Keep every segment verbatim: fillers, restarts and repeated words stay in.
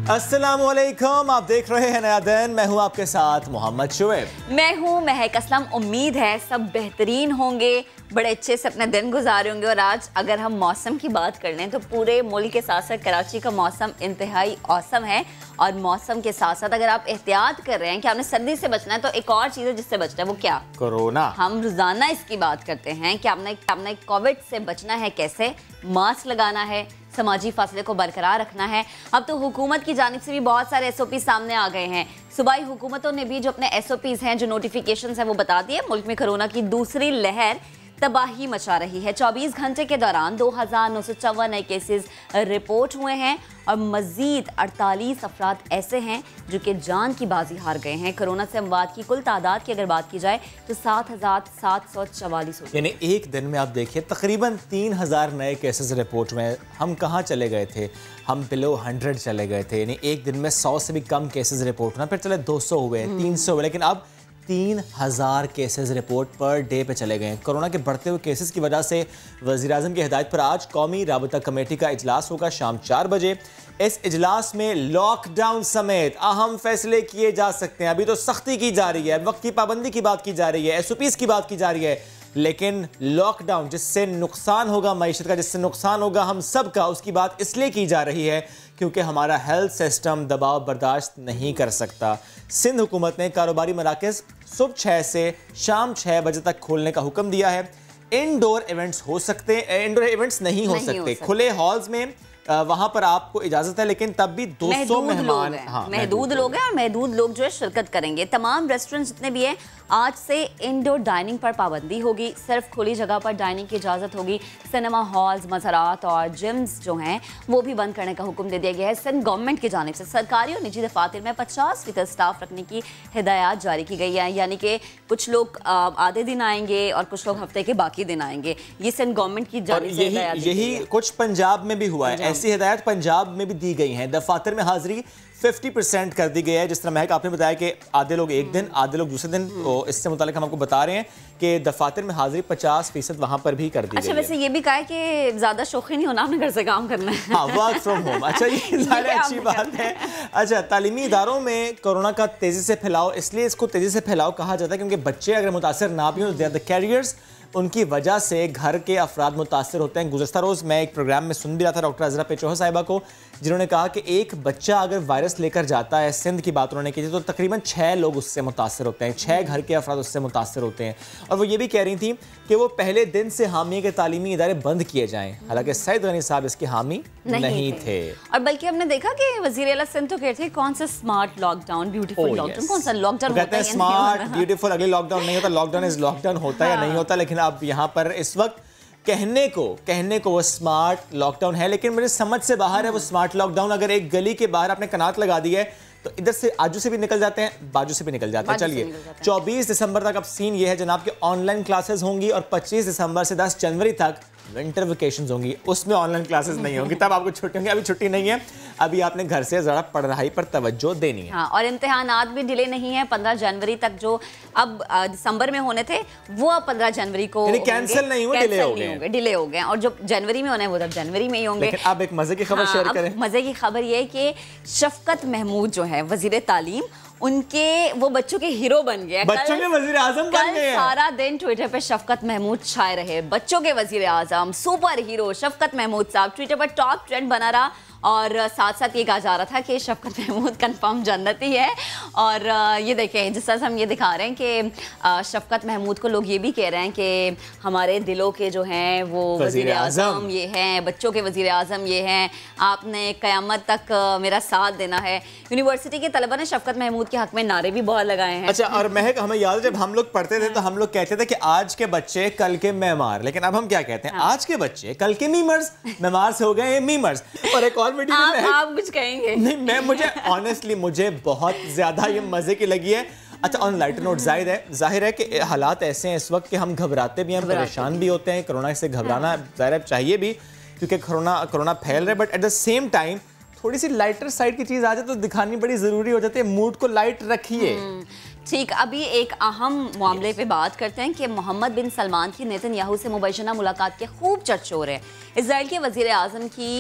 अस्सलामुअलैकुम, आप देख रहे हैं नया दिन। मैं हूं आपके साथ मोहम्मद शुएब। मैं हूं महक असलम। उम्मीद है सब बेहतरीन होंगे, बड़े अच्छे से अपना दिन गुजारे होंगे। और आज अगर हम मौसम की बात कर लें तो पूरे मुल्क के साथ साथ कराची का मौसम इंतहाई औसम है। और मौसम के साथ साथ अगर आप एहतियात कर रहे हैं कि आपने सर्दी से बचना है तो एक और चीज़ है जिससे बचना है, वो क्या? कोरोना। हम रोजाना इसकी बात करते हैं कि आपने आपने कोविड से बचना है कैसे। मास्क लगाना है, समाजी फासले को बरकरार रखना है। अब तो हुकूमत की जानिब से भी बहुत सारे एस ओ पी सामने आ गए हैं। सूबाई हुकूमतों ने भी जो अपने एस ओ पीज़ हैं, जो नोटिफिकेशन हैं, वो बता दिए। मुल्क में कोरोना की दूसरी लहर तबाही मचा रही है। चौबीस घंटे के दौरान दो हज़ार नौ सौ चौवन नए केसेस रिपोर्ट हुए हैं और मजीद अड़तालीस अफराद ऐसे हैं जो कि जान की बाजी हार गए हैं। कोरोना से अमवात की कुल तादाद की अगर बात की जाए तो सात हज़ार सात सौ चवालीस हो, यानी एक दिन में आप देखिए तकरीबन तीन हज़ार नए केसेस रिपोर्ट में। हम कहाँ चले गए थे? हम बिलो हंड्रेड चले गए थे। यानी एक दिन में सौ से भी कम केसेस रिपोर्ट हुए, फिर चले दो सौ हुए, तीन सौ हुए, लेकिन अब तीन हज़ार केसेस रिपोर्ट पर डे पे चले गए हैं। कोरोना के बढ़ते हुए केसेस की वजह से वज़ीर-ए-आज़म की हिदायत पर आज कौमी राबता कमेटी का इजलास होगा शाम चार बजे। इस इजलास में लॉकडाउन समेत अहम फैसले किए जा सकते हैं। अभी तो सख्ती की जा रही है, वक्त की पाबंदी की बात की जा रही है, एस ओ पीज़ की बात की जा रही है, लेकिन लॉकडाउन जिससे नुकसान होगा मईशत का, जिससे नुकसान होगा हम सब का, उसकी बात इसलिए की जा रही है क्योंकि हमारा हेल्थ सिस्टम दबाव बर्दाश्त नहीं कर सकता। सिंध हुकूमत ने कारोबारी मराकज़ सुबह छः से शाम छः बजे तक खोलने का हुक्म दिया है। इनडोर इवेंट्स हो सकते हैं, इनडोर इवेंट्स नहीं हो नहीं सकते। हो सकते। खुले हॉल्स में वहां पर आपको इजाजत है, लेकिन तब भी दो सौ मेहमान, हाँ, महदूद लोग हैं और महदूद लोग जो है शिरकत करेंगे। तमाम रेस्टोरेंट जितने भी हैं आज से इंडोर डाइनिंग पर पाबंदी होगी। सिर्फ खुली जगह पर डाइनिंग की इजाज़त होगी। सिनेमा हॉल्स, मज़ारात और जिम्स जो हैं वो भी बंद करने का हुक्म दे दिया गया है। सिंध गवर्नमेंट की जानिब से सरकारी और निजी दफातर में पचास फीसद स्टाफ रखने की हिदायत जारी की गई है। यानी कि कुछ लोग आधे दिन आएंगे और कुछ लोग हफ्ते के बाकी दिन आएंगे। ये सिंध गवर्नमेंट की जानिब से हिदायत दी गई है। यही कुछ पंजाब में भी हुआ है, ऐसी हिदायत पंजाब में भी दी गई हैं। दफातर में हाजिरी पचास परसेंट कर दी गई है। जिस तरह महक आपने बताया कि आधे लोग एक दिन, आधे लोग दूसरे दिन, तो इससे मुतालिक हम आपको बता रहे हैं कि दफातर में हाजिरी पचास फीसद वहाँ पर भी कर दी अच्छा, गई है। वैसे ये भी कहा है कि ज़्यादा शौकी नहीं होना, आपने घर से काम करना है। हाँ, वर्क फ्रॉम होम। अच्छा, ये सारी अच्छी बात है। अच्छा, तालीमी इदारों में कोरोना का तेज़ी से फैलाव, इसलिए इसको तेज़ी से फैलाव कहा जाता है क्योंकि बच्चे अगर मुतासर ना भी हों, दे आर द कैरियर्स, उनकी वजह से घर के अफराद मुतासर होते हैं। गुज़श्ता रोज़ मैं एक प्रोग्राम में सुन भी रहा था डॉक्टर अज़रा पेचोहा साहिबा को, जिन्होंने कहा कि एक बच्चा अगर वायरस लेकर जाता है, सिंध की बात उन्होंने की थी, तो तकरीबन छः लोग उससे मुतासर होते हैं, छः घर के अफराद उससे मुतासर होते हैं। और वो ये भी कह रही थी कि वो पहले दिन से हामी के तालीमी इदारे बंद किए जाएँ, हालांकि सईद गनी साहब इसके हामी नहीं, नहीं थे।, थे और बल्कि हमने देखा कि वज़ीर आला सिंध तो कहते हैं कौन सा स्मार्ट लॉकडाउन, ब्यूटीफुल लॉकडाउन, कौन सा लॉकडाउन होता है? स्मार्ट, ब्यूटीफुल, अगले लॉकडाउन नहीं होता, लॉकडाउन इज लॉकडाउन होता है या नहीं होता। लेकिन अब यहाँ पर इस वक्त कहने को कहने को वो स्मार्ट लॉकडाउन है, लेकिन मेरे समझ से बाहर है वो स्मार्ट लॉकडाउन। अगर एक गली के बाहर आपने कनात लगा दी है तो इधर से आजू से भी निकल जाते हैं, बाजू से भी निकल जाते हैं। चलिए, चौबीस दिसंबर तक अब सीन ये है जनाब कि ऑनलाइन क्लासेस होंगी और पच्चीस दिसंबर से दस जनवरी तक विंटर वेकेशंस होंगी। उसमें ऑनलाइन क्लासेस नहीं होंगी, तब आपको छुट्टी होंगी। अभी छुट्टी नहीं है, अभी आपने घर से ज़रा पढ़ाई पर तवज्जो देनी है। हाँ, और इम्तिहानात भी डिले नहीं है। पंद्रह जनवरी तक जो अब दिसंबर में होने थे वो अब पंद्रह जनवरी को कैंसिल नहीं हुए, डिले हो गए डिले हो गए और जो जनवरी में होने वो तब जनवरी में ही होंगे। लेकिन अब एक मजे की खबर शेयर करें। मजे की खबर ये है कि शफकत महमूद जो है वजीर तालीम, उनके वो बच्चों के हीरो बन गए, बच्चों के वजीर आजम बन गए। सारा दिन ट्विटर पे शफकत महमूद छाए रहे, बच्चों के वजीर आजम, सुपर हीरो शफकत महमूद साहब ट्विटर पर टॉप ट्रेंड बना रहा। और साथ साथ ये कहा जा रहा था कि शफकत महमूद कंफर्म जन्नती है। और ये देखें, जिस तरह से हम ये दिखा रहे हैं कि शफकत महमूद को लोग ये भी कह रहे हैं कि हमारे दिलों के जो हैं वो वज़ीर आज़म ये हैं, बच्चों के वज़ीर आज़म ये हैं, आपने क़यामत तक मेरा साथ देना है। यूनिवर्सिटी के तलबा ने शफकत महमूद के हक़ में नारे भी बहुत लगाए हैं। अच्छा, और महक, हमें याद है जब हम लोग पढ़ते थे तो हम लोग कहते थे कि आज के बच्चे कल के मेमार, लेकिन अब हम क्या कहते हैं? हाँ। आज के बच्चे कल के मीमर्स, मेमार से हो गए मीमर्स। और एक और आप, आप कुछ कहेंगे? नहीं, मैं मुझे ऑनेस्टली मुझे बहुत ज्यादा ये मजे की लगी है। अच्छा, ऑन लाइटर नोट, जाहिर है जाहिर है कि हालात ऐसे हैं इस वक्त कि हम घबराते भी हैं, परेशान भी होते हैं। कोरोना से घबराना जाहिर चाहिए भी क्योंकि कोरोना कोरोना फैल रहा है, but at the same time थोड़ी सी लाइटर साइड की चीज आ जाए तो दिखानी बड़ी जरूरी हो जाती है। मूड को लाइट रखिए। ठीक, अभी एक अहम मामले पे बात करते हैं कि मोहम्मद बिन सलमान की नेतन्याहू से मुबैशना मुलाकात के खूब चर्चे हो रहे हैं। इजराइल के वजीर आजम की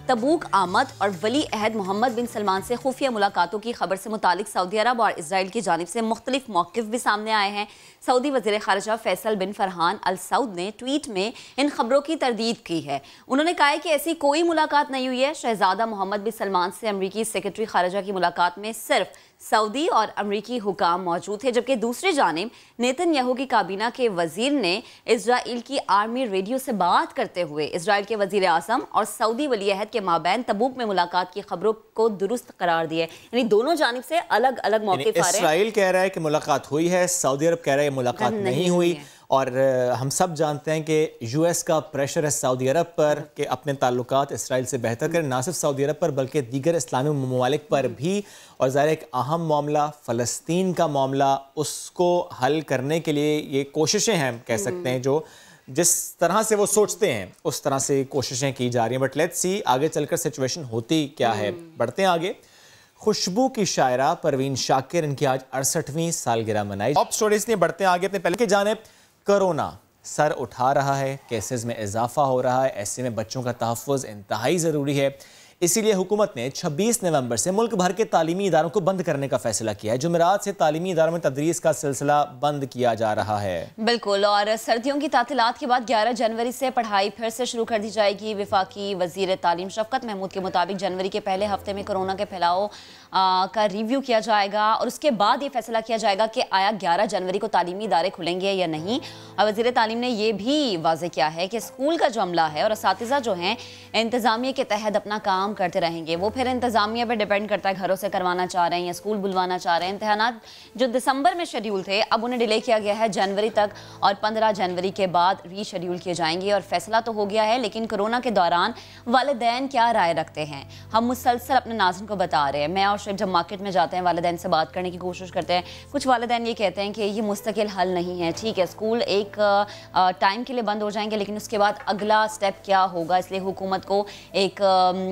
तबूक आमद और वली अहद मोहम्मद बिन सलमान से खुफिया मुलाकातों की खबर से मुतालिक सऊदी अरब और इसराइल की जानिब से मुख्तलिफ मौक़िफ़ भी सामने आए हैं। सऊदी वज़ीर ख़ारिजा फैसल बिन फरहान अल सऊद ने ट्वीट में इन खबरों की तरदीद की है। उन्होंने कहा है कि ऐसी कोई मुलाकात नहीं हुई है। शहजादा मोहम्मद बिन सलमान से अमरीकी सेक्रेटरी ख़ारिजा की मुलाकात में सिर्फ सऊदी और अमरीकी हुकाम मौजूद थे, जबकि दूसरी जानिब नेतन्याहू की काबीना के वजीर ने इजराइल की आर्मी रेडियो से बात करते हुए इजराइल के वजीर आज़म और सऊदी वली अहद के माबैन तबूक में मुलाकात की खबरों को दुरुस्त करार दिया है। यानी दोनों जानिब से अलग अलग मौके पर इजराइल कह रहा है कि मुलाकात हुई है, सऊदी अरब कह रहा है मुलाकात नहीं, नहीं हुई है। और हम सब जानते हैं कि यूएस का प्रेशर है सऊदी अरब पर कि अपने ताल्लुकात इसराइल से बेहतर करें, ना सिर्फ सऊदी अरब पर बल्कि दीगर इस्लामी ममालिक पर भी। और ज़ाहिर एक अहम मामला फ़लस्तीन का मामला, उसको हल करने के लिए ये कोशिशें हैं, कह सकते हैं, जो जिस तरह से वो सोचते हैं उस तरह से कोशिशें की जा रही हैं। बट लेट्स सी आगे चलकर सिचुएशन होती क्या है। बढ़ते हैं आगे। खुशबू की शायरा परवीन शाकिर, इनकी आज अड़सठवीं सालगिरह मनाई। टॉप स्टोरीज नहीं, बढ़ते हैं आगे अपने पहले की जानिब। कोरोना सर उठा रहा है, केसेस में इजाफा हो रहा है, ऐसे में बच्चों का तहफ़्फ़ुज़ इंतहाई ज़रूरी है। इसीलिए हुकूमत ने छब्बीस नवंबर से मुल्क भर के तालीमी इदारों को बंद करने का फैसला किया है। जुमेरात से तालीमी इदारों में तदरीस का सिलसिला बंद किया जा रहा है। बिल्कुल, और सर्दियों की तातीलात के बाद ग्यारह जनवरी से पढ़ाई फिर से शुरू कर दी जाएगी। वफाकी वजीर तालीम शफकत महमूद के मुताबिक जनवरी के पहले हफ्ते में कोरोना के फैलाव आ, का रिव्यू किया जाएगा और उसके बाद ये फैसला किया जाएगा कि आया ग्यारह जनवरी को तालीमी इदारे खुलेंगे या नहीं। और वजीर तालीम ने यह भी वाज़ेह किया है कि स्कूल का जो अमला है और असातिज़ा जो हैं इंतज़ामिया के तहत अपना काम करते रहेंगे। वो फिर इंतज़ामिया पर डिपेंड करता है, घरों से करवाना चाह रहे हैं या स्कूल बुलवाना चाह रहे हैं। इम्तहानात जो दिसंबर में शेड्यूल थे अब उन्हें डिले किया गया है जनवरी तक और पंद्रह जनवरी के बाद रीशेड्यूल किए जाएंगे। और फैसला तो हो गया है, लेकिन कोरोना के दौरान वालिदैन क्या राय रखते हैं हम मुसलसल अपने नाज़रीन को बता रहे हैं। मैं और शेख जब मार्केट में जाते हैं वालिदैन से बात करने की कोशिश करते हैं, कुछ वालिदैन ये कहते हैं कि ये मुस्तकिल हल नहीं है। ठीक है, स्कूल एक टाइम के लिए बंद हो जाएंगे, लेकिन उसके बाद अगला स्टेप क्या होगा, इसलिए हुकूमत को एक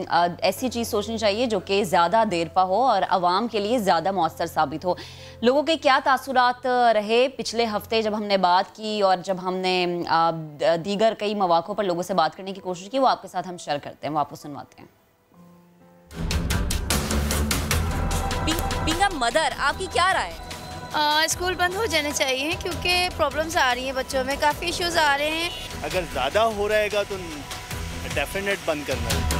ऐसी चीज़ सोचनी चाहिए जो कि ज़्यादा देर पा हो और आवाम के लिए ज़्यादा मौसर साबित हो। लोगों के क्या तासुरात रहे पिछले हफ्ते जब हमने बात की और जब हमने दीगर कई मौक़ों पर लोगों से बात करने की कोशिश की, वो आपके साथ हम शेयर करते हैं, वो आपको सुनवाते हैं। बीइंग मदर, आपकी क्या राय है? आ, स्कूल बंद हो जाने चाहिए क्योंकि प्रॉब्लम्स आ रही हैं बच्चों में, काफ़ी इश्यूज आ रहे हैं। अगर ज़्यादा हो रहेगा तो डेफिनेट बंद करना है।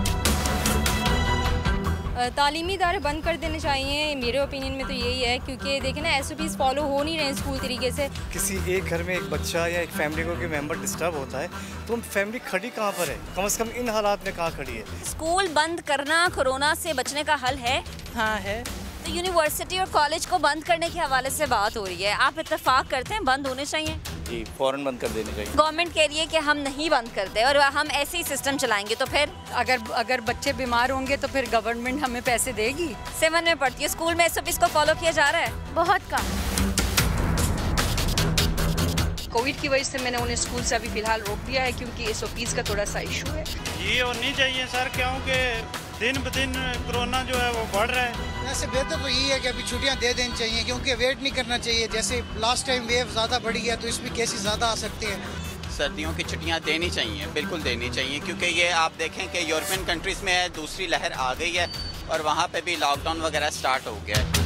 तालीमी इदारे बंद कर देने चाहिए, मेरे ओपिनियन में तो यही है, क्योंकि देखें ना एस ओ पीज़ फॉलो हो नहीं रहे हैं स्कूल तरीके से। किसी एक घर में एक बच्चा या एक फैमिली को कोई मेंबर डिस्टर्ब होता है तो फैमिली खड़ी कहाँ पर है, कम से कम इन हालात में कहाँ खड़ी है। स्कूल बंद करना कोरोना से बचने का हल है? हाँ है। तो यूनिवर्सिटी और कॉलेज को बंद करने के हवाले से बात हो रही है, आप इत्तेफाक करते हैं बंद होने चाहिए? जी, फौरन बंद कर देने चाहिए। गवर्नमेंट कह रही है कि हम नहीं बंद करते और हम ऐसे ही सिस्टम चलाएंगे, तो फिर अगर अगर बच्चे बीमार होंगे तो फिर गवर्नमेंट हमें पैसे देगी। सेवन में पढ़ती है, स्कूल में एस ओ पीज़ को फॉलो किया जा रहा है? बहुत कम। कोविड की वजह से मैंने उन्हें स्कूल से अभी फिलहाल रोक दिया है, क्योंकि एस ओ पीज़ का थोड़ा सा इशू है। ये होनी चाहिए सर, क्योंकि दिन ब दिन कोरोना जो है वो बढ़ रहा है। वैसे बेहतर तो यही है कि अभी छुट्टियां दे देनी चाहिए, क्योंकि वेट नहीं करना चाहिए। जैसे लास्ट टाइम वेव ज़्यादा बढ़ी है तो इसमें केसेस ज़्यादा आ सकते हैं। सर्दियों की छुट्टियां देनी चाहिए, बिल्कुल देनी चाहिए, क्योंकि ये आप देखें कि यूरोपियन कंट्रीज़ में दूसरी लहर आ गई है और वहाँ पे भी लॉकडाउन वगैरह स्टार्ट हो गया है।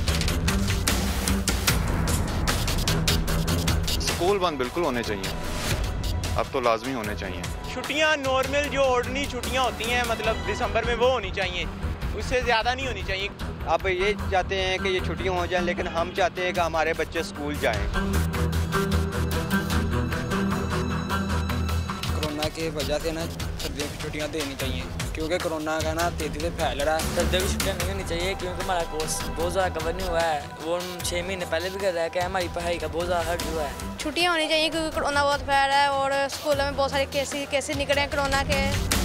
स्कूल बंद बिल्कुल होने चाहिए, अब तो लाजमी होने चाहिए। छुट्टियां नॉर्मल जो ऑर्डिनरी छुट्टियां होती हैं, मतलब दिसंबर में, वो होनी चाहिए, उससे ज़्यादा नहीं होनी चाहिए। आप ये चाहते हैं कि ये छुट्टियां हो जाएं, लेकिन हम चाहते हैं कि हमारे बच्चे स्कूल जाएं। कोरोना की वजह से ना सर्दियों की छुट्टियां देनी चाहिए, क्योंकि कोरोना का ना तेजी से फैल रहा है। सर्दियों की छुट्टियां नहीं होनी चाहिए, क्योंकि हमारा कोर्स बहुत ज़्यादा कवर नहीं हुआ है। वो छः महीने पहले भी कर रहा है कि हमारी पढ़ाई का बहुत ज़्यादा हर्ट हुआ है। छुट्टियां होनी चाहिए क्योंकि कोरोना बहुत फैल रहा है और स्कूलों में बहुत सारे केसेस केसेस निकले हैं कोरोना के।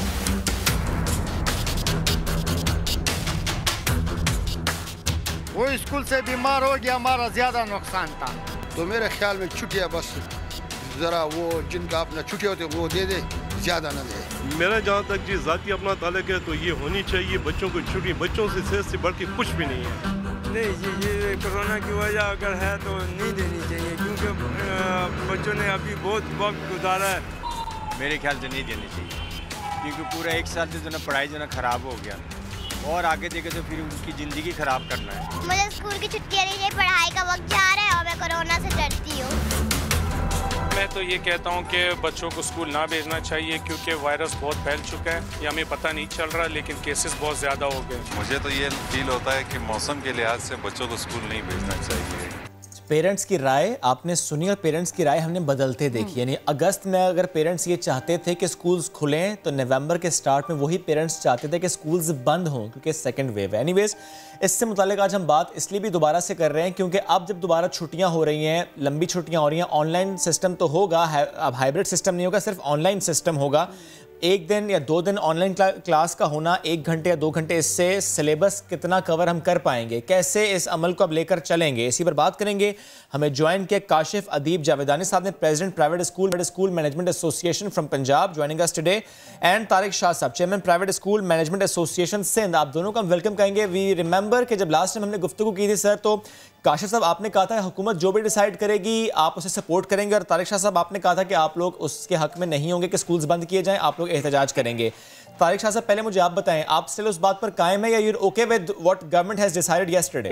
वो स्कूल से बीमार हो गया, हमारा ज़्यादा नुकसान था। तो मेरे ख्याल में छुट्टियाँ बस ज़रा वो जिनका अपना छुट्टी होती है वो दे दे, ज़्यादा ना दे। मेरा जहाँ तक जी ज़ाती अपना ताल्लुक है तो ये होनी चाहिए। बच्चों को छुट्टी बच्चों से सेहत से बढ़ के कुछ भी नहीं है। नहीं जी, ये कोरोना की वजह अगर है तो नहीं देनी चाहिए, क्योंकि बच्चों ने अभी बहुत वक्त गुजारा है। मेरे ख्याल से नहीं देनी चाहिए। क्योंकि पूरा एक साल से जो ना पढ़ाई जो ना ख़राब हो गया और आगे देखे तो फिर उनकी ज़िंदगी ख़राब करना है। मुझे स्कूल की छुट्टियाँ नहीं चाहिए, पढ़ाई का वक्त जा रहा है और मैं कोरोना से डरती हूँ। मैं तो ये कहता हूँ कि बच्चों को स्कूल ना भेजना चाहिए क्योंकि वायरस बहुत फैल चुका है, ये हमें पता नहीं चल रहा, लेकिन केसेस बहुत ज़्यादा हो गए। मुझे तो ये फील होता है कि मौसम के लिहाज से बच्चों को स्कूल नहीं भेजना चाहिए। पेरेंट्स की राय आपने सुनी और पेरेंट्स की राय हमने बदलते देखी। यानी अगस्त में अगर पेरेंट्स ये चाहते थे कि स्कूल्स खुलें तो नवंबर के स्टार्ट में वही पेरेंट्स चाहते थे कि स्कूल्स बंद हों क्योंकि सेकंड वेव है। एनीवेज, इससे मुताल्लिक आज हम बात इसलिए भी दोबारा से कर रहे हैं क्योंकि अब जब दोबारा छुट्टियां हो रही हैं, लंबी छुट्टियां हो रही हैं, ऑनलाइन सिस्टम तो होगा, अब हाइब्रिड सिस्टम नहीं होगा, सिर्फ ऑनलाइन सिस्टम होगा। एक दिन या दो दिन ऑनलाइन क्ला, क्लास का होना, एक घंटे या दो घंटे, इससे सिलेबस कितना कवर हम कर पाएंगे, कैसे इस अमल को अब लेकर चलेंगे, इसी पर बात करेंगे। हमें ज्वाइन किया काशिफ अदीब जावेदानी साहब ने, president private school school management association from Punjab, joining us today, and Tariq Shah साहब, chairman private school management association Sindh. आप दोनों को हम वेलकम कहेंगे। वी रिमेंबर कि जब लास्ट टाइम हमने गुफ्तगू की थी सर, तो काशिफ साहब आपने कहा था हुकूमत जो भी डिसाइड करेगी आप उसे सपोर्ट करेंगे, और तारिक शाह साहब आपने कहा था कि आप लोग उसके हक में नहीं होंगे कि स्कूल्स बंद किए जाएं, आप लोग एहतजाज करेंगे। तारिक शाह साहब, पहले मुझे आप बताएं, आप स्टिल उस बात पर कायम है या you are okay with what government has decided yesterday?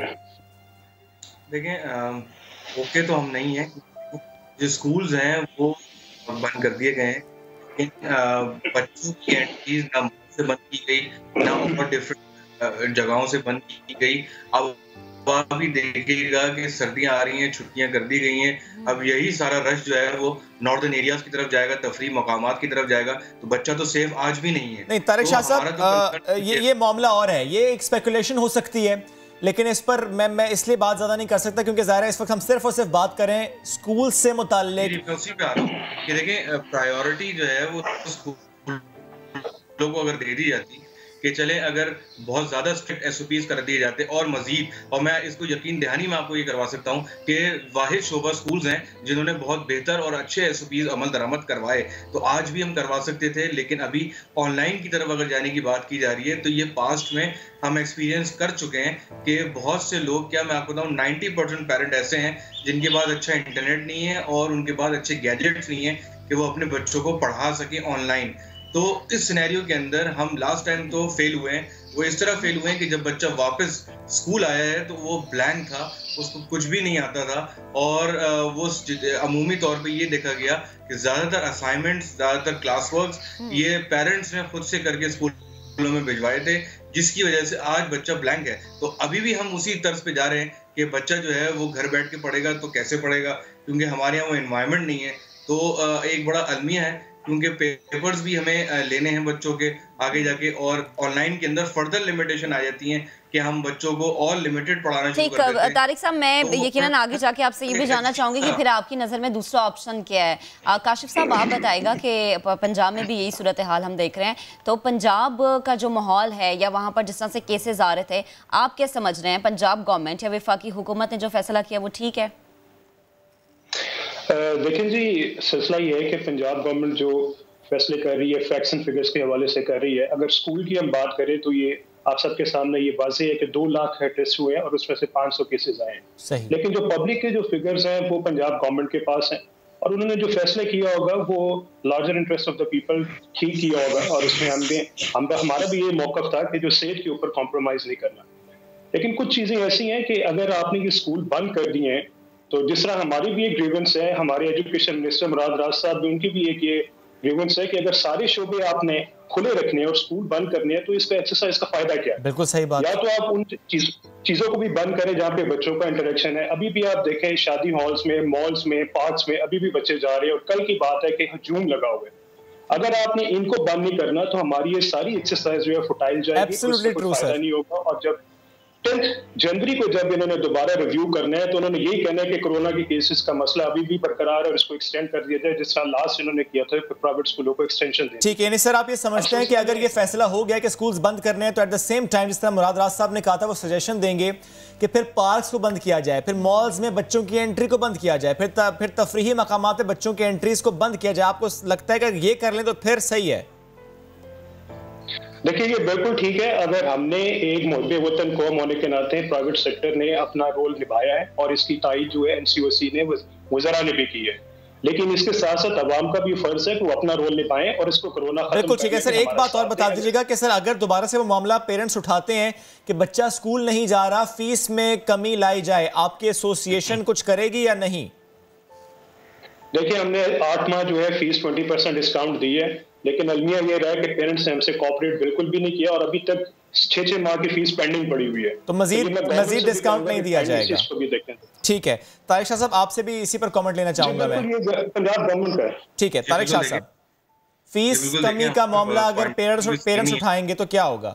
देखें, ओके तो हम नहीं है, जो स्कूल्स हैं वो बंद कर दिए गए हैं, लेकिन बच्चों की एंट्रीज ना से बंद की गई ना और डिफरेंट जगहों से बंद की गई। अब आप भी देखिएगा कि सर्दियां आ रही हैं, छुट्टियां कर दी गई हैं, अब यही सारा रश जो है वो नॉर्दर्न एरियाज की तरफ जाएगा, तफरी मकामात की तरफ जाएगा, तो बच्चा तो सेफ आज भी नहीं है। नहीं तारिक शाह साहब, ये ये मामला और है, ये एक स्पेकुलेशन हो सकती है, लेकिन इस पर मैं मैं इसलिए बात ज्यादा नहीं कर सकता क्योंकि ज़ाहिर है इस वक्त हम सिर्फ और सिर्फ बात करें स्कूल से मुताल्लिक। उसी पे आ रहा हूं कि देखें, प्रायोरिटी जो है वो स्कूल लोगों को अगर दे दी जाती कि चले, अगर बहुत ज़्यादा स्ट्रिक्ट एसओपीज कर दिए जाते और मजीद, और मैं इसको यकीन दहानी में आपको ये करवा सकता हूँ कि वाहिद शोबा स्कूल्स हैं जिन्होंने बहुत बेहतर और अच्छे एसओपीज अमल दरामद करवाए, तो आज भी हम करवा सकते थे। लेकिन अभी ऑनलाइन की तरफ अगर जाने की बात की जा रही है तो ये पास्ट में हम एक्सपीरियंस कर चुके हैं कि बहुत से लोग, क्या मैं आपको बताऊँ, नाइन्टी परसेंट पेरेंट ऐसे हैं जिनके पास अच्छा इंटरनेट नहीं है और उनके पास अच्छे गैजेट्स नहीं है कि वो अपने बच्चों को पढ़ा सकें ऑनलाइन। तो इस सिनेरियो के अंदर हम लास्ट टाइम तो फेल हुए हैं, वो इस तरह फेल हुए हैं कि जब बच्चा वापस स्कूल आया है तो वो ब्लैंक था, उसको कुछ भी नहीं आता था, और वो अमूमी तौर पे ये देखा गया कि ज़्यादातर असाइनमेंट्स, ज़्यादातर क्लास वर्क्स ये पेरेंट्स ने खुद से करके स्कूलों में भिजवाए थे, जिसकी वजह से आज बच्चा ब्लैंक है। तो अभी भी हम उसी तर्ज पे जा रहे हैं कि बच्चा जो है वो घर बैठ के पढ़ेगा तो कैसे पढ़ेगा, क्योंकि हमारे यहाँ वो एनवायरनमेंट नहीं है। तो एक बड़ा अलमिया है, क्योंकि पेपर्स भी हमें लेने हैं बच्चों के आगे जाके, और ऑनलाइन के अंदर फर्दर लिमिटेशन आ जाती हैं कि हम बच्चों को और लिमिटेड पढ़ाना शुरू कर देते हैं। तारिक साहब, मैं तो यकीनन आगे जाके आपसे ये भी जानना चाहूंगी कि फिर आपकी नज़र में दूसरा ऑप्शन क्या है। काशिफ साहब, आप बताएगा कि पंजाब में भी यही सूरत हाल हम देख रहे हैं, तो पंजाब का जो माहौल है या वहाँ पर जिस तरह से केसेस आ रहे थे, आप क्या समझ रहे हैं, पंजाब गवर्नमेंट या वफाकी हुकूमत ने जो फैसला किया वो ठीक है? देखें जी, सिलसिला ये है कि पंजाब गवर्नमेंट जो फैसले कर रही है फैक्ट्स एंड फिगर्स के हवाले से कर रही है। अगर स्कूल की हम बात करें तो ये आप सबके सामने ये वाज़ेह है कि दो लाख टेस्ट हुए हैं और उसमें से पाँच सौ केसेस आए हैं। लेकिन जो पब्लिक के जो फिगर्स हैं वो पंजाब गवर्नमेंट के पास हैं, और उन्होंने जो फैसले किया होगा वो larger interest of the people ठीक किया होगा, और उसमें हम भी हम हमारा भी ये मौक़िफ़ था कि जो सेहत के ऊपर कॉम्प्रोमाइज़ नहीं करना। लेकिन कुछ चीज़ें ऐसी हैं कि अगर आपने ये स्कूल बंद कर दिए हैं, तो जिस तरह हमारी भी एक ग्रीवेंस है, हमारे एजुकेशन मिनिस्टर मुराद राज साहब भी, उनकी भी एक ये ग्रीवेंस है कि अगर सारे शोबे आपने खुले रखने हैं और स्कूल बंद करने हैं तो इसका एक्सरसाइज का फायदा क्या है? बिल्कुल सही बात। या तो आप उन चीज, चीजों को भी बंद करें जहाँ पे बच्चों का इंटरेक्शन है। अभी भी आप देखें शादी हॉल्स में, मॉल्स में, पार्क्स में अभी भी बच्चे जा रहे हैं, और कल की बात है कि हजूम लगा हुआ है। अगर आपने इनको बंद नहीं करना तो हमारी ये सारी एक्सरसाइज जो है फुटाइल जाएगी, उससे कोई फायदा नहीं होगा। और जब टेंथ जनवरी को जब इन्होंने दोबारा रिव्यू करना है तो उन्होंने यही कहना है कि कोरोना के केसेस का मसला अभी भी बरकरार है और इसको एक्सटेंड कर दिया जाए, जिस तरह लास्ट इन्होंने किया था प्राइवेट स्कूलों को एक्सटेंशन दें। ठीक है, नहीं सर, आप ये समझते हैं कि अगर ये फैसला हो गया कि स्कूल्स बंद करने हैं तो एट द सेम टाइम जिस तरह मुराद राज साहब ने कहा था वो सजेशन देंगे कि फिर पार्क्स को बंद किया जाए, फिर मॉल्स में बच्चों की एंट्री को बंद किया जाए, फिर त, फिर तफरीही मकामात पे बच्चों की एंट्रीज को बंद किया जाए। आपको लगता है कि ये कर लें तो फिर सही है? देखिए, ये बिल्कुल ठीक है। अगर हमने एक मुहब्बे वतन कौम होने के नाते प्राइवेट सेक्टर ने अपना रोल निभाया है और इसकी तायीद जो है एनसीओसी ने, वज़रा ने भी की है। लेकिन इसके साथ साथ अवाम का भी फर्ज है कि वो अपना रोल निभाएं और इसको कोरोना बिल्कुल ठीक है सर। एक बात और बता दीजिएगा कि सर अगर दोबारा से वो मामला पेरेंट्स उठाते हैं कि बच्चा स्कूल नहीं जा रहा, फीस में कमी लाई जाए, आपकी एसोसिएशन कुछ करेगी या नहीं? देखिए, हमने आठ माह जो है फीस ट्वेंटी परसेंट डिस्काउंट दी है, लेकिन अलमिया ये रहा है कि पेरेंट्स ने हमसे कोऑपरेट बिल्कुल भी नहीं किया और अभी तक छह छह माह की फीस पेंडिंग पड़ी हुई है। तो मजीद मजीद डिस्काउंट नहीं दिया जाएगा? ठीक है तारिक शाह साहब, आपसे भी इसी पर कमेंट लेना चाहूंगा मैं। पंजाब गवर्नमेंट का ठीक है तारिक शाह साहब, फीस कमी का मामला अगर पेरेंट्स पेरेंट्स उठाएंगे तो क्या होगा?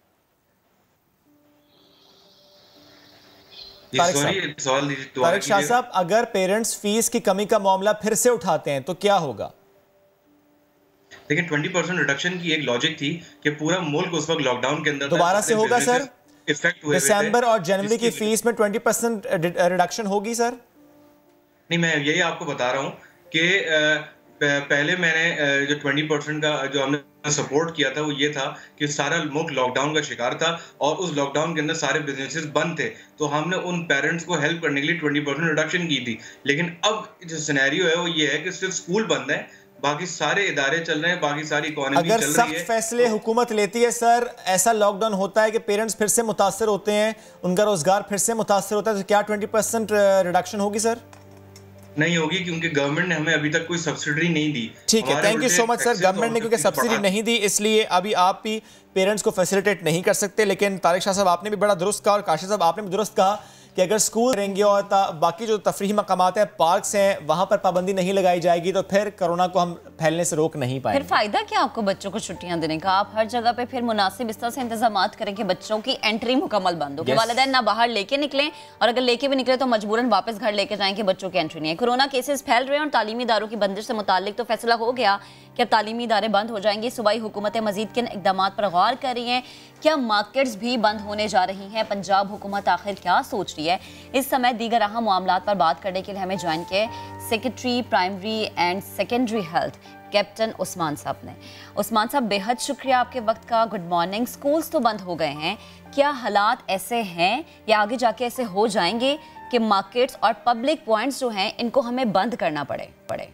तारिक शाह साहब, अगर पेरेंट्स फीस की कमी का मामला फिर से उठाते हैं तो क्या होगा? लेकिन ट्वेंटी परसेंट रिडक्शन की एक लॉजिक थी कि पूरा मुल्क उस वक्त लॉकडाउन के अंदर दोबारा से होगा सर? इफेक्ट हुए दिसंबर और जनवरी की फीस में ट्वेंटी परसेंट रिडक्शन होगी सर? नहीं, मैं यही आपको बता रहा हूँ कि पहले मैंने जो ट्वेंटी परसेंट का जो हमने सपोर्ट किया था वो ये था कि सारा मुल्क लॉकडाउन का शिकार था और उस लॉकडाउन के अंदर सारे बिजनेसेस बंद थे, तो हमने उन पेरेंट्स को हेल्प करने के लिए ट्वेंटी परसेंट रिडक्शन की थी। लेकिन अब जो सिनेरियो है वो ये है कि सिर्फ स्कूल बंद है, बाकी सारे इदारे चल रहे हैं, बाकी सारी इकोनॉमी चल रही है। अगर सख्त फैसले हुकूमत लेती है सर, ऐसा लॉकडाउन होता है कि पेरेंट्स फिर से मुतासर होते हैं, उनका रोजगार फिर से मुतासर होता है, तो क्या ट्वेंटी परसेंट रिडक्शन होगी सर? नहीं होगी, क्योंकि गवर्नमेंट ने हमें अभी तक कोई सब्सिडी नहीं दी। ठीक है, thank you so much sir. Government ने क्योंकि सब्सिडी नहीं दी इसलिए अभी आप भी पेरेंट्स को फैसिलिटेट नहीं कर सकते। लेकिन तारिक शाह साहब आपने भी बड़ा दुरुस्त कहा और काशिफ साहब आपने भी दुरुस्त कहा कि अगर स्कूल रहेंगे और बाकी जो तफरीही मकामात हैं, पार्क्स हैं, वहाँ पर पाबंदी नहीं लगाई जाएगी तो फिर कोरोना को हम फैलने से रोक नहीं पाएंगे। फिर फायदा क्या आपको बच्चों को छुट्टियां देने का? आप हर जगह पे फिर मुनासिब इस तरह से इंतजाम करें कि बच्चों की एंट्री मुकम्मल बंद हो, कि वालिदैन ना बाहर लेके निकलें और अगर लेके भी निकले तो मजबूरन वापस घर लेके जाएं कि बच्चों की एंट्री नहीं है। कोरोना केसेस फैल रहे हैं और तालीमी इदारों की बंदिश से मुताल्लिक तो फैसला हो गया कि अब तालीमी इदारे बंद हो जाएंगे। सूबाई हुकूमतें मजीद किन इकदाम पर गौर कर रही हैं? क्या मार्केट्स भी बंद होने जा रही हैं? पंजाब हुकूमत आखिर क्या सोच रही है? इस समय दीगर अहम मामलात पर बात करने के लिए हमें ज्वाइन किए secretary primary and secondary health captain Usman sahab ने। उस्मान साहब, बेहद शुक्रिया आपके वक्त का। Good morning. स्कूल्स तो बंद हो गए हैं, क्या हालात ऐसे हैं या आगे जाके ऐसे हो जाएंगे कि मार्केट्स और पब्लिक पॉइंट्स जो हैं इनको हमें बंद करना पड़े पड़े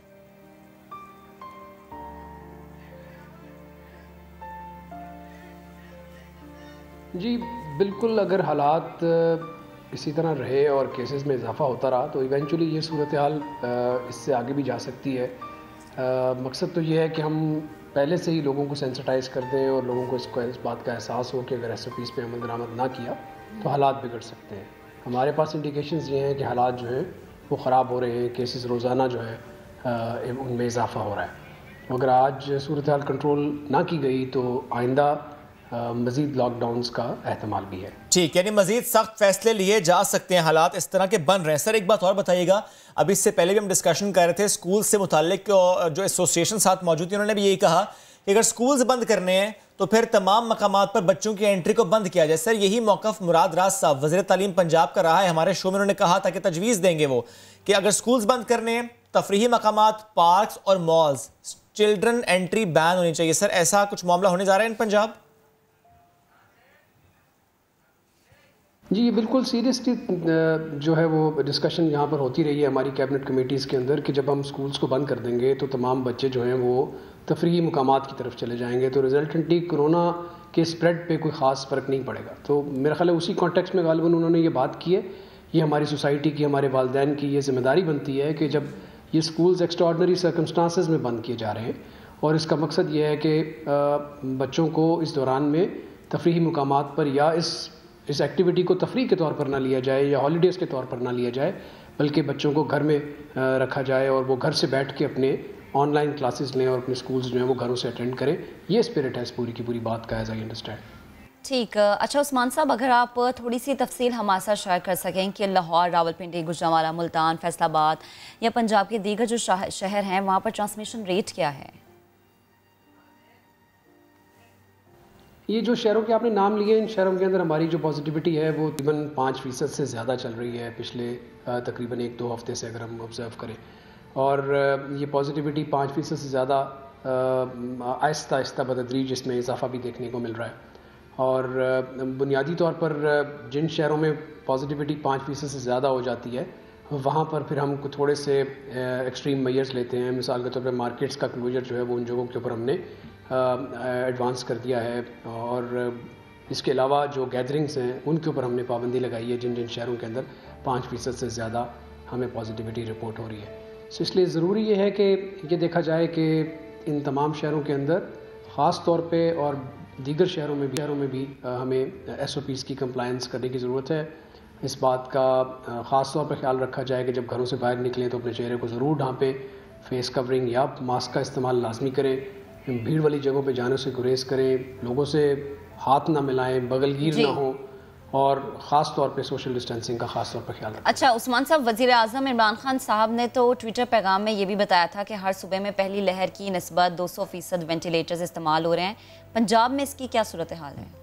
जी बिल्कुल, अगर हालात इसी तरह रहे और केसेस में इजाफा होता रहा तो इवेंचुअली ये सूरत हाल इससे आगे भी जा सकती है। मकसद तो ये है कि हम पहले से ही लोगों को सेंसिटाइज कर दें और लोगों को इसको इस बात का एहसास हो कि अगर एस ओ पीज़ पे अमल दरामद ना किया तो हालात बिगड़ सकते हैं। हमारे पास इंडिकेशंस ये हैं कि हालात जो हैं वो ख़राब हो रहे हैं, केसेस रोज़ाना जो है उनमें इजाफा हो रहा है। अगर आज सूरत हाल कंट्रोल ना की गई तो आइंदा मजीद लॉकडाउन्स का एहतमाल भी है। ठीक, यानी मजीद सख्त फैसले लिए जा सकते हैं, हालात इस तरह के बन रहे हैं। सर एक बात और बताइएगा, अभी इससे पहले भी हम डिस्कशन कर रहे थे स्कूल से मुताल्लिक जो एसोसिएशन साथ मौजूद थी उन्होंने भी यही कहा कि अगर स्कूल्स बंद करने हैं तो फिर तमाम मकामात पर बच्चों की एंट्री को बंद किया जाए। सर यही मौक़िफ़ मुराद राज साहब वज़ीर तालीम पंजाब का रहा है। हमारे शो में उन्होंने कहा था कि तजवीज़ देंगे वो कि अगर स्कूल्स बंद करने हैं, तफरीही मकामात, पार्क्स और मॉल्स, चिल्ड्रन एंट्री बैन होनी चाहिए। सर ऐसा कुछ मामला होने जा रहा है इन पंजाब? जी ये बिल्कुल सीरियसली जो है वो डिस्कशन यहाँ पर होती रही है हमारी कैबिनेट कमेटीज़ के अंदर कि जब हम स्कूल्स को बंद कर देंगे तो तमाम बच्चे जो हैं वो तफरीही मुकामात की तरफ चले जाएंगे, तो रिजल्टेंटली कोरोना के स्प्रेड पे कोई ख़ास फ़र्क नहीं पड़ेगा। तो मेरा ख्याल है उसी कॉन्टेक्स्ट में गालिबन उन्होंने ये बात की है। ये हमारी सोसाइटी की, हमारे वालिदैन की ये ज़िम्मेदारी बनती है कि जब ये स्कूल्स एक्स्ट्राऑर्डिनरी सर्कमस्टांसेस में बंद किए जा रहे हैं और इसका मकसद ये है कि बच्चों को इस दौरान में तफरीही मुकामात पर या इस इस एक्टिविटी को तफरीह के तौर पर ना लिया जाए या हॉलीडेज़ के तौर पर ना लिया जाए, बल्कि बच्चों को घर में रखा जाए और वो घर से बैठ के अपने ऑनलाइन क्लासेस लें और अपने स्कूल्स जो हैं वो घरों से अटेंड करें। ये स्पिरिट है इस पूरी की पूरी बात का, एज आई अंडरस्टैंड। ठीक, अच्छा उस्मान साहब, अगर आप थोड़ी सी तफसील हमारे साथ शेयर कर सकें कि लाहौर, रावलपिंडी, गुजरांवाला, मुल्तान, फैसलाबाद या पंजाब के दीगर जो शहर हैं वहाँ पर ट्रांसमिशन रेट क्या है? ये जो शहरों के आपने नाम लिए, इन शहरों के अंदर हमारी जो पॉजिटिविटी है वो तकरीबन पाँच फ़ीसद से ज़्यादा चल रही है पिछले तकरीबन एक दो हफ्ते से अगर हम ऑब्ज़र्व करें। और ये पॉजिटिविटी पाँच फ़ीसद से ज़्यादा आहिस्ता आहिस्ता बतदरीज इसमें इजाफा भी देखने को मिल रहा है। और बुनियादी तौर पर जिन शहरों में पॉजिटिविटी पाँच फ़ीसद से ज़्यादा हो जाती है वहाँ पर फिर हम कुछ थोड़े से एक्सट्रीम मेजर्स लेते हैं। मिसाल के तौर पर मार्केट्स का क्लोजर जो है वो उन जगहों के ऊपर हमने एडवांस कर दिया है, और इसके अलावा जो गैदरिंग्स हैं उनके ऊपर हमने पाबंदी लगाई है जिन जिन शहरों के अंदर पाँच फ़ीसद से ज़्यादा हमें पॉजिटिविटी रिपोर्ट हो रही है। सो इसलिए ज़रूरी ये है कि ये देखा जाए कि इन तमाम शहरों के अंदर ख़ास तौर पे और दीगर शहरों में भी शहरों में भी हमें एस ओ पीज़ की कंप्लायंस करने की ज़रूरत है। इस बात का ख़ास तौर पर ख्याल रखा जाए कि जब घरों से बाहर निकलें तो अपने चेहरे को ज़रूर ढांपें, फेस कवरिंग या मास्क का इस्तेमाल लाजमी करें, भीड़ वाली जगहों पे जाने से गुरेज करें, लोगों से हाथ ना मिलाएं, बगलगीर ना हो, और ख़ास तौर पे सोशल डिस्टेंसिंग का ख़ास तौर पर ख्याल रखें। अच्छा उस्मान साहब, वज़ीर आज़म इमरान खान साहब ने तो ट्विटर पैगाम में ये भी बताया था कि हर सूबे में पहली लहर की निस्बत दो सौ फीसद वेंटिलेटर्स इस्तेमाल हो रहे हैं। पंजाब में इसकी क्या सूरत हाल है?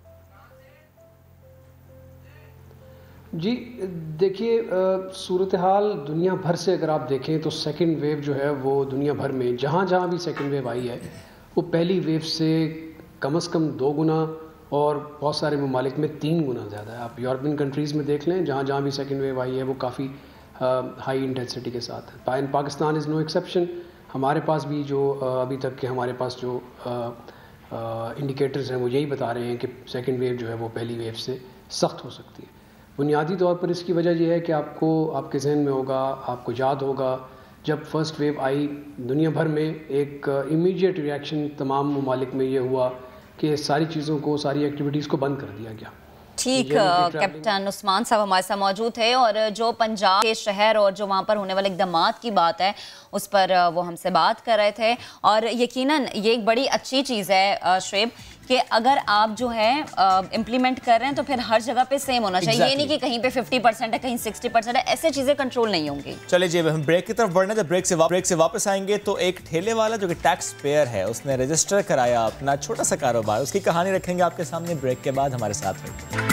जी देखिए, सूरत हाल दुनिया भर से अगर आप देखें तो सेकंड वेव जो है वो दुनिया भर में जहाँ जहाँ भी सेकंड वेव आई है वो पहली वेव से कम से कम दो गुना और बहुत सारे ममालिक में तीन गुना ज़्यादा है। आप यूरोपियन कंट्रीज़ में देख लें, जहाँ जहाँ भी सेकंड वेव आई है वो काफ़ी हाई इंटेंसिटी के साथ है। In Pakistan is no exception. हमारे पास भी जो uh, अभी तक के हमारे पास जो इंडिकेटर्स uh, uh, हैं वो यही बता रहे हैं कि सेकंड वेव जो है वो पहली वेव से सख्त हो सकती है। बुनियादी तौर पर इसकी वजह यह है कि आपको आपके जहन में होगा, आपको याद होगा, जब फर्स्ट वेव आई दुनिया भर में एक इमीडिएट रिएक्शन तमाम ममालिक में ये हुआ कि सारी चीज़ों को, सारी एक्टिविटीज़ को बंद कर दिया गया। ठीक, कैप्टन उस्मान साहब हमारे साथ मौजूद थे, और जो पंजाब के शहर और जो वहाँ पर होने वाले इक़दामात की बात है उस पर वो हमसे बात कर रहे थे। और यकीनन ये एक बड़ी अच्छी चीज़ है शुएब कि अगर आप जो है इम्प्लीमेंट कर रहे हैं तो फिर हर जगह पे सेम होना चाहिए। exactly. ये नहीं कि कहीं पे फिफ्टी परसेंट है, कहीं सिक्सटी परसेंट है, ऐसे चीज़ें कंट्रोल नहीं होंगी। चलिए जी, हम ब्रेक की तरफ बढ़ना है। जब ब्रेक से ब्रेक से वापस आएंगे तो एक ठेले वाला जो कि टैक्स पेयर है, उसने रजिस्टर कराया अपना छोटा सा कारोबार, उसकी कहानी रखेंगे आपके सामने ब्रेक के बाद। हमारे साथ रहिए।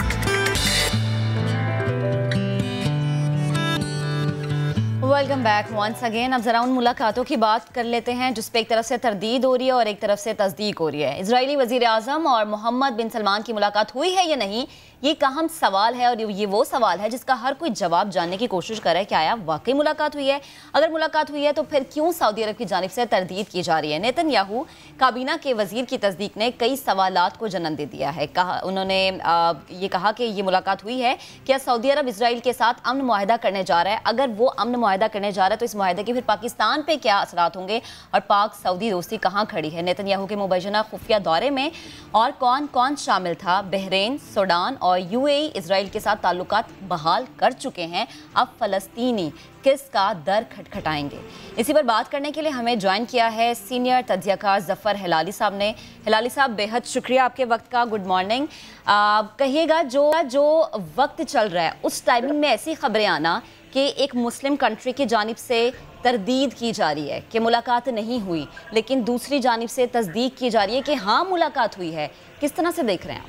Welcome back once again. अब जरा उन मुलाकातों की बात कर लेते हैं जिस पे एक तरफ से तरदीद हो रही है और एक तरफ से तस्दीक हो रही है। इजरायली वजीर आज़म और मोहम्मद बिन सलमान की मुलाकात हुई है या नहीं, ये एक अहम सवाल है, और ये वो सवाल है जिसका हर कोई जवाब जानने की कोशिश कर रहा है कि आया वाकई मुलाकात हुई है। अगर मुलाकात हुई है तो फिर क्यों सऊदी अरब की जानिब से तरदीद की जा रही है। नेतन्याहू काबीना के वजीर की तस्दीक ने कई सवालात को जन्म दे दिया है। कहा उन्होंने आ, ये कहा कि ये मुलाकात हुई है, क्या सऊदी अरब इसराइल के साथ अमन मुआहदा करने जा रहा है? अगर वो अमन मुआहदा करने जा रहा है तो इस मुआहदे के फिर पाकिस्तान पे क्या असरात होंगे, और पाक सऊदी दोस्ती कहाँ खड़ी है? नेतन्याहू के मुबैना खुफिया दौरे में और कौन कौन शामिल था? बहरीन, सूडान और यूएई इजराइल के साथ ताल्लुकात बहाल कर चुके हैं, अब फलस्तीनी किसका दर खटखटाएंगे? इसी पर बात करने के लिए हमें ज्वाइन किया है सीनियर तज्जियाकार जफ़र हिलाली साहब ने। हिलाली साहब, बेहद शुक्रिया आपके वक्त का, गुड मॉर्निंग। कहिएगा, जो जो वक्त चल रहा है उस टाइमिंग में ऐसी खबरें आना कि एक मुस्लिम कंट्री की जानिब से तरदीद की जा रही है कि मुलाकात नहीं हुई, लेकिन दूसरी जानिब से तस्दीक की जा रही है कि हाँ मुलाकात हुई है, किस तरह से देख रहे हैं आप?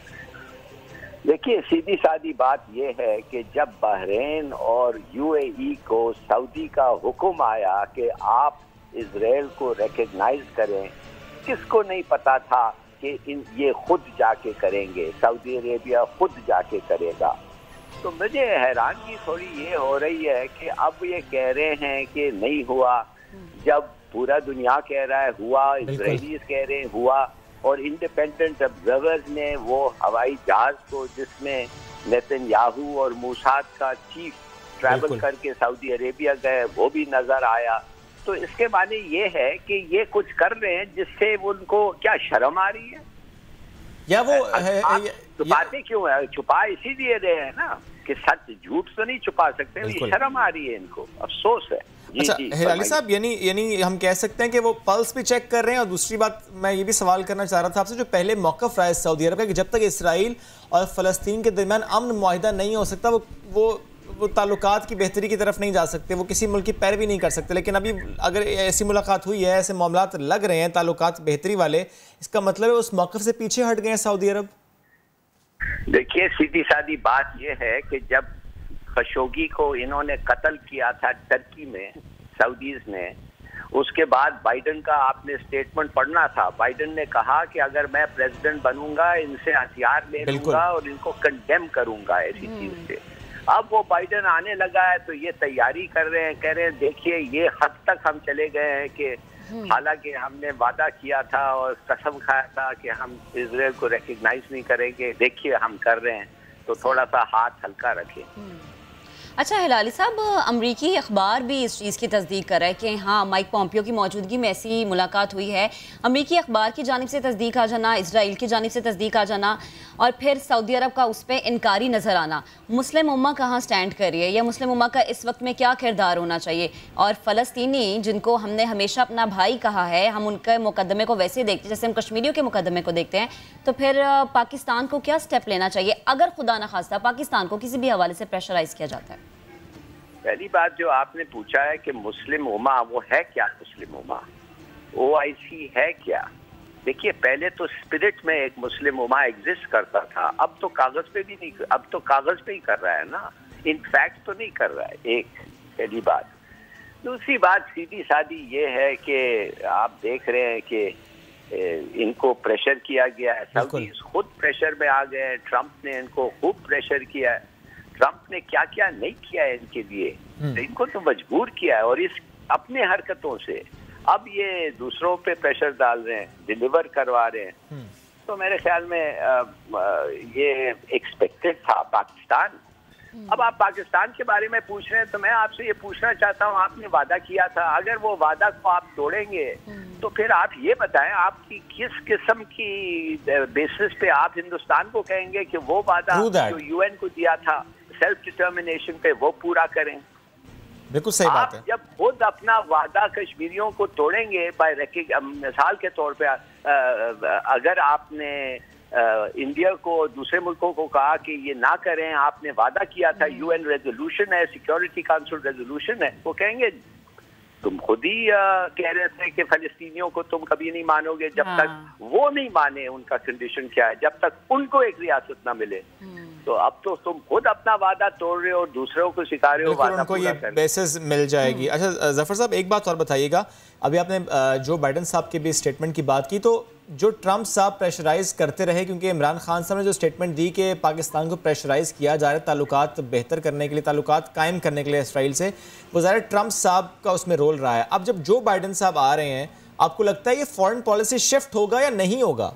देखिए, सीधी सादी बात यह है कि जब बहरीन और यूएई को सऊदी का हुक्म आया कि आप इजराइल को रिकग्नाइज करें, किसको नहीं पता था कि इन ये खुद जाके करेंगे, सऊदी अरेबिया खुद जाके करेगा। तो मुझे हैरानगी थोड़ी ये हो रही है कि अब ये कह रहे हैं कि नहीं हुआ, जब पूरा दुनिया कह रहा है हुआ, इजरायलीज कह रहे हैं हुआ, और इंडिपेंडेंट ऑब्जर्वर्स ने वो हवाई जहाज को जिसमें नेतन्याहू और मूसाद का चीफ ट्रैवल करके सऊदी अरेबिया गए वो भी नजर आया। तो इसके माने ये है कि ये कुछ कर रहे हैं जिससे उनको क्या शर्म आ रही है या वो है, तो बातें क्यों है छुपा इसीलिए रहे हैं ना कि सच झूठ तो नहीं छुपा सकते, ये शर्म आ रही है इनको, अफसोस है। अच्छा हिलाली साहब, यानी यानी हम कह सकते हैं कि वो पल्स भी चेक कर रहे हैं। और दूसरी बात मैं ये भी सवाल करना चाह रहा था आपसे, जो पहले मौक़िफ़ रहा है सऊदी अरब का कि जब तक इसराइल और फ़लस्तीन के दरमियान अमन मुआहिदा नहीं हो सकता वो वो वो ताल्लुकात की बेहतरी की तरफ नहीं जा सकते, वो किसी मुल्क की पैरवी नहीं कर सकते। लेकिन अभी अगर ऐसी मुलाकात हुई है, ऐसे मामलात लग रहे हैं ताल्लुकात बेहतरी वाले, इसका मतलब है उस मौक़िफ़ से पीछे हट गए हैं सऊदी अरब? देखिए, सीधी सादी बात यह है कि जब खशोगी को इन्होंने कत्ल किया था टर्की में सऊदीज ने, उसके बाद बाइडन का आपने स्टेटमेंट पढ़ना था। बाइडन ने कहा कि अगर मैं प्रेसिडेंट बनूंगा इनसे हथियार ले लूंगा और इनको कंडेम करूंगा ऐसी चीज से। अब वो बाइडेन आने लगा है तो ये तैयारी कर रहे हैं, कह रहे हैं देखिए ये हद तक हम चले गए हैं कि हालांकि हमने वादा किया था और कसम खाया था कि हम इजराइल को रिकग्नाइज नहीं करेंगे, देखिए हम कर रहे हैं, तो थोड़ा सा हाथ हल्का रखें। अच्छा हिलाली साहब, अमरीकी अखबार भी इस चीज़ की तस्दीक कर रहा है कि हाँ माइक पॉम्पियो की मौजूदगी में ऐसी मुलाकात हुई है। अमरीकी अखबार की जानिब से तस्दीक आ जाना, इजराइल की जानिब से तस्दीक आ जाना और फिर सऊदी अरब का उस पर इनकारी नज़र आना, मुस्लिम उम्मा कहाँ स्टैंड कर रही है या मुस्लिम उम्मा का इस वक्त में क्या किरदार होना चाहिए? और फ़लस्तीनी जिनको हमने हमेशा अपना भाई कहा है, हम उनके मुकदमे को वैसे देखते हैं जैसे हम कश्मीरियों के मुकदमे को देखते हैं, तो फिर पाकिस्तान को क्या स्टेप लेना चाहिए अगर खुदा न खास्ता पाकिस्तान को किसी भी हवाले से प्रेशराइज किया जाता है? पहली बात जो आपने पूछा है कि मुस्लिम उम्मा, वो है क्या मुस्लिम उम्मा? ओ आई सी है क्या? देखिए पहले तो स्पिरिट में एक मुस्लिम उम्मा एग्जिस्ट करता था, अब तो कागज पे भी नहीं, अब तो कागज पे ही कर रहा है ना, इनफैक्ट तो नहीं कर रहा है। एक पहली बात। दूसरी बात सीधी सादी ये है कि आप देख रहे हैं कि इनको प्रेशर किया गया है, सऊदीज खुद प्रेशर में आ गए हैं, ट्रंप ने इनको खूब प्रेशर किया है। ट्रंप ने क्या क्या नहीं किया है इनके लिए, तो इनको तो मजबूर किया है और इस अपने हरकतों से अब ये दूसरों पे प्रेशर डाल रहे हैं, डिलीवर करवा रहे हैं। तो मेरे ख्याल में आ, आ, ये एक्सपेक्टेड था पाकिस्तान। अब आप पाकिस्तान के बारे में पूछ रहे हैं तो मैं आपसे ये पूछना चाहता हूँ, आपने वादा किया था, अगर वो वादा को आप तोड़ेंगे तो फिर आप ये बताएं आपकी किस किस्म की बेसिस पे आप हिंदुस्तान को कहेंगे कि वो वादा जो यूएन को दिया था सेल्फ डिटर्मिनेशन पे वो पूरा करें। बिल्कुल सही बात है। जब खुद अपना वादा कश्मीरियों को तोड़ेंगे, बाय मिसाल के तौर पे अगर आपने इंडिया को दूसरे मुल्कों को कहा कि ये ना करें, आपने वादा किया था, यूएन रेजोल्यूशन है, सिक्योरिटी काउंसिल रेजोल्यूशन है, वो कहेंगे तुम खुद ही कह रहे थे कि फलस्तीनियों को तुम कभी नहीं मानोगे जब हाँ। तक वो नहीं माने उनका कंडीशन क्या है, जब तक उनको एक रियासत ना मिले। तो अब तो तुम खुद अपना वादा तोड़ रहे हो और दूसरों को सिखा रहे हो वादा उनको ये बेसिस मिल जाएगी। अच्छा जफर साहब एक बात और बताइएगा, अभी आपने जो बाइडेन साहब के भी स्टेटमेंट की बात की, तो जो ट्रंप साहब प्रेशराइज करते रहे, क्योंकि इमरान खान साहब ने जो स्टेटमेंट दी कि पाकिस्तान को प्रेशराइज किया जा रहा है ताल्लुकात बेहतर करने के लिए, ताल्लुकात कायम करने के लिए इसराइल से, वो ज़ाहिर ट्रंप साहब का उसमें रोल रहा है। अब जब जो बाइडेन साहब आ रहे हैं, आपको लगता है ये फॉरेन पॉलिसी शिफ्ट होगा या नहीं होगा?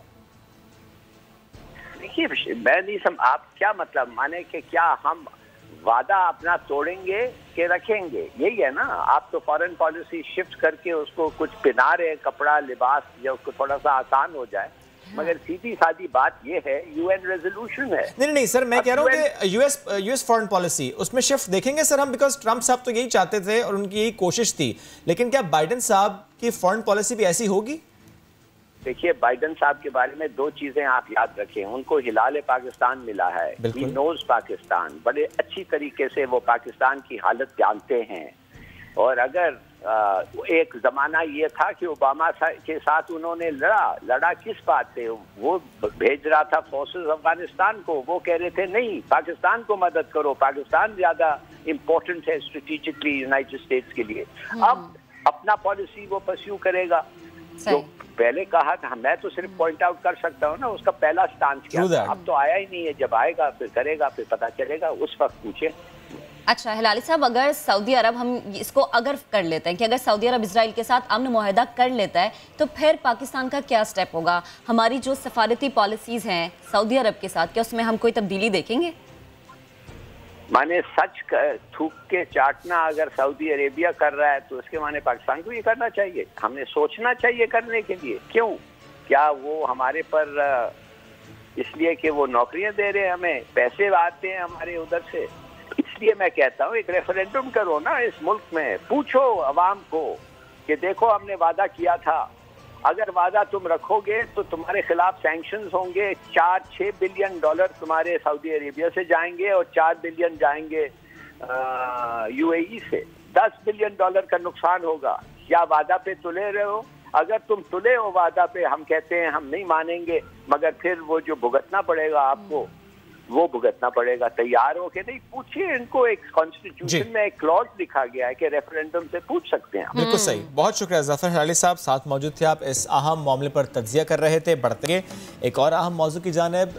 देखिए मैं नहीं सम आप क्या मतलब माने कि क्या हम वादा अपना तोड़ेंगे कि रखेंगे, यही है ना। आप तो फॉरेन पॉलिसी शिफ्ट करके उसको कुछ पहना रहे कपड़ा लिबास या उसको थोड़ा सा आसान हो जाए, मगर सीधी सादी बात ये है यूएन रेजोल्यूशन है। नहीं नहीं सर, मैं कह रहा हूँ कि यूएस यूएस फॉरेन पॉलिसी उसमें शिफ्ट देखेंगे सर हम, बिकॉज ट्रंप साहब तो यही चाहते थे और उनकी यही कोशिश थी, लेकिन क्या बाइडेन साहब की फॉरेन पॉलिसी भी ऐसी होगी? देखिए बाइडेन साहब के बारे में दो चीजें आप याद रखें, उनको हिलाल पाकिस्तान मिला है, ही नोज पाकिस्तान, बड़े अच्छी तरीके से वो पाकिस्तान की हालत जानते हैं। और अगर आ, एक जमाना ये था कि ओबामा के साथ उन्होंने लड़ा लड़ा किस बात पे, वो भेज रहा था फोर्सेस अफगानिस्तान को, वो कह रहे थे नहीं पाकिस्तान को मदद करो, पाकिस्तान ज्यादा इम्पोर्टेंट है स्ट्रेटेजिकली यूनाइटेड स्टेट्स के लिए। अब अपना पॉलिसी वो परस्यू करेगा, जो पहले कहा था, मैं तो सिर्फ पॉइंट आउट कर सकता हूँ ना उसका पहला स्टांस क्या था, अब तो आया ही नहीं है, जब आएगा फिर करेगा, फिर पता चलेगा, उस वक्त पूछे। अच्छा हिलाली साहब, अगर सऊदी अरब, हम इसको अगर कर लेते हैं कि अगर सऊदी अरब इजराइल के साथ अमन मुआहदा कर लेता है तो फिर पाकिस्तान का क्या स्टेप होगा? हमारी जो सफारती पॉलिसीज हैं सऊदी अरब के साथ, क्या उसमें हम कोई तब्दीली देखेंगे? माने सच थूक के चाटना अगर सऊदी अरेबिया कर रहा है तो उसके माने पाकिस्तान को ये करना चाहिए, हमने सोचना चाहिए करने के लिए। क्यों? क्या वो हमारे पर इसलिए कि वो नौकरियां दे रहे हैं, हमें पैसे आते हैं हमारे उधर से? इसलिए मैं कहता हूँ एक रेफरेंडम करो ना इस मुल्क में, पूछो अवाम को कि देखो हमने वादा किया था, अगर वादा तुम रखोगे तो तुम्हारे खिलाफ सैंक्शंस होंगे, चार छः बिलियन डॉलर तुम्हारे सऊदी अरेबिया से जाएंगे और चार बिलियन जाएंगे यूएई से, दस बिलियन डॉलर का नुकसान होगा। क्या वादा पे तुले रहे हो? अगर तुम तुले हो वादा पे, हम कहते हैं हम नहीं मानेंगे, मगर फिर वो जो भुगतना पड़ेगा आपको, वो भुगतना पड़ेगा। तैयार हो के नहीं, पूछिए इनको, एक कॉन्स्टिट्यूशन में एक क्लॉज लिखा गया है कि रेफरेंडम से पूछ सकते हैं। बिल्कुल सही, बहुत शुक्रिया जफर हलाली साहब, साथ मौजूद थे आप, इस अहम मामले पर तज्जिया कर रहे थे। बढ़ते गए एक और अहम मौजू की जानिब,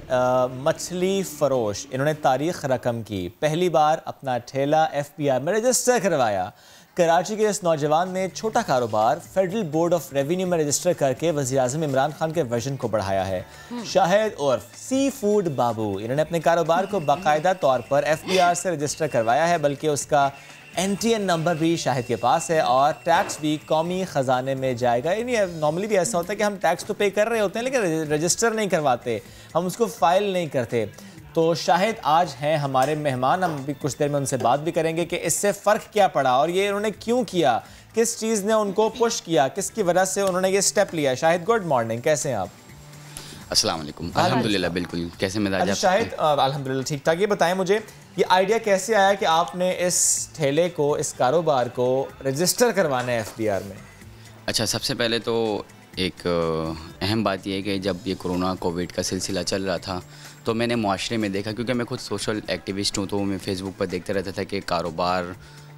मछली फरोश, इन्होंने तारीख रकम की, पहली बार अपना ठेला एफ पी आर में रजिस्टर करवाया। कराची के इस नौजवान ने छोटा कारोबार फेडरल बोर्ड ऑफ रेवेन्यू में रजिस्टर करके वज़ीर-ए-आज़म इमरान खान के विजन को बढ़ाया है। शाहिद उर्फ सी फूड बाबू, इन्होंने अपने कारोबार को बाकायदा तौर पर एफ पी आर से रजिस्टर करवाया है, बल्कि उसका एन टी एन नंबर भी शाहिद के पास है और टैक्स भी कौमी ख़जाने में जाएगा। यानी नॉर्मली भी ऐसा होता है कि हम टैक्स तो पे कर रहे होते हैं लेकिन रजिस्टर नहीं करवाते, हम उसको फाइल नहीं करते। तो शाहिद आज हैं हमारे मेहमान, हम भी कुछ देर में उनसे बात भी करेंगे कि इससे फ़र्क क्या पड़ा और ये उन्होंने क्यों किया, किस चीज़ ने उनको पुश किया, किसकी वजह से उन्होंने ये स्टेप लिया। शाहिद गुड मॉर्निंग, कैसे हैं आप? अस्सलाम वालेकुम। अल्हम्दुलिल्लाह बिल्कुल, कैसे मिजाज आप? शाहिद अल्हम्दुलिल्लाह ठीक ठाक। ये बताएं मुझे, ये आइडिया कैसे आया कि आपने इस ठेले को, इस कारोबार को रजिस्टर करवाना है एफ बी आर में? अच्छा, सबसे पहले तो एक अहम बात यह है कि जब ये कोरोना कोविड का सिलसिला चल रहा था तो मैंने मुआशरे में देखा, क्योंकि मैं खुद सोशल एक्टिविस्ट हूँ, तो मैं फेसबुक पर देखते रहता था कि कारोबार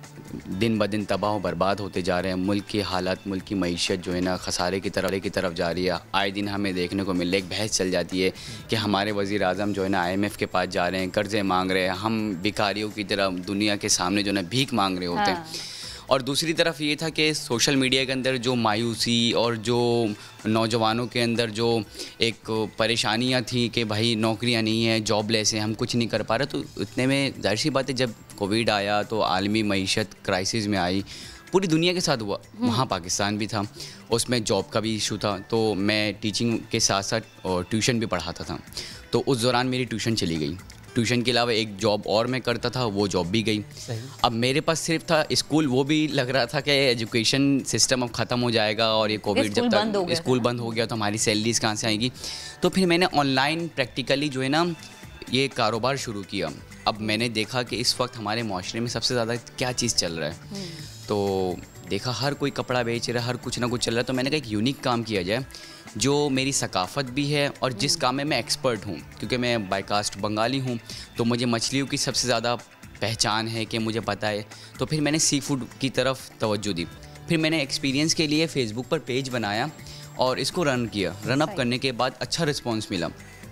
दिन ब दिन तबाह बर्बाद होते जा रहे हैं, मुल्क की हालत, मुल्क की मईशत जो है ना खसारे की तरफ की तरफ जा रही है। आए दिन हमें देखने को मिल रही एक बहस चल जाती है कि हमारे वज़ीर आज़म जो है ना आई एम एफ़ के पास जा रहे हैं, कर्ज़े मांग रहे हैं, हम भिखारियों की तरह दुनिया के सामने जो है ना भीख मांग रहे होते हैं। हाँ। और दूसरी तरफ ये था कि सोशल मीडिया के अंदर जो मायूसी और जो नौजवानों के अंदर जो एक परेशानियां थी कि भाई नौकरियां नहीं है, जॉबलेस हैं, हम कुछ नहीं कर पा रहे, तो इतने में जाहिर सी बात है जब कोविड आया तो आलमी मईशत क्राइसिस में आई, पूरी दुनिया के साथ हुआ, वहाँ पाकिस्तान भी था, उसमें जॉब का भी इशू था। तो मैं टीचिंग के साथ साथ ट्यूशन भी पढ़ाता था, तो उस दौरान मेरी ट्यूशन चली गई। ट्यूशन के अलावा एक जॉब और मैं करता था, वो जॉब भी गई। अब मेरे पास सिर्फ था स्कूल, वो भी लग रहा था कि एजुकेशन सिस्टम अब ख़त्म हो जाएगा और ये कोविड जब तक स्कूल बंद हो गया तो हमारी सैलरीज कहाँ से आएंगी। तो फिर मैंने ऑनलाइन प्रैक्टिकली जो है ना ये कारोबार शुरू किया। अब मैंने देखा कि इस वक्त हमारे माशरे में सबसे ज़्यादा क्या चीज़ चल रहा है, तो देखा हर कोई कपड़ा बेच रहा है, हर कुछ ना कुछ चल रहा है, तो मैंने कहा एक यूनिक काम किया जाए जो मेरी सकाफ़त भी है और जिस काम में मैं एक्सपर्ट हूँ, क्योंकि मैं बाय कास्ट बंगाली हूँ, तो मुझे मछलियों की सबसे ज़्यादा पहचान है कि मुझे पता है। तो फिर मैंने सी फूड की तरफ तवज्जो दी। फिर मैंने एक्सपीरियंस के लिए फ़ेसबुक पर पेज बनाया और इसको रन किया। रन अप करने के बाद अच्छा रिस्पॉन्स मिला।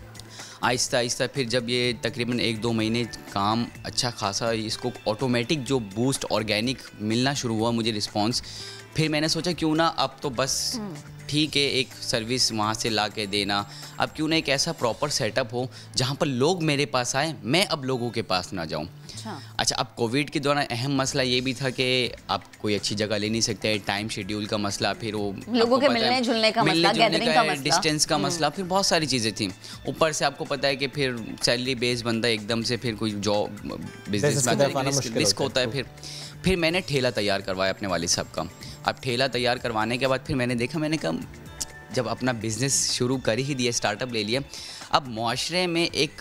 आहिस्ता आहिस्ता फिर जब ये तकरीबन एक दो महीने काम अच्छा खासा, इसको ऑटोमेटिक जो बूस्ट ऑर्गेनिक मिलना शुरू हुआ मुझे रिस्पॉन्स, फिर मैंने सोचा क्यों ना अब तो बस ठीक है एक सर्विस वहाँ से ला के देना, अब क्यों ना एक ऐसा प्रॉपर सेटअप हो जहाँ पर लोग मेरे पास आए, मैं अब लोगों के पास ना जाऊँ। अच्छा अच्छा अब कोविड के दौरान अहम मसला ये भी था कि आप कोई अच्छी जगह ले नहीं सकते, टाइम शेड्यूल का मसला, फिर वो लोगों के मिलने जुलने का मसला, गैदरिंग का मसला, डिस्टेंस का मसला, फिर बहुत सारी चीज़ें थी। ऊपर से आपको पता है कि फिर सैलरी बेस बंदा एकदम से फिर कोई जॉब बिजनेस में रिस्क होता है। फिर फिर मैंने ठेला तैयार करवाया अपने वालिद साहब का। अब ठेला तैयार करवाने के बाद फिर मैंने देखा, मैंने कहा जब अपना बिज़नेस शुरू कर ही दिया, स्टार्टअप ले लिया, अब मुआशरे में एक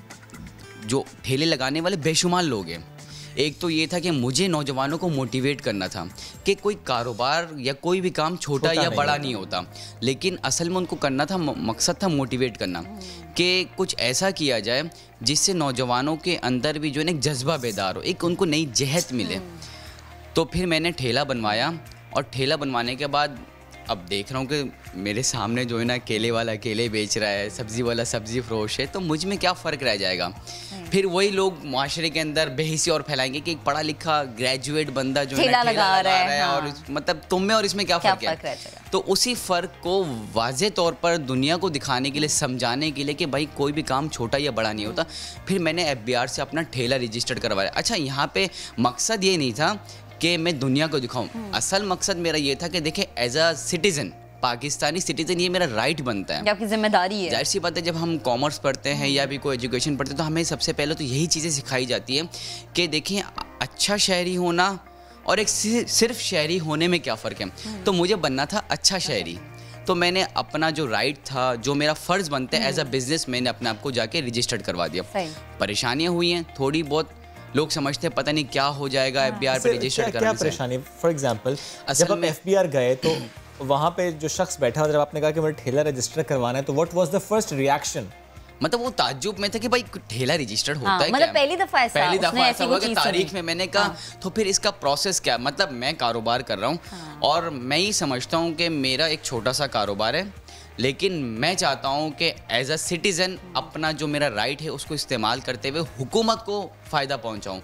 जो ठेले लगाने वाले बेशुमार लोग हैं। एक तो ये था कि मुझे नौजवानों को मोटिवेट करना था कि कोई कारोबार या कोई भी काम छोटा, छोटा या बड़ा नहीं होता, लेकिन असल में उनको करना था, मकसद था मोटिवेट करना कि कुछ ऐसा किया जाए जिससे नौजवानों के अंदर भी जो है एक जज्बा बेदार हो, एक उनको नई जहत मिले। तो फिर मैंने ठेला बनवाया और ठेला बनवाने के बाद अब देख रहा हूँ कि मेरे सामने जो है ना केले वाला केले बेच रहा है, सब्ज़ी वाला सब्ज़ी फरोश है, तो मुझ में क्या फ़र्क रह जाएगा। फिर वही लोग माशरे के अंदर बेहिसी और फैलाएंगे कि एक पढ़ा लिखा ग्रेजुएट बंदा जो है ना ठेला लगा रहा है, हाँ। और मतलब तुम में और इसमें क्या फ़र्क है। तो उसी फ़र्क को वाज़े तौर पर दुनिया को दिखाने के लिए, समझाने के लिए कि भाई कोई भी काम छोटा या बड़ा नहीं होता, फिर मैंने एफ बी आर से अपना ठेला रजिस्टर्ड करवाया। अच्छा, यहाँ पे मकसद ये नहीं था कि मैं दुनिया को दिखाऊं, असल मकसद मेरा ये था कि देखे as a citizen, Pakistani citizen, ये मेरा राइट बनता है, आपकी जिम्मेदारी है। जाहिर सी बात है जब हम कॉमर्स पढ़ते हैं या भी कोई एजुकेशन पढ़ते हैं तो हमें सबसे पहले तो यही चीज़ें सिखाई जाती है कि देखिए अच्छा शहरी होना और एक सिर्फ शहरी होने में क्या फ़र्क है। तो मुझे बनना था अच्छा शहरी, तो मैंने अपना जो राइट था, जो मेरा फ़र्ज़ बनता है एज अ बिज़नेस, मैंने अपने आप को जाके रजिस्टर्ड करवा दिया। परेशानियाँ हुई हैं थोड़ी बहुत, लोग समझते हैं पता नहीं क्या हो जाएगा एफ बी आर पे रजिस्टर करने से। क्या परेशानी? फॉर एग्जांपल जब आप एफ बी आर गए तो वहाँ पे जो शख्स बैठा, जब आपने कहा कि मुझे ठेला रजिस्टर करवाना है, तो what was the first reaction? मतलब वो ताज्जुब में था कि भाई ठेला रजिस्टर्ड होता हाँ, है मतलब क्या? पहली दफा ऐसा पहली उसने दफा ऐसी ऐसा वो हुआ कि चीज़ तारीख सुनी। में मैंने कहा हाँ। तो फिर इसका प्रोसेस क्या, मतलब मैं कारोबार कर रहा हूँ और मैं ही समझता हूँ कि मेरा एक छोटा सा कारोबार है, लेकिन मैं चाहता हूँ कि एज अ सिटीज़न अपना जो मेरा राइट है उसको इस्तेमाल करते हुए हुकूमत को फ़ायदा पहुँचाऊँ।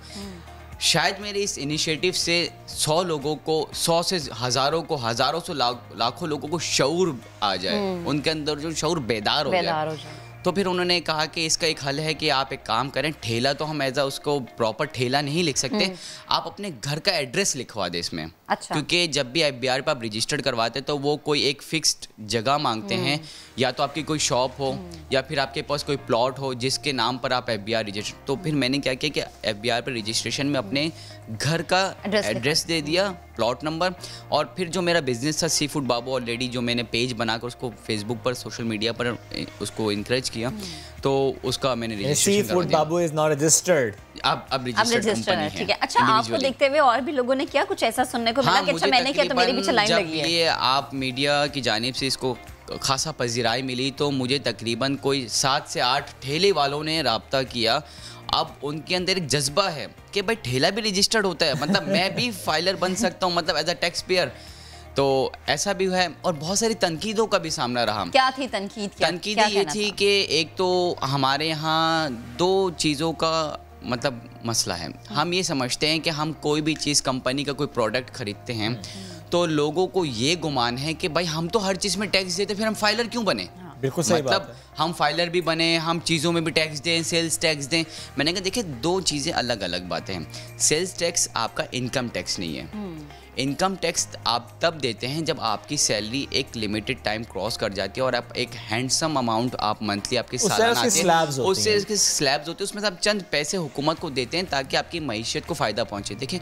शायद मेरे इस इनिशिएटिव से सौ लोगों को, सौ से हज़ारों को, हज़ारों से ला, लाखों लोगों को शऊर आ जाए, उनके अंदर जो शऊर बेदार हो बेदार हो जाए। जाए। तो फिर उन्होंने कहा कि इसका एक हल है कि आप एक काम करें, ठेला तो हम एज अ उसको प्रॉपर ठेला नहीं लिख सकते, आप अपने घर का एड्रेस लिखवा दें इसमें। अच्छा। क्योंकि जब भी एफबीआर पर आप रजिस्टर्ड करवाते तो वो कोई एक फिक्स्ड जगह मांगते हैं, या तो आपकी कोई शॉप हो या फिर आपके पास कोई प्लॉट हो जिसके नाम पर आप एफबीआर रजिस्टर। तो फिर मैंने क्या किया कि एफबीआर पर रजिस्ट्रेशन में अपने घर का एड्रेस दे दिया, प्लॉट नंबर, और फिर जो मेरा बिजनेस था सी फूड बाबू, ऑलरेडी जो मैंने पेज बनाकर उसको फेसबुक पर, सोशल मीडिया पर उसको इंकरेज किया, तो उसका मैंने registration sea food Babu is not registered. अब अब अब रजिस्टर्ड है, ठीक है। अच्छा, आपको देखते हुए और भी लोगों ने किया कुछ ऐसा सुनने को मिला हाँ, कि अच्छा मैंने किया तो मेरे पीछे लाइन लगी है? ये आप मीडिया की जानिब से इसको खासा पजीराई मिली तो मुझे तकरीबन कोई सात से आठ ठेले वालों ने राब्ता किया। अब उनके अंदर एक जज्बा है कि भाई ठेला भी रजिस्टर्ड होता है, मतलब मैं भी फाइलर बन सकता हूँ, मतलब एज अ टैक्स पेयर। तो ऐसा भी है और बहुत सारी तनकीदों का भी सामना रहा। क्या थी तनकीद? तनकीद ये थी कि एक तो हमारे यहाँ दो चीज़ों का मतलब मसला है। हम ये समझते हैं कि हम कोई भी चीज़, कंपनी का कोई प्रोडक्ट खरीदते हैं तो लोगों को ये गुमान है कि भाई हम तो हर चीज़ में टैक्स देते, फिर हम फाइलर क्यों बने? बिल्कुल सही मतलब बात है। हम फाइलर भी बने, हम चीज़ों में भी टैक्स दें, सेल्स टैक्स दें। मैंने कहा देखिए दो चीज़ें अलग अलग बातें हैं। सेल्स टैक्स आपका इनकम टैक्स नहीं है। इनकम टैक्स आप तब देते हैं जब आपकी सैलरी एक लिमिटेड टाइम क्रॉस कर जाती है और आप एक हैंडसम अमाउंट आप मंथली आपके सालाना आते हैं, उससे उसके स्लैब्स होते हैं, उसमें से आप चंद पैसे हुकूमत को देते हैं ताकि आपकी मईशत को फ़ायदा पहुँचे। देखिए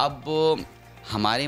अब हमारे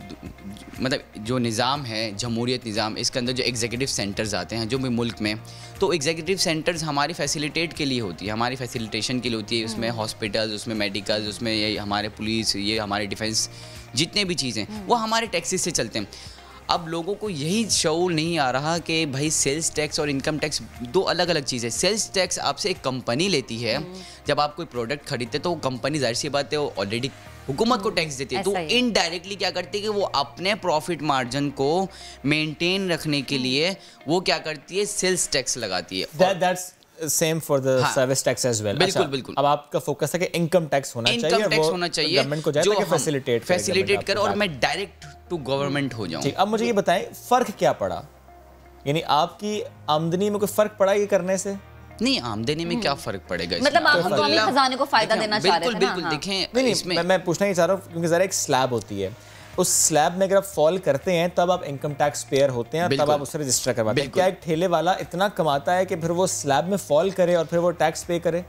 मतलब जो निज़ाम है, जमहूरियत निज़ाम, इसके अंदर जो एग्जीक्यूटिव सेंटर्स आते हैं जो भी मुल्क में, तो एग्जीक्यूटिव सेंटर्स हमारी फैसिलिटेट के लिए होती है, हमारी फैसिलिटेशन के लिए होती है। उसमें हॉस्पिटल्स, उसमें मेडिकल्स, उसमें ये हमारे पुलिस, ये हमारे डिफेंस, जितने भी चीज़ें वो हमारे टैक्सेस से चलते हैं। अब लोगों को यही शऊर नहीं आ रहा कि भाई सेल्स टैक्स और इनकम टैक्स दो अलग अलग चीज़ें। सेल्स टैक्स आपसे एक कंपनी लेती है, जब आप कोई प्रोडक्ट खरीदते तो वो कंपनी, जाहिर सी बात है, वो ऑलरेडी हुकूमत को टैक्स देती है, तो इनडायरेक्टली क्या करती है कि वो अपने प्रॉफिट मार्जिन को मेंटेन रखने के लिए वो क्या करती है, सेल्स टैक्स लगाती है। That, that's same for the service tax as well. बिल्कुल बिल्कुल। अब आपका फोकस है कि इनकम टैक्स होना चाहिए, इनकम टैक्स होना चाहिए गवर्नमेंट को जाए ताकि फैसिलिटेट फैसिलिटेट करे और मैं डायरेक्ट टू गवर्नमेंट हो जाऊं। ठीक, अब मुझे ये बताएं फर्क क्या पड़ा, यानी आपकी आमदनी में कोई फर्क पड़ा ये करने से? नहीं, आमदनी में क्या फर्क पड़ेगा? मतलब आप कौमी खजाने को फायदा देना चाह रहे थे ना? बिल्कुल, देखें इसमें मैं पूछना ही चाह रहा हूँ क्योंकि जरा एक स्लैब होती है, उस स्लैब में अगर आप फॉल करते हैं तब आप इनकम टैक्स पेयर होते हैं, तब आप उसे रजिस्टर करवाते हैं। क्या एक ठेले वाला इतना कमाता है कि फिर वो स्लैब में फॉल करे और फिर वो टैक्स पे करे?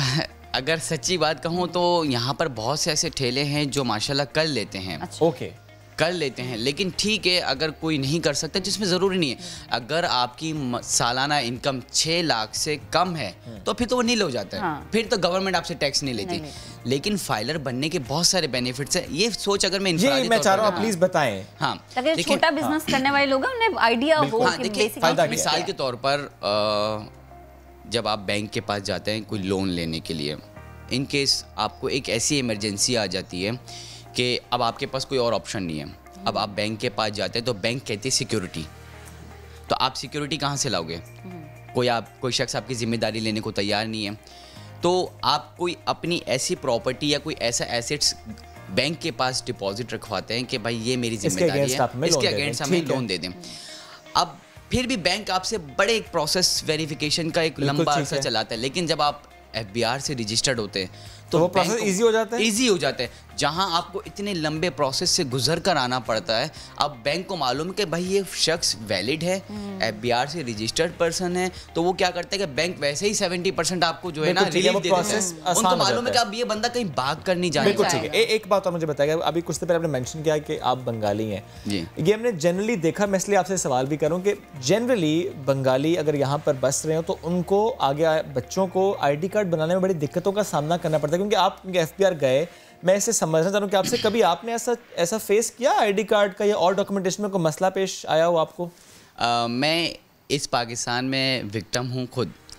अगर सच्ची बात कहूँ तो यहाँ पर बहुत से ऐसे ठेले हैं जो माशाल्लाह कर लेते हैं। अच्छा। ओके, कर लेते हैं, लेकिन ठीक है अगर कोई नहीं कर सकता जिसमें ज़रूरी नहीं है। अगर आपकी सालाना इनकम छः लाख से कम है तो फिर तो वो नील हो जाता है। हाँ। फिर तो गवर्नमेंट आपसे टैक्स नहीं लेती। नहीं। लेकिन फाइलर बनने के बहुत सारे बेनिफिट्स हैं। ये सोच अगर मैं ये मैं चाह रहा हूँ प्लीज बताएं। हाँ, ताकि छोटा बिजनेस करने वाले लोग उन्हें आइडिया हो कि बेसिकली मिसाल के तौर पर जब आप बैंक के पास जाते हैं कोई लोन लेने के लिए, इन केस आपको एक ऐसी इमरजेंसी आ जाती है कि अब आपके पास कोई और ऑप्शन नहीं है, अब आप बैंक के पास जाते हैं तो बैंक कहती है सिक्योरिटी, तो आप सिक्योरिटी कहाँ से लाओगे? कोई आप कोई शख्स आपकी जिम्मेदारी लेने को तैयार नहीं है, तो आप कोई अपनी ऐसी प्रॉपर्टी या कोई ऐसा एसेट्स बैंक के पास डिपॉजिट रखवाते हैं कि भाई ये मेरी जिम्मेदारी है, इसके अगेंस्ट हमें लोन दे दें। अब फिर भी बैंक आपसे बड़े एक प्रोसेस वेरिफिकेशन का एक लंबा अरसा चलाता है, लेकिन जब आप एफबीआर से रजिस्टर्ड होते हैं तो वो प्रोसेस इजी हो जाता है। इजी हो जाता है, जहां आपको इतने लंबे प्रोसेस से गुजर कर आना पड़ता है। अब बैंक को मालूम है कि भाई ये शख्स वैलिड है, एफबीआर से रजिस्टर्ड पर्सन है, तो वो क्या करता है कि बैंक वैसे ही सत्तर परसेंट आपको जो है ना रिलीफ दे देता है। उनको मालूम है कि अब ये बंदा कहीं भाग कर नहीं जाएगा। बिल्कुल ठीक है। एक बात और मुझे बताइए, अभी कुछ देर पहले आपने मेंशन किया कि आप बंगाली हैं जी, ये हमने जनरली देखा, मैं इसलिए आपसे सवाल भी करूँ कि जनरली बंगाली अगर यहाँ पर बस रहे हो तो उनको आगे बच्चों को आई डी कार्ड बनाने में बड़ी दिक्कतों का सामना करना पड़ता है, क्योंकि आप एफबीआर गए, मैं इसे समझना चाह रहा हूँ कि आपसे कभी आपने ऐसा ऐसा फेस किया आईडी कार्ड का या और डॉक्यूमेंटेशन में कोई मसला पेश आया हो आपको? आ, मैं इस पाकिस्तान में विक्टिम हूँ खुद।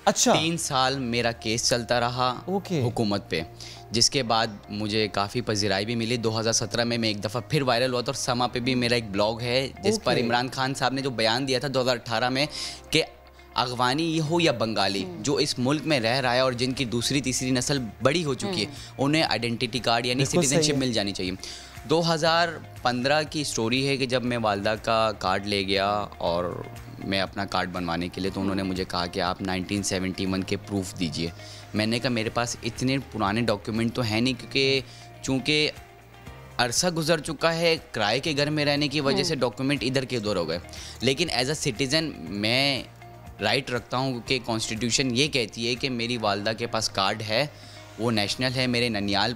अच्छा। तीन साल मेरा केस चलता रहा okay. हुकूमत पे, जिसके बाद मुझे काफ़ी पजीराई भी मिली। दो हज़ार सत्रह में मैं एक दफ़ा फिर वायरल हुआ था और समा पे भी मेरा एक ब्लॉग है जिस okay. पर इमरान खान साहब ने जो बयान दिया था दो हज़ार अठारह में कि अगवानी ये हो या बंगाली जो इस मुल्क में रह रहा है और जिनकी दूसरी तीसरी नस्ल बड़ी हो चुकी है, उन्हें आइडेंटिटी कार्ड यानी सिटीजनशिप मिल जानी चाहिए। दो हज़ार पंद्रह की स्टोरी है कि जब मैं वालदा का कार्ड ले गया और मैं अपना कार्ड बनवाने के लिए, तो उन्होंने मुझे कहा कि आप नाइनटीन सेवेंटी वन के प्रूफ दीजिए। मैंने कहा मेरे पास इतने पुराने डॉक्यूमेंट तो हैं नहीं, क्योंकि चूँकि अरसा गुजर चुका है किराए के घर में रहने की वजह से डॉक्यूमेंट इधर के उधर हो गए। लेकिन एज अ सिटीज़न मैं राइट रखता हूँ, क्योंकि कॉन्स्टिट्यूशन ये कहती है कि मेरी वालदा के पास कार्ड है, वो नेशनल है, मेरे ननियाल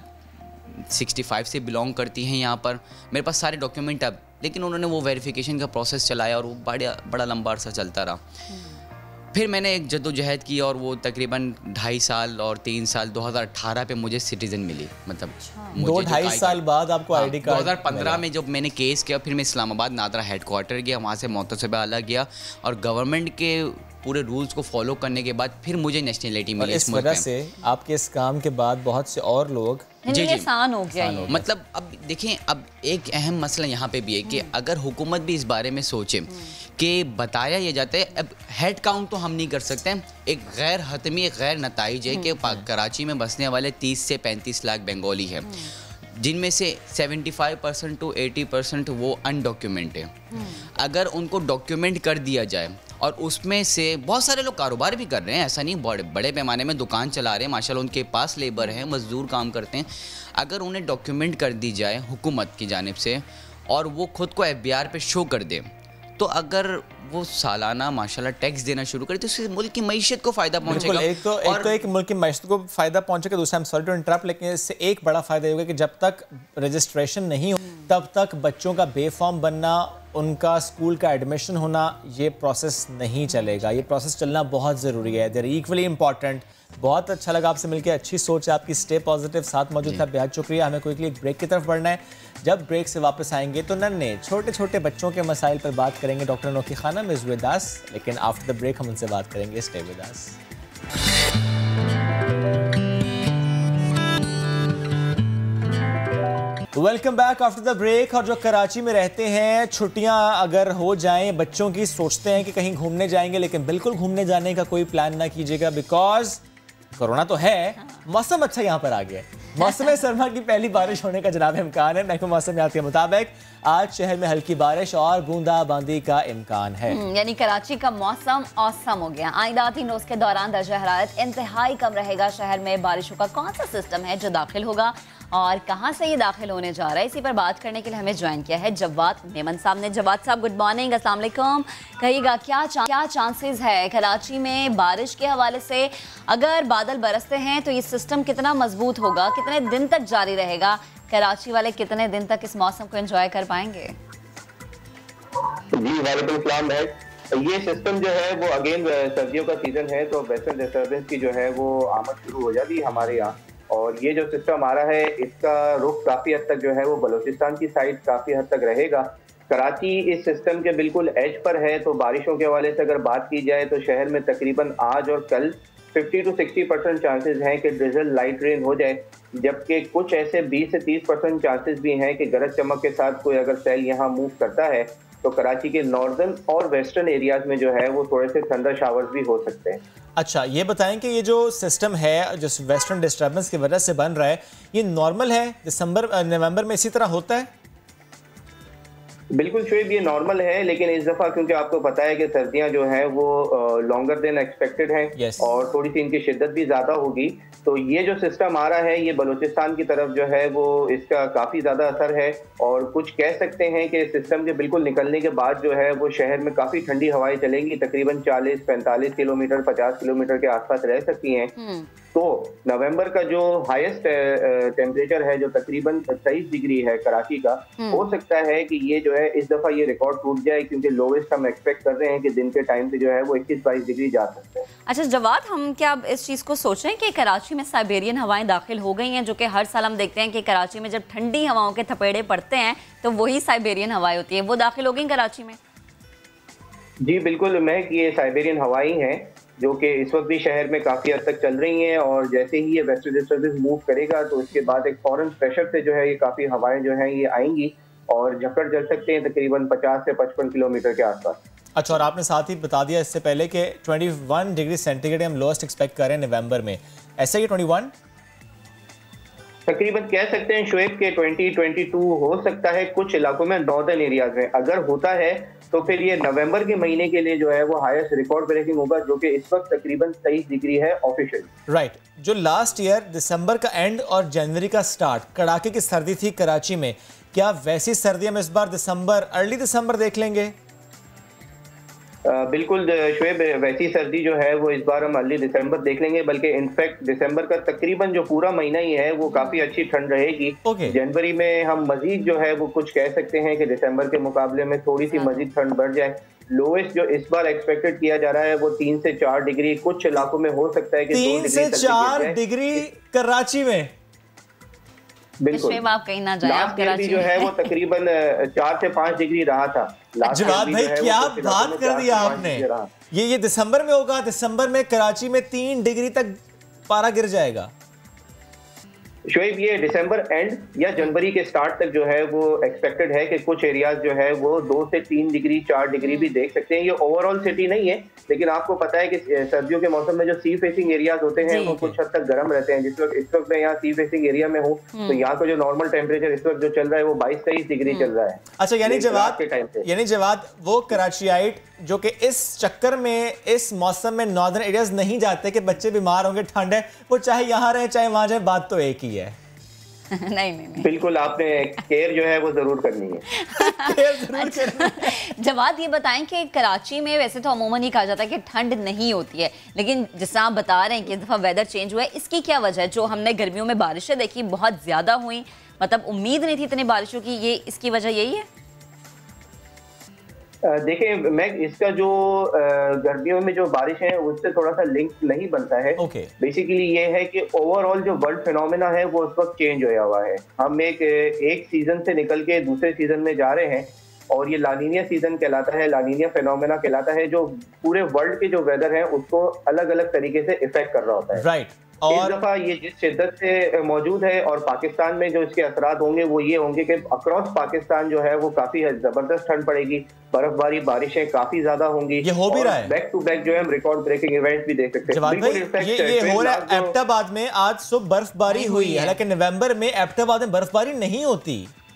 पैंसठ से बिलोंग करती हैं यहाँ पर, मेरे पास सारे डॉक्यूमेंट अब। लेकिन उन्होंने वो वेरिफिकेशन का प्रोसेस चलाया और वो बड़ा बड़ा लंबा अरसा चलता रहा। फिर मैंने एक जद्दोजहद की और वो तकरीबन ढाई साल और तीन साल दो हज़ार अठारह पे मुझे सिटीज़न मिली। मतलब दो ढाई साल बाद आपको आईडी कार्ड। दो हज़ार पंद्रह में जब मैंने केस किया, फिर मैं इस्लामाबाद नादरा हेडक्वार्टर गया, वहाँ से मोहतसबा आला गया और गवर्नमेंट के पूरे रूल्स को फॉलो करने के बाद फिर मुझे नेशनलिटी मिली। इस वजह से आपके इस काम के बाद बहुत से और लोग जी जी आसान हो गया। मतलब अब देखें, अब एक अहम मसला यहाँ पे भी है कि अगर हुकूमत भी इस बारे में सोचे कि बताया ये जाता है, अब हेड काउंट तो हम नहीं कर सकते, एक गैर हतमी एक गैर नताइज है कि कराची में बसने वाले तीस से पैंतीस लाख बंगाली है, जिनमें से पचहत्तर परसेंट टू अस्सी परसेंट वो अनडॉक्यूमेंट है। अगर उनको डॉक्यूमेंट कर दिया जाए और उसमें से बहुत सारे लोग कारोबार भी कर रहे हैं, ऐसा नहीं, बड़े बड़े पैमाने में दुकान चला रहे हैं माशाल्लाह, उनके पास लेबर है, मजदूर काम करते हैं। अगर उन्हें डॉक्यूमेंट कर दी जाए हुकूमत की जानिब से और वो खुद को एफ बी आर पे शो कर दे, तो अगर वो सालाना माशाल्लाह टैक्स देना शुरू करे तो इससे मुल्क की मईशत को फ़ायदा पहुंचेगा। एक तो एक तो एक मुल्क की मईशत को फ़ायदा पहुंचेगा, दूसरा हम सॉरी टू इंटरप्ट, लेकिन इससे एक बड़ा फ़ायदा ये होगा कि जब तक रजिस्ट्रेशन नहीं हो तब तक बच्चों का बेफॉर्म बनना, उनका स्कूल का एडमिशन होना, ये प्रोसेस नहीं चलेगा। ये प्रोसेस चलना बहुत ज़रूरी है, देर इक्वली इंपॉर्टेंट। बहुत अच्छा लगा आपसे मिलकर, अच्छी सोच है आपकी, स्टे पॉजिटिव, साथ मौजूद था बेहद शुक्रिया। हमें क्विकली एक ब्रेक की तरफ बढ़ना है, जब ब्रेक से वापस आएंगे तो नन्हे छोटे छोटे बच्चों के मसाइल पर बात करेंगे doctor Anokhi Khanam is with us, लेकिन आफ्टर द ब्रेक हम उनसे बात करेंगे। Stay with us. Welcome back after the break. और जो कराची में रहते हैं, छुट्टियां अगर हो जाएं बच्चों की, सोचते हैं कि कहीं घूमने जाएंगे, लेकिन बिल्कुल घूमने जाने का कोई प्लान ना कीजिएगा, बिकॉज कोरोना तो है, मौसम अच्छा यहाँ पर आ गया है। मौसम सरमा की पहली बारिश होने का जनाब इम्कान है। महकमा मौसमियात के मुताबिक आज शहर में हल्की बारिश और बूंदाबांदी का इम्कान है, यानी कराची का मौसम औसम हो गया। आइंदा तीन रोज के दौरान दर्जा हरारत इंतहाई कम रहेगा। शहर में बारिशों का कौन सा सिस्टम है जो दाखिल होगा और कहां से ये दाखिल होने जा रहा है, इसी पर बात करने के लिए हमें ज्वाइन किया है जवाद मेमन साहब ने। जवाद साहब गुड मॉर्निंग, अस्सलाम वालेकुम। कहिएगा क्या चा, क्या चांसेस है कराची में बारिश के हवाले से? अगर बादल बरसते हैं तो ये सिस्टम कितना मजबूत होगा, कितने दिन तक जारी रहेगा, कराची वाले कितने दिन तक इस मौसम को एंजॉय कर पाएंगे? जी वालेकुम सलाम भाई। ये सिस्टम जो है वो अगेन सर्दियों का सीजन है तो वेस्टर्न डिस्टर्बेंस की जो है वो आमद शुरू हो जाती है हमारे यहाँ, और ये जो सिस्टम आ रहा है इसका रुख काफ़ी हद तक जो है वो बलूचिस्तान की साइड काफ़ी हद तक रहेगा। कराची इस सिस्टम के बिल्कुल एज पर है, तो बारिशों के हवाले से अगर बात की जाए तो शहर में तकरीबन आज और कल पचास टू साठ परसेंट चांसेस हैं कि ड्रिजल लाइट रेन हो जाए, जबकि कुछ ऐसे बीस से तीस परसेंट चांसेस भी हैं कि गरज चमक के साथ कोई अगर सेल यहाँ मूव करता है तो कराची के नॉर्दर्न और वेस्टर्न एरियाज में जो है वो थोड़े से थंडर शावर्स भी हो सकते हैं। अच्छा, ये बताएं कि ये जो सिस्टम है जो वेस्टर्न डिस्टर्बेंस की वजह से बन रहा है, ये नॉर्मल है? दिसंबर नवंबर में इसी तरह होता है? बिल्कुल शुएब, ये नॉर्मल है, लेकिन इस दफ़ा क्योंकि आपको पता है कि सर्दियां जो हैं वो लॉन्गर देन एक्सपेक्टेड हैं yes. और थोड़ी सी इनकी शिद्दत भी ज़्यादा होगी, तो ये जो सिस्टम आ रहा है ये बलूचिस्तान की तरफ जो है वो इसका काफ़ी ज़्यादा असर है, और कुछ कह सकते हैं कि सिस्टम के बिल्कुल निकलने के बाद जो है वो शहर में काफ़ी ठंडी हवाएं चलेंगी, तकरीबन चालीस पैंतालीस किलोमीटर पचास किलोमीटर के आसपास रह सकती हैं। तो नवंबर का जो हाईएस्ट टेम्परेचर है जो तकरीबन तेईस डिग्री है कराची का, हो सकता है कि ये जो है इस दफा ये रिकॉर्ड टूट जाए, क्योंकि लोवेस्ट हम एक्सपेक्ट कर रहे हैं कि दिन के टाइम पे जो है वो इक्कीस बाईस डिग्री जा सकते हैं। अच्छा जवाद, हम क्या इस चीज़ को सोच रहे हैं कि कराची में साइबेरियन हवाएं दाखिल हो गई हैं, जो कि हर साल हम देखते हैं कि कराची में जब ठंडी हवाओं के थपेड़े पड़ते हैं तो वही साइबेरियन हवाएं होती है, वो दाखिल हो गई कराची में? जी बिल्कुल महक, ये साइबेरियन हवाएं हैं जो कि इस वक्त भी शहर में काफ़ी हद तक चल रही हैं, और जैसे ही ये वेस्टर्न डिस्टर्बेंस मूव करेगा तो इसके बाद एक फॉरेन प्रेशर से जो है ये काफ़ी हवाएं जो हैं ये आएंगी और झक्कड़ चल सकते हैं तकरीबन पचास से पचपन किलोमीटर के आसपास। अच्छा, और आपने साथ ही बता दिया इससे पहले कि इक्कीस डिग्री सेंटीग्रेड हम लोएस्ट एक्सपेक्ट कर रहे हैं नवंबर में, ऐसा ही इक्कीस तकरीबन कह सकते हैं शुएब के बीस बाईस हो सकता है कुछ इलाकों में, नॉर्दर्न एरियाज में। अगर होता है तो फिर ये नवंबर के महीने के लिए जो है वो हाईएस्ट रिकॉर्ड ब्रेकिंग होगा, जो कि इस वक्त तकरीबन तेईस डिग्री है ऑफिशियल। राइट, जो लास्ट ईयर दिसंबर का एंड और जनवरी का स्टार्ट कड़ाके की सर्दी थी कराची में, क्या वैसी सर्दी हम इस बार दिसंबर अर्ली दिसंबर देख लेंगे? आ, बिल्कुल शुएब, वैसी सर्दी जो है वो इस बार हम अर्ली दिसंबर देख लेंगे, बल्कि इनफैक्ट दिसंबर का तकरीबन जो पूरा महीना ही है वो काफी अच्छी ठंड रहेगी। okay. जनवरी में हम मजीद जो है वो कुछ कह सकते हैं कि दिसंबर के मुकाबले में थोड़ी सी मजीद ठंड बढ़ जाए। लोएस्ट जो इस बार एक्सपेक्टेड किया जा रहा है वो तीन से चार डिग्री, कुछ इलाकों में हो सकता है कि तीन से चार डिग्री कराची में। बिल्कुल, आप कहीं ना जाए, आप कराची जो है वो तकरीबन चार से पाँच डिग्री रहा था। जवाद भाई क्या बात कर दिया आपने, ये ये दिसंबर में होगा, दिसंबर में कराची में तीन डिग्री तक पारा गिर जाएगा। शोएब, ये दिसंबर एंड या जनवरी के स्टार्ट तक जो है वो एक्सपेक्टेड है कि कुछ एरियाज जो है वो दो से तीन डिग्री चार डिग्री भी देख सकते हैं। ये ओवरऑल सिटी नहीं है, लेकिन आपको पता है कि सर्दियों के मौसम में जो सी फेसिंग एरियाज होते हैं वो कुछ हद तक गर्म रहते हैं। जिस वक्त इस वक्त मैं यहाँ सी फेसिंग एरिया में हूँ तो यहाँ का जो नॉर्मल टेम्परेचर इस वक्त जो चल रहा है वो बाईस तेईस डिग्री चल रहा है। अच्छा, यानी जवाद यानी जवाद वो कराचियाइट जो कि इस चक्कर में इस मौसम में नॉर्दर्न एरियाज नहीं जाते कि बच्चे बीमार होंगे, ठंड है, वो चाहे यहाँ रहे चाहे वहां जाए, बात तो एक ही है। नहीं नहीं नहीं बिल्कुल, आपने केयर जो है वो जरूर करनी है। केयर जरूर करनी है। जवाद ये बताएं कि कराची में वैसे तो अमूमन ही कहा जाता है कि ठंड नहीं होती है, लेकिन जिस तरह आप बता रहे हैं कि इस दफा वेदर चेंज हुआ है, इसकी क्या वजह है? जो हमने गर्मियों में बारिशें देखी बहुत ज्यादा हुई, मतलब उम्मीद नहीं थी इतनी बारिशों की, ये इसकी वजह यही है? देखिए मैं इसका जो गर्मियों में जो बारिश है उससे थोड़ा सा लिंक नहीं बनता है। okay. बेसिकली ये है कि ओवरऑल जो वर्ल्ड फिनोमेना है वो उस वक्त चेंज होया हुआ है। हम एक एक सीजन से निकल के दूसरे सीजन में जा रहे हैं और ये लानीनिया सीजन कहलाता है, लानीनिया फिनोमेना कहलाता है, जो पूरे वर्ल्ड के जो वेदर है उसको अलग अलग तरीके से इफेक्ट कर रहा होता है। Right right. और इस दफा ये जिस शिद्दत से मौजूद है और पाकिस्तान में जो इसके असरात होंगे वो ये होंगे कि अक्रॉस पाकिस्तान जो है वो काफी जबरदस्त ठंड पड़ेगी, बर्फबारी बारिशें काफी ज्यादा होंगी। ये हो भी रहा है, बैक टू बैक जो है हम रिकॉर्ड ब्रेकिंग इवेंट भी देख सकते हैं। ये ये हो रहा है। एबटाबाद में आज सुबह बर्फबारी हुई है, हालांकि नवंबर में एबटाबाद में बर्फबारी नहीं होती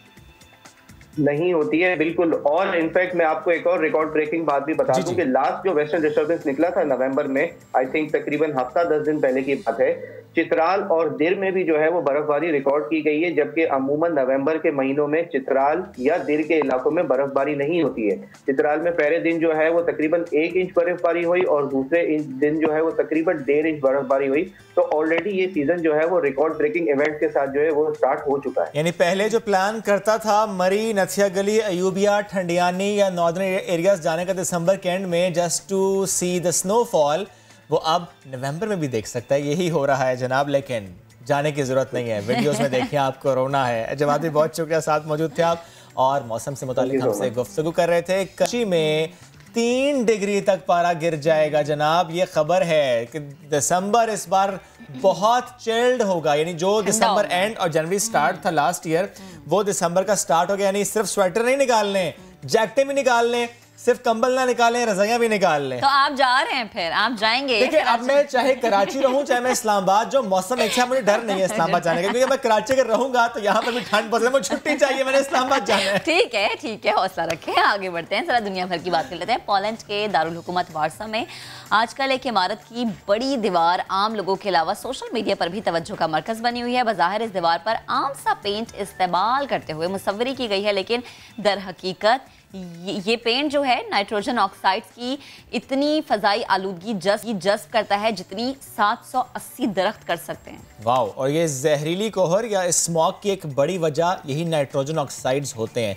नहीं होती है बिल्कुल। और इनफैक्ट मैं आपको एक और रिकॉर्ड ब्रेकिंग बात भी बता दूं कि लास्ट जो वेस्टर्न डिस्टर्बेंस निकला था नवंबर में, आई थिंक तकरीबन हफ्ता दस दिन पहले की बात है, चित्राल और दिर में भी जो है वो बर्फबारी रिकॉर्ड की गई है, जबकि अमूमन नवंबर के महीनों में चित्राल या दिर के इलाकों में बर्फबारी नहीं होती है। चित्राल में पहले दिन जो है वो तकरीबन एक इंच बर्फबारी हुई और दूसरे दिन जो है वो तकरीबन डेढ़ इंच बर्फबारी हुई। तो ऑलरेडी ये सीजन जो है वो रिकॉर्ड ब्रेकिंग इवेंट के साथ जो है वो स्टार्ट हो चुका है। यानी पहले जो प्लान करता था मरी, नथिया गली, अयूबिया, ठंडियानी या नॉर्दर्न एरियाज जाने का दिसंबर के एंड में just to see the snowfall, वो अब नवंबर में भी देख सकता है। यही हो रहा है जनाब, लेकिन जाने की जरूरत नहीं है। वीडियोस में देखिए आप कोरोना है। जवाब भी बहुत शुक्रिया, साथ मौजूद थे आप और मौसम से मुतालिक हमसे गुफ्तगू कर रहे थे। कराची में तीन डिग्री तक पारा गिर जाएगा जनाब, ये खबर है कि दिसंबर इस बार बहुत चिल्ड होगा। यानी जो दिसंबर एंड और जनवरी स्टार्ट था लास्ट ईयर, वो दिसंबर का स्टार्ट हो गया। यानी सिर्फ स्वेटर नहीं निकालने, जैकेटें भी निकालने, सिर्फ कंबल ना निकालें, रजाइयां भी निकाल लें। तो आप जा रहे हैं, फिर आप जाएंगे? देखिए अब मैं चाहे कराची रहूं चाहे मैं इस्लामाबाद, जो मौसम एक है मुझे डर नहीं है इस्लामाबाद जाने का, क्योंकि मैं कराची अगर रहूंगा तो यहाँ पर भी ठंड पसंद है, मुझे छुट्टी चाहिए, मैंने इस्लामाबाद जाना है। ठीक है ठीक है, हौसला रखें, आगे बढ़ते हैं। जरा दुनिया भर की बात कर लेते हैं। पोलैंड के दारुल हुकूमत वारसा में आजकल एक इमारत की बड़ी दीवार आम लोगों के अलावा सोशल मीडिया पर भी तवज्जो का मरकज बनी हुई है। बज़ाहिर इस दीवार पर आम सा पेंट इस्तेमाल करते हुए मुसव्वरी की गई है, लेकिन दर हकीकत ये पेंट जो है नाइट्रोजन ऑक्साइड्स की इतनी फजाई आलूदगी जज्ब जज्ब करता है जितनी सात सौ अस्सी दरख्त कर सकते हैं। वाओ, और ये जहरीली कोहर या स्मॉग की एक बड़ी वजह यही नाइट्रोजन ऑक्साइड्स होते हैं।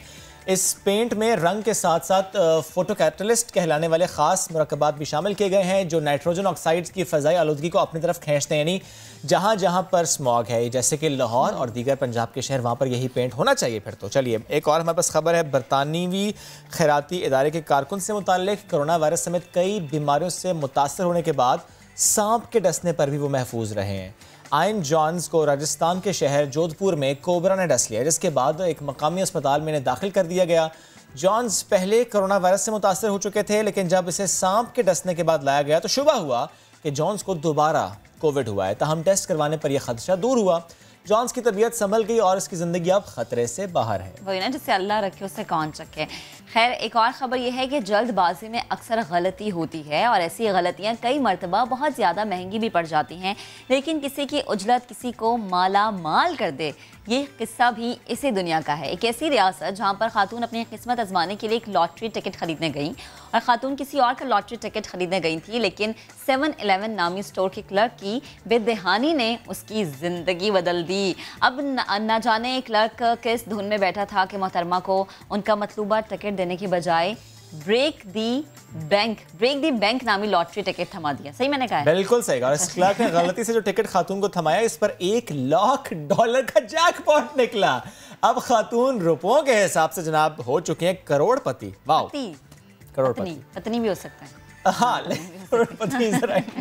इस पेंट में रंग के साथ साथ फोटो कैटलिस्ट कहलाने वाले ख़ास मुरक्कबात भी शामिल किए गए हैं जो नाइट्रोजन ऑक्साइड्स की फ़ज़ाई आलूदगी को अपनी तरफ खींचते हैं। यानी जहाँ जहाँ पर स्मॉग है, जैसे कि लाहौर और दीगर पंजाब के शहर, वहाँ पर यही पेंट होना चाहिए। फिर तो चलिए एक और हमारे पास खबर है। बरतानवी खैराती इदारे के कारकुन से मुताल्लिक कोरोना वायरस समेत कई बीमारियों से मुतासर होने के बाद सांप के डसने पर भी वो महफूज रहे हैं। आइन जॉन्स को राजस्थान के शहर जोधपुर में कोबरा ने डस लिया, जिसके बाद एक मकामी अस्पताल में इन्हें दाखिल कर दिया गया। जॉन्स पहले कोरोना वायरस से मुतासर हो चुके थे, लेकिन जब इसे सांप के डसने के बाद लाया गया तो शुबा हुआ कि जॉन्स को दोबारा कोविड हुआ है। ताहम टेस्ट करवाने पर यह खदशा दूर हुआ। जॉन्स की तबीयत संभल गई और इसकी ज़िंदगी अब खतरे से बाहर है। वही ना, जिससे अल्लाह रखे उससे कौन चखे। खैर, एक और ख़बर यह है कि जल्दबाजी में अक्सर गलती होती है और ऐसी गलतियां कई मरतबा बहुत ज़्यादा महंगी भी पड़ जाती हैं, लेकिन किसी की उजलत किसी को माला माल कर दे। ये किस्सा भी इसी दुनिया का है। एक ऐसी रियासत जहाँ पर खातून अपनी किस्मत आजमाने के लिए एक लॉटरी टिकट खरीदने गई और ख़ातून किसी और का लॉटरी टिकट खरीदने गई थी, लेकिन सेवन इलेवन नामी स्टोर के क्लर्क की बेदहानी ने उसकी ज़िंदगी बदल दी। अब न जाने क्लर्क किस धुन में बैठा था कि मोहतरमा को उनका मतलूबा टिकट देने की बजाय break the bank break the bank नामी लॉटरी टिकट थमा दिया। सही मैंने कहा है? बिल्कुल सही कहा। इस क्लर्क ने गलती से जो टिकट खातून को थमाया, इस पर एक लाख डॉलर का जैकपॉट निकला। अब खातून रुपयों के हिसाब से जनाब हो चुके हैं करोड़पति। वाह, करोड़पति। पत्नी भी हो सकता है। हाँ, करोड़पति।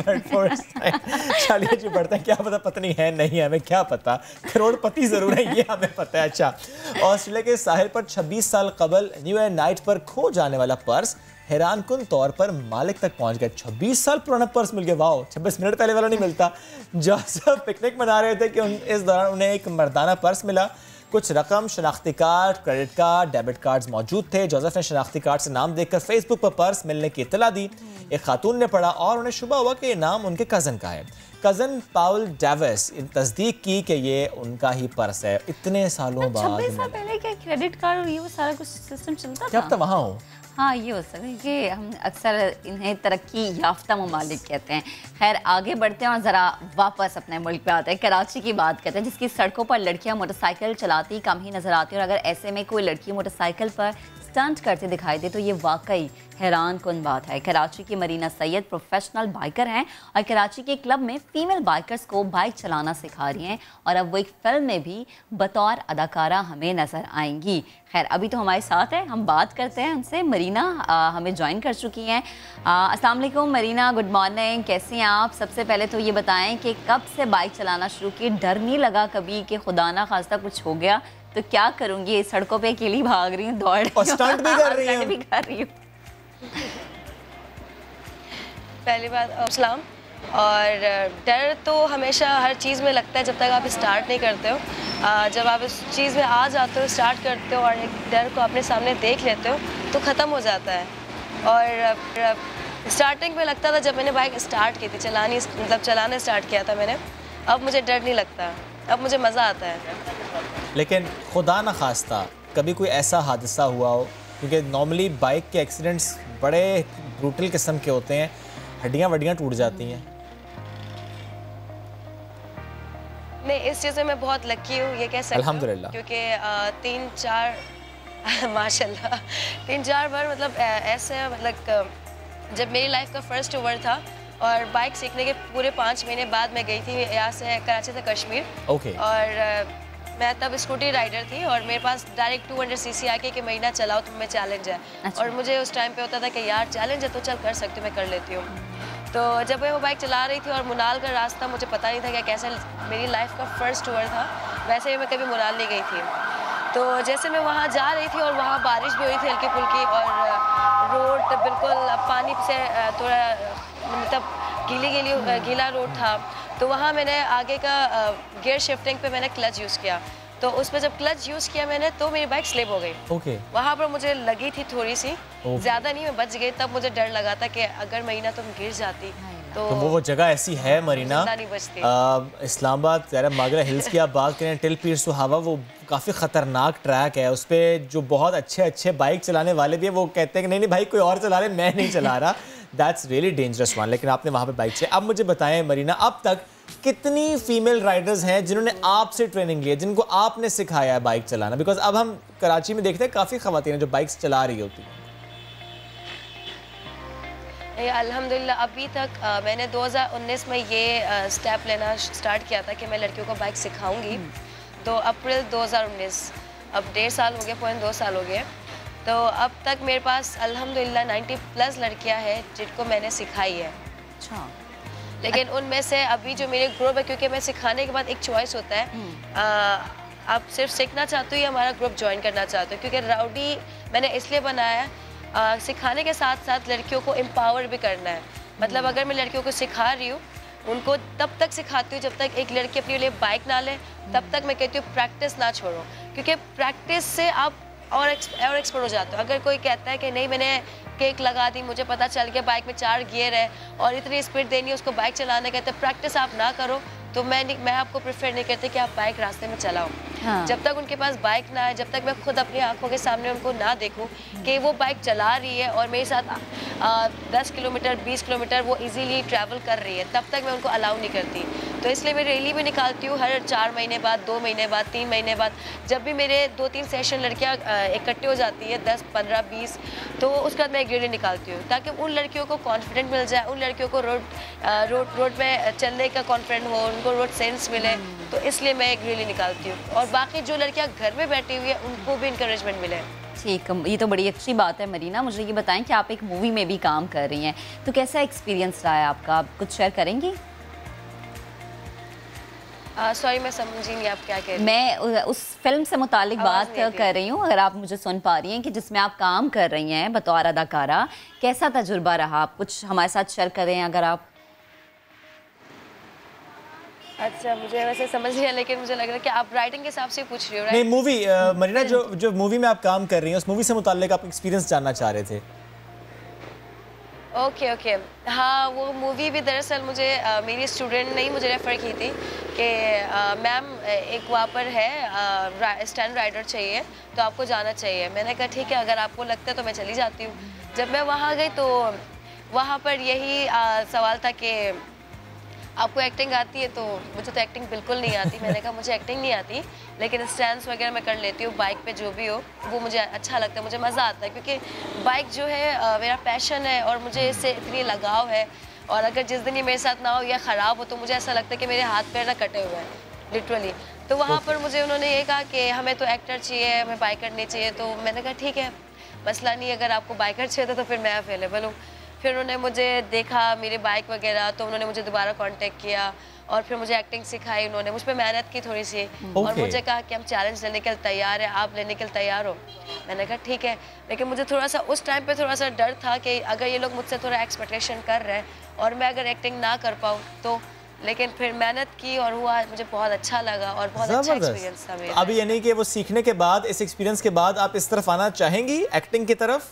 चलिए जी बढ़ते हैं। क्या पता पत्नी है नहीं है, हमें क्या पता, करोड़पति जरूर है ये हमें पता है। अच्छा, ऑस्ट्रेलिया के साहिल पर छब्बीस साल कबल न्यू ईयर नाइट पर खो जाने वाला पर्स हैरानकुन तौर पर मालिक तक पहुंच गया। छब्बीस साल पुराना पर्स मिल गया। वाह, छब्बीस मिनट पहले वाला नहीं मिलता। जोसेफ पिकनिक मना रहे थे कि उन, इस दौरान उन्हें एक मर्दाना पर्स मिला। कुछ रकम, शनाख्ती card, credit card, debit cards मौजूद थे। जोसेफ ने शनाख्ती कार्ड से नाम देखकर फेसबुक पर पर्स मिलने की इत्तला दी। एक खातून ने पढ़ा और उन्हें शुबा हुआ कि ये नाम उनके कज़न का है। कज़न पाउल डेविस तस्दीक की कि ये उनका ही पर्स है। इतने सालों बाद छब्बीस साल पहले क्या क्रेडिट कार्ड और ये वो सारा कुछ सिस्टम चलता था? क्या अब तो वहाँ हो? हाँ, ये हो सकता है कि हम अक्सर इन्हें तरक्की याफ्ता ममालिक कहते हैं। खैर, आगे बढ़ते हैं और ज़रा वापस अपने मुल्क पे आते हैं। कराची की बात करते हैं, जिसकी सड़कों पर लड़कियां मोटरसाइकिल चलाती कम ही नज़र आती हैं, और अगर ऐसे में कोई लड़की मोटरसाइकिल पर स्टंट करते दिखाई दे तो ये वाकई हैरान कुन बात है। कराची की मरीना सैयद प्रोफेशनल बाइकर हैं और कराची के क्लब में फीमेल बाइकर्स को बाइक चलाना सिखा रही हैं, और अब वो एक फिल्म में भी बतौर अदाकारा हमें नज़र आएंगी। खैर, अभी तो हमारे साथ है, हम बात करते हैं उनसे। मरीना आ, हमें ज्वाइन कर चुकी हैं। अस्सलाम वालेकुम मरीना, गुड मॉर्निंग, कैसी हैं आप? सबसे पहले तो ये बताएं कि कब से बाइक चलाना शुरू की? डर नहीं लगा कभी कि खुदा ना खास्ता कुछ हो गया तो क्या करूँगी? सड़कों पे अकेली भाग रही हूँ, दौड़ और स्टंट भी कर रही हूँ भी कर रही हूँ पहली बात अस्सलाम। और डर तो हमेशा हर चीज़ में लगता है जब तक आप स्टार्ट नहीं करते हो। जब आप इस चीज़ में आ जाते हो, स्टार्ट करते हो और एक डर को अपने सामने देख लेते हो तो ख़त्म हो जाता है। और स्टार्टिंग में लगता था, जब मैंने बाइक स्टार्ट की थी चलानी, मतलब चलाना स्टार्ट किया था मैंने, अब मुझे डर नहीं लगता, अब मुझे मज़ा आता है। लेकिन खुदा न खास्ता कभी कोई ऐसा हादसा हुआ हो, क्योंकि नॉर्मली बाइक के एक्सीडेंट्स बड़े ब्रूटल किस्म के होते हैं, हड्डियां वड्डियां टूट जाती हैं। नहीं, इस चीज़ में मैं बहुत लकी हूँ, ये कह सकती हूँ अल्हम्दुलिल्लाह, क्योंकि तीन चार माशाल्लाह तीन चार बार मतलब ऐसे मतलब जब मेरी लाइफ का फर्स्ट ओवर था और बाइक सीखने के पूरे पाँच महीने बाद मैं गई थी यहाँ से कराची से कश्मीर। ओके। और मैं तब स्कूटी राइडर थी और मेरे पास direct two hundred C C आके कि महीना चलाओ तो मैं चैलेंज है। अच्छा। और मुझे उस टाइम पे होता था कि यार चैलेंज है तो चल कर सकती हूँ, मैं कर लेती हूँ। तो जब मैं वो बाइक चला रही थी और मुनाल का रास्ता मुझे पता नहीं था कि कैसे मेरी लाइफ का फर्स्ट टूर था, वैसे ही मैं कभी मुनाल नहीं गई थी। तो जैसे मैं वहाँ जा रही थी और वहाँ बारिश भी हुई थी हल्की फुल्की और रोड बिल्कुल पानी से थोड़ा मतलब गीली गीली गीला रोड था। तो वहाँ मैंने आगे का गियर शिफ्टिंग पे मैंने क्लच यूज़ किया, तो उस पर जब क्लच यूज़ किया मैंने तो मेरी बाइक स्लिप हो गई। ओके। वहाँ पर मुझे लगी थी थोड़ी सी, ज़्यादा नहीं, मैं बच गई। तब मुझे डर लगा था कि अगर महीना तुम गिर जाती तो, तो वो वो जगह ऐसी है मरीना, इस्लामाबाद ज़रा मागरा हिल्स की आप बात करें, टिल पीर सुहावा, वो काफ़ी ख़तरनाक ट्रैक है। उस पर जो बहुत अच्छे अच्छे बाइक चलाने वाले भी हैं वो कहते हैं कि नहीं नहीं भाई कोई और चला रहे, मैं नहीं चला रहा। That's really dangerous one. लेकिन आपने वहाँ पे बाइक चलाई। अब मुझे बताएं मरीना, अब तक कितनी फीमेल राइडर्स हैं जिन्होंने आपसे ट्रेनिंग ली है, जिनको आपने सिखाया है बाइक चलाना? बिकॉज अब हम कराची में देखते हैं काफ़ी ख़वातीन हैं जो बाइक्स चला रही होती हैं। अल्हम्दुलिल्लाह अभी तक आ, मैंने दो हज़ार उन्नीस में ये स्टेप लेना स्टार्ट किया था कि मैं लड़कियों को बाइक सिखाऊंगी। तो अप्रैल दो हज़ार उन्नीस, अब डेढ़ साल हो गए, पॉइंट दो साल हो गए। तो अब तक मेरे पास अल्हम्दुलिल्लाह नब्बे प्लस लड़कियां हैं जिनको मैंने सिखाई है। अच्छा। लेकिन उनमें से अभी जो मेरे ग्रुप है, क्योंकि मैं सिखाने के बाद एक चॉइस होता है, आ, आप सिर्फ सीखना चाहते हो या हमारा ग्रुप ज्वाइन करना चाहते हो, क्योंकि राउडी मैंने इसलिए बनाया है, आ, सिखाने के साथ साथ लड़कियों को एम्पावर भी करना है। मतलब अगर मैं लड़कियों को सिखा रही हूँ, उनको तब तक सिखाती हूँ जब तक एक लड़की अपने लिए बाइक ना ले, तब तक मैं कहती हूँ प्रैक्टिस ना छोड़ो, क्योंकि प्रैक्टिस से आप और और एक्सपर्ट हो जाते हो। अगर कोई कहता है कि नहीं मैंने केक लगा दी, मुझे पता चल गया बाइक में चार गियर है और इतनी स्पीड देनी है उसको बाइक चलाने का, तो प्रैक्टिस आप ना करो तो मैं नहीं, मैं आपको प्रेफर नहीं करती कि आप बाइक रास्ते में चलाओ। हाँ। जब तक उनके पास बाइक ना है, जब तक मैं खुद अपनी आंखों के सामने उनको ना देखूं कि वो बाइक चला रही है और मेरे साथ आ, दस किलोमीटर बीस किलोमीटर वो इजीली ट्रैवल कर रही है, तब तक मैं उनको अलाउ नहीं करती। तो इसलिए मैं रैली भी निकालती हूँ हर चार महीने बाद, दो महीने बाद, तीन महीने बाद। जब भी मेरे दो तीन सेशन लड़कियाँ इकट्ठे हो जाती है, दस पंद्रह बीस, तो उसके बाद मैं एक रैली निकालती हूँ ताकि उन लड़कियों को कॉन्फिडेंट मिल जाए, उन लड़कियों को रोड रोड रोड में चलने का कॉन्फिडेंट हो, उनको रोड सेंस मिले। तो इसलिए मैं एक रैली निकालती हूँ और बाकी जो लड़कियाँ घर में बैठी हुई है उनको भी इंकरेजमेंट मिले। ठीक, ये तो बड़ी अच्छी बात है। मरीना, मुझे ये बताएं कि आप एक मूवी में भी काम कर रही हैं, तो कैसा एक्सपीरियंस रहा है आपका? आप कुछ शेयर करेंगी? सॉरी uh, मैं समझी नहीं आप क्या कह रही हैं। मैं उस फिल्म से मुतालिक बात कर रही हूँ, अगर आप मुझे सुन पा रही हैं, कि जिसमें आप काम कर रही हैं बतौर अदाकारा, कैसा तजुर्बा रहा? आप कुछ हमारे साथ शेयर करें अगर आप। अच्छा, मुझे वैसे समझ नहीं है, लेकिन मुझे लग रहा है कि आप राइटिंग के हिसाब से पूछ रही हो, राइट? नहीं, मूवी मरीना जो जो मूवी में आप काम कर रही हैं उस मूवी से मुताल्लिक आप एक्सपीरियंस जानना चाह रहे थे। ओके ओके हाँ, वो मूवी भी दरअसल मुझे आ, मेरी स्टूडेंट ने ही मुझे रेफ़र की थी कि मैम एक वहाँ पर है स्टैंड राइडर चाहिए तो आपको जाना चाहिए। मैंने कहा ठीक है, अगर आपको लगता है तो मैं चली जाती हूँ। जब मैं वहाँ गई तो वहाँ पर यही आ, सवाल था कि आपको एक्टिंग आती है? तो मुझे तो एक्टिंग बिल्कुल नहीं आती। मैंने कहा मुझे एक्टिंग नहीं आती, लेकिन स्टैंड्स वगैरह मैं कर लेती हूँ, बाइक पे जो भी हो वो मुझे अच्छा लगता है, मुझे मज़ा आता है, क्योंकि बाइक जो है आ, मेरा पैशन है और मुझे इससे इतनी लगाव है। और अगर जिस दिन ये मेरे साथ ना हो या ख़राब हो तो मुझे ऐसा लगता है कि मेरे हाथ पैर ना कटे हुए हैं लिटरली। तो वहाँ पर मुझे उन्होंने ये कहा कि हमें तो एक्टर चाहिए, हमें बाइकर नहीं चाहिए। तो मैंने कहा ठीक है, मसला नहीं, अगर आपको बाइकर चाहिए तो फिर मैं अवेलेबल हूँ। फिर उन्होंने मुझे देखा मेरी बाइक वगैरह, तो उन्होंने मुझे दोबारा कांटेक्ट किया और फिर मुझे एक्टिंग सिखाई। उन्होंने मुझ पर मेहनत की थोड़ी सी okay. और मुझे कहा कि हम चैलेंज लेने के लिए तैयार है, आप लेने के लिए तैयार हो? मैंने कहा ठीक है, लेकिन मुझे थोड़ा सा उस टाइम पे थोड़ा सा डर था कि अगर ये लोग मुझसे थोड़ा एक्सपेक्टेशन कर रहे हैं और मैं अगर एक्टिंग ना कर पाऊँ तो। लेकिन फिर मेहनत की और हुआ, मुझे बहुत अच्छा लगा और बहुत अच्छा एक्सपीरियंस था मेरा। अब यानी कि वो सीखने के बाद, इस एक्सपीरियंस के बाद आप इस तरफ आना चाहेंगी, एक्टिंग की तरफ?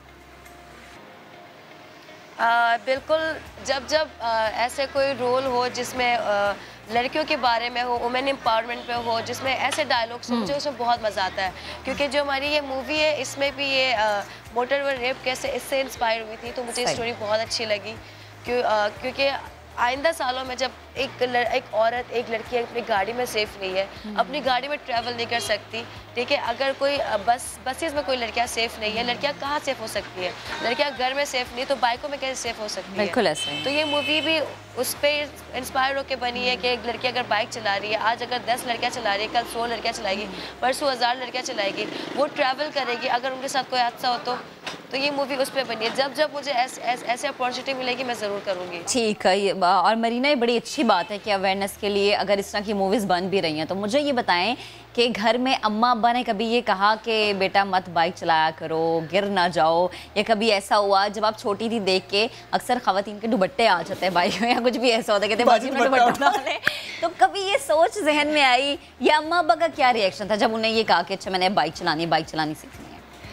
आ, बिल्कुल, जब जब आ, ऐसे कोई रोल हो जिसमें आ, लड़कियों के बारे में हो, वुमेन एम्पावरमेंट पे हो, जिसमें ऐसे डायलॉग्स हो, मुझे उसमें बहुत मज़ा आता है। क्योंकि जो हमारी ये मूवी है इसमें भी ये मोटर व रेप कैसे इससे इंस्पायर हुई थी, तो मुझे स्टोरी बहुत अच्छी लगी। क्यों आ, क्योंकि आइंदा सालों में जब एक लड़, एक औरत एक लड़की अपनी गाड़ी में सेफ नहीं है, अपनी गाड़ी में ट्रैवल नहीं कर सकती, ठीक है, अगर कोई बस बसेस में कोई लड़कियां सेफ नहीं है, लड़कियां कहाँ सेफ हो सकती है? लड़कियां घर में सेफ नहीं, तो बाइकों में कैसे सेफ हो सकती है? बिल्कुल ऐसे। तो ये मूवी भी उस पर इंस्पायर होकर बनी है कि एक लड़की अगर बाइक चला रही है, आज अगर दस लड़कियाँ चला रही है, कल सौ लड़कियाँ चलाएगी, परसों हज़ार लड़कियाँ चलाएगी, वो ट्रैवल करेगी, अगर उनके साथ कोई हादसा हो तो तो ये मूवी उस पर बनी है। जब जब मुझे ऐसे ऐस, ऐसे अपॉर्चुनिटी मिलेगी मैं ज़रूर करूँगी। ठीक है, और मरीना ये बड़ी अच्छी बात है कि अवेयरनेस के लिए अगर इस तरह की मूवीज़ बन भी रही हैं, तो मुझे ये बताएं कि घर में अम्मा अब्बा ने कभी ये कहा कि बेटा मत बाइक चलाया करो, गिर ना जाओ, या कभी ऐसा हुआ जब आप छोटी थी देख के अक्सर खवातीन के दुपट्टे आ जाते हैं बाइक में, या कुछ भी ऐसा होता है कहते बाजी में दुपट्टा उठा ले, तो कभी ये सोच जहन में आई, या अम्मा अब्बा का क्या रिएक्शन था जब उन्हें ये कहा कि अच्छा मैंने बाइक चलानी बाइक चलानी सीखनी है?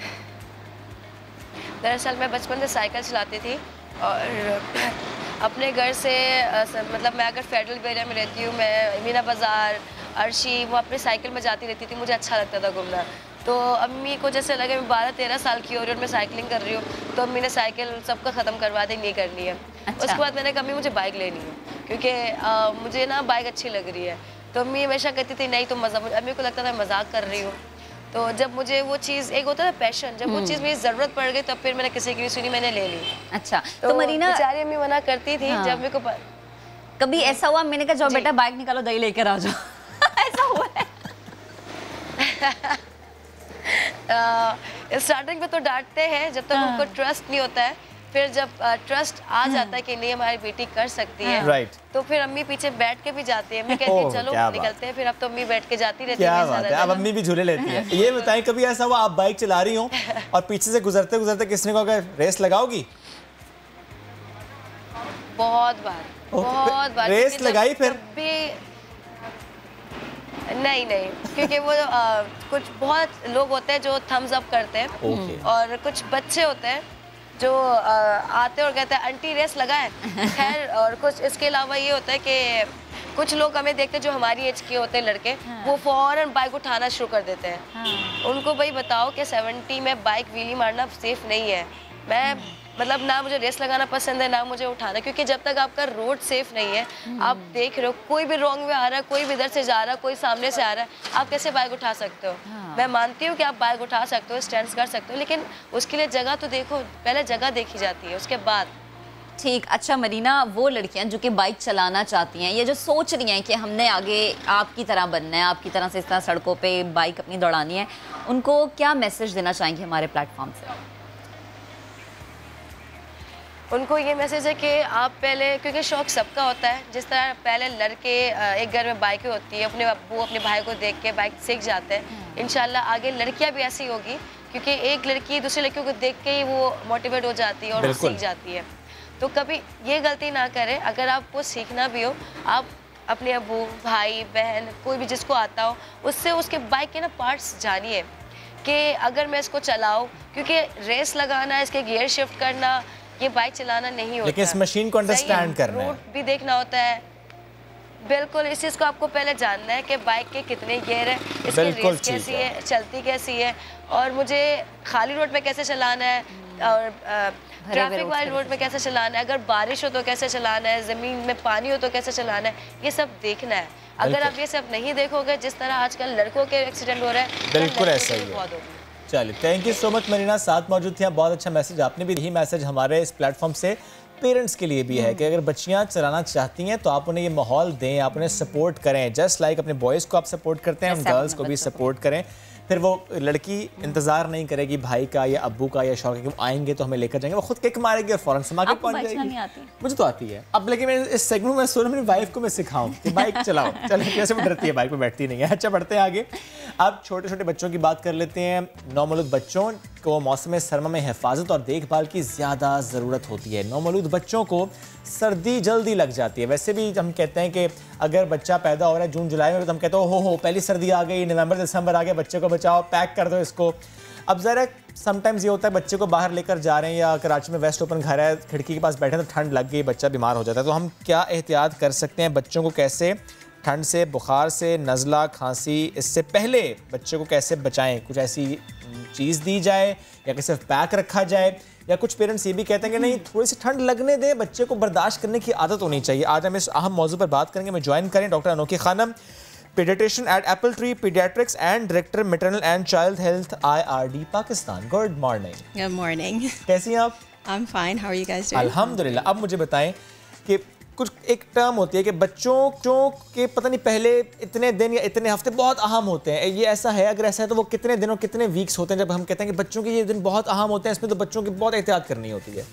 दरअसल मैं बचपन से साइकिल चलाती थी और अपने घर से मतलब मैं अगर फेडरल एरिया में रहती हूँ, मैं मीना बाज़ार, अर्शी, वो अपने साइकिल में जाती रहती थी, मुझे अच्छा लगता था घूमना। तो अम्मी को जैसे लगे मैं बारह तेरह साल की हो रही हूँ और मैं साइकिलिंग कर रही हूँ, तो अम्मी ने साइकिल सबका ख़त्म करवा दी, नहीं करनी है। अच्छा। उसके बाद मैंने कहा अम्मी मुझे बाइक लेनी है, क्योंकि आ, मुझे ना बाइक अच्छी लग रही है। तो अम्मी हमेशा कहती थी नहीं तुम मजाक, अम्मी को लगता था मैं मजाक कर रही हूँ। तो जब मुझे वो चीज़, एक होता है पैशन, जब वो चीज़ मेरी ज़रूरत पड़ गई तब फिर मैंने किसी की नहीं सुनी, मैंने ले ली। अच्छा, तो, तो मरीना बेचारी अम्मी मना करती थी। हाँ। जब मेरे को कभी ऐसा हुआ मैंने कहा जाओ बेटा बाइक निकालो दही लेकर आ जाओ ऐसा हुआ है? स्टार्टिंग में तो डांटते हैं जब तक हाँ। उनको ट्रस्ट नहीं होता है, फिर जब ट्रस्ट आ जाता है कि नहीं हमारी बेटी कर सकती है, राइट, तो फिर अम्मी पीछे बैठ के भी जाती है। अम्मी कहती है चलो निकलते हैं, फिर अब तो अम्मी बैठ के जाती रहती है। क्या बात है, अब अम्मी भी झूले लेती है। ये बताएं कभी ऐसा हुआ आप बाइक चला रही हो और पीछे से गुजरते गुजरते किसने कहा रेस लगाओगी? बहुत बार, बहुत बार रेस लगाई फिर? नहीं नहीं, क्योंकि वो आ, कुछ बहुत लोग होते हैं जो थम्स अप करते हैं okay. और कुछ बच्चे होते हैं जो आ, आते और कहते हैं आंटी रेस लगाएं। खैर, और कुछ इसके अलावा ये होता है कि कुछ लोग हमें देखते हैं जो हमारी एज के होते हैं लड़के, हाँ। वो फौरन बाइक उठाना शुरू कर देते हैं। हाँ। उनको भाई बताओ कि सेवेंटी में बाइक व्हीली मारना सेफ नहीं है। मैं मतलब ना मुझे रेस लगाना पसंद है ना मुझे उठाना, क्योंकि जब तक आपका रोड सेफ नहीं है, आप देख रहे हो कोई भी रॉन्ग में आ रहा है, कोई भी इधर से जा रहा है, कोई सामने से आ रहा है, आप कैसे बाइक उठा सकते हो? हाँ। मैं मानती हूँ कि आप बाइक उठा सकते हो, स्टैंड कर सकते हो, लेकिन उसके लिए जगह तो देखो, पहले जगह देखी जाती है उसके बाद। ठीक। अच्छा मरीना, वो लड़कियां जो कि बाइक चलाना चाहती हैं, ये जो सोच रही हैं कि हमने आगे आपकी तरह बनना है, आपकी तरह से इस तरह सड़कों पे बाइक अपनी दौड़ानी है, उनको क्या मैसेज देना चाहेंगे हमारे प्लेटफॉर्म से? उनको ये मैसेज है कि आप पहले, क्योंकि शौक सबका होता है, जिस तरह पहले लड़के एक घर में बाइकें होती है, अपने अब्बू अपने भाई को देख के बाइक सीख जाते हैं, इंशाल्लाह आगे लड़कियां भी ऐसी होगी, क्योंकि एक लड़की दूसरी लड़कियों को देख के ही वो मोटिवेट हो जाती है और वो सीख जाती है। तो कभी ये गलती ना करें, अगर आपको सीखना भी हो, आप अपने अब्बू भाई बहन कोई भी जिसको आता हो उससे उसके बाइक के ना पार्ट्स जानिए कि अगर मैं इसको चलाऊँ, क्योंकि रेस लगाना, इसके गियर शिफ्ट करना, ये बाइक चलाना नहीं होता, लेकिन इस मशीन को अंडरस्टैंड करना है, रूट भी देखना होता है। बिल्कुल, इस चीज़ को आपको पहले जानना है कि बाइक के कितने गियर है, इसकी रेस कैसी है, चलती कैसी है, और मुझे खाली रोड पे कैसे चलाना है और ट्रैफिक वाले रोड में कैसे चलाना है, अगर बारिश हो तो कैसे चलाना है, ज़मीन में पानी हो तो कैसे चलाना है, ये सब देखना है। अगर आप ये सब नहीं देखोगे, जिस तरह आजकल लड़कों के एक्सीडेंट हो रहे हैं, बिल्कुल ऐसा ही है। चलिए, thank you so much Marina, साथ मौजूद थी, बहुत अच्छा मैसेज आपने भी। यही मैसेज हमारे इस प्लेटफॉर्म से पेरेंट्स के लिए भी है कि अगर बच्चियां चलाना चाहती हैं तो आप उन्हें ये माहौल दें, आप उन्हें सपोर्ट करें, जस्ट लाइक अपने बॉयज़ को आप सपोर्ट करते हैं, उन गर्ल्स को भी सपोर्ट करें। फिर वो लड़की इंतजार नहीं करेगी भाई का या अब्बू का या शौक के आएंगे तो हमें लेकर जाएंगे, वो खुद किक मारेगी और फौरन समा के पहुंच जाएगी। मुझे तो आती है अब, लेकिन मैं इस सेगमेंट में सोच मेरी वाइफ को मैं सिखाऊं कि बाइक चलाओ। चलो, कैसे वो डरती है, बाइक पे बैठती नहीं है। अच्छा, बढ़ते हैं आगे। अब छोटे छोटे बच्चों की बात कर लेते हैं। नौमौलूद बच्चों को मौसम सरमा में हिफाजत और देखभाल की ज़्यादा ज़रूरत होती है। नौमौलूद बच्चों को सर्दी जल्दी लग जाती है। वैसे भी हम कहते हैं कि अगर बच्चा पैदा हो रहा है जून जुलाई में तो हम कहते हैं हो हो पहली सर्दी आ गई, नवंबर दिसंबर आ गया, बच्चे को बचाओ, पैक कर दो इसको। अब ज़रा समटाइम्स ये होता है बच्चे को बाहर लेकर जा रहे हैं या कराची में वेस्ट ओपन घर है, खिड़की के पास बैठे तो ठंड लग गई, बच्चा बीमार हो जाता है, तो हम क्या एहतियात कर सकते हैं? बच्चों को कैसे ठंड से, बुखार से, नज़ला, खांसी, इससे पहले बच्चे को कैसे बचाएं? कुछ ऐसी चीज़ दी जाए या कि सिर्फ पैक रखा जाए, या कुछ पेरेंट्स ये भी कहते हैं कि नहीं थोड़ी सी ठंड लगने दें, बच्चे को बर्दाश्त करने की आदत होनी चाहिए। आज हम इस अहम मौजू पर बात करेंगे। मैं ज्वाइन करें doctor Anokhi Khanam, paediatrician at Apple Tree Pediatrics and director maternal and child health I R D Pakistan. Good morning. Good morning. कैसी हैं आप? I am fine, how are you guys doing? अल्हम्दुलिल्लाह। अब मुझे बताएं कि कुछ एक टर्म होती है कि बच्चों जो के पता नहीं पहले इतने दिन या इतने हफ्ते बहुत अहम होते हैं, ये ऐसा है? अगर ऐसा है तो वो कितने दिन और कितने वीक्स होते हैं जब हम कहते हैं कि बच्चों के ये दिन बहुत अहम होते हैं, इसमें तो बच्चों की बहुत एहतियात करनी होती है?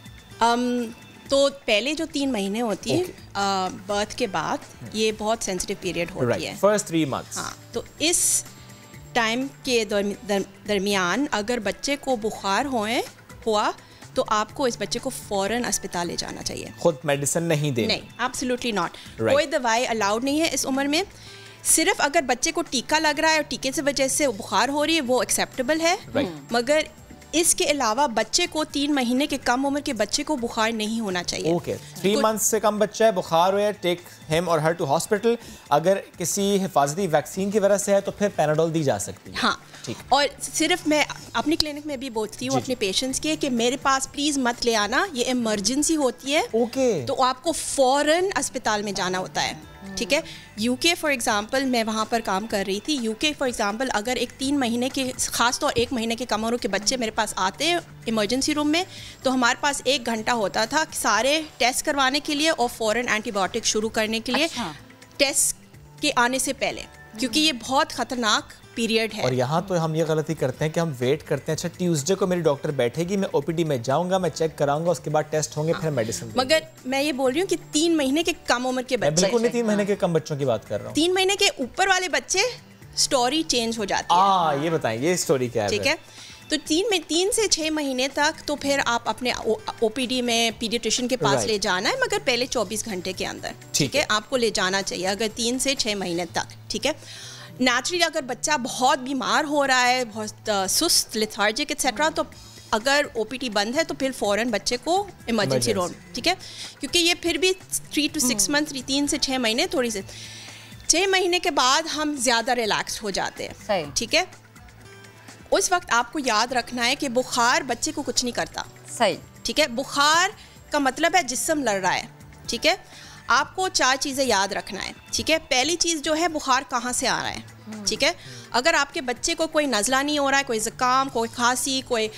um, तो पहले जो तीन महीने होती है okay. बर्थ के बाद, ये बहुत सेंसिटिव पीरियड होती right. है, फर्स्ट थ्री मंथ्स। हाँ, तो इस टाइम के दरमियान अगर बच्चे को बुखार होए हुआ तो आपको इस बच्चे को फौरन अस्पताल ले जाना चाहिए। खुद मेडिसिन नहीं देनी? नहीं, एब्सोल्युटली नॉट। कोई दवाई अलाउड नहीं है इस उम्र में। सिर्फ अगर बच्चे को टीका लग रहा है और टीके से वजह से बुखार हो रही है, वो एक्सेप्टेबल है, मगर इसके अलावा बच्चे को तीन महीने के कम उम्र के बच्चे को बुखार नहीं होना चाहिए। ओके, थ्री मंथ से कम बच्चा है, बुखार हो, टेक हिम और हर टू हॉस्पिटल। अगर किसी हिफाजती वैक्सीन की वजह से है तो फिर पैनाडोल दी जा सकती है। हाँ, और सिर्फ मैं अपनी क्लिनिक में भी बोलती हूँ अपने पेशेंट्स के कि मेरे पास प्लीज़ मत ले आना, ये इमरजेंसी होती है। ओके। तो आपको फ़ौरन अस्पताल में जाना होता है, ठीक है। यूके फॉर एग्जांपल, मैं वहाँ पर काम कर रही थी। यूके फॉर एग्जांपल अगर एक तीन महीने के, ख़ास तौर एक महीने के कम उम्र के बच्चे मेरे पास आते हैं इमरजेंसी रूम में, तो हमारे पास एक घंटा होता था सारे टेस्ट करवाने के लिए और फ़ौरन एंटीबायोटिक शुरू करने के लिए। अच्छा। टेस्ट के आने से पहले, क्योंकि ये बहुत ख़तरनाक पीरियड है। और यहाँ तो हम ये गलती करते हैं कि हम वेट करते हैं, अच्छा ट्यूसडे को मेरी डॉक्टर बैठेगी, मैं ओपीडी में जाऊंगा, मैं चेक कराऊंगा, उसके बाद टेस्ट होंगे, फिर मेडिसिन। मगर मैं ये बोल रही हूँ कि तीन महीने के कम उम्र के बच्चे, बिल्कुल नहीं तीन महीने के कम बच्चों की बात कर रहा हूँ, तीन महीने के ऊपर वाले बच्चे स्टोरी चेंज हो जाती है। आ, ये बताएं ये स्टोरी क्या है? ठीक है, तो तीन में तीन से छः महीने तक तो फिर आप अपने ओपीडी में पीडियाट्रिशियन के पास ले जाना है, मगर पहले चौबीस घंटे के अंदर, ठीक है, आपको ले जाना चाहिए अगर तीन से छः महीने तक, ठीक है। नेचुरली अगर बच्चा बहुत बीमार हो रहा है, बहुत सुस्त, लेथार्जिक एक्सेट्रा, तो अगर ओपीडी बंद है तो फिर फ़ौरन बच्चे को इमरजेंसी रूम, ठीक है, क्योंकि ये फिर भी थ्री टू सिक्स मंथ, तीन से छः महीने, थोड़ी से छः महीने के बाद हम ज़्यादा रिलैक्स हो जाते हैं, ठीक है। उस वक्त आपको याद रखना है कि बुखार बच्चे को कुछ नहीं करता, सही, ठीक है। बुखार का मतलब है जिस्म लड़ रहा है, ठीक है। आपको चार चीज़ें याद रखना है, ठीक है। पहली चीज़ जो है बुखार कहाँ से आ रहा है, ठीक है। अगर आपके बच्चे को कोई नज़ला नहीं हो रहा है, कोई ज़ुकाम, कोई खांसी, कोई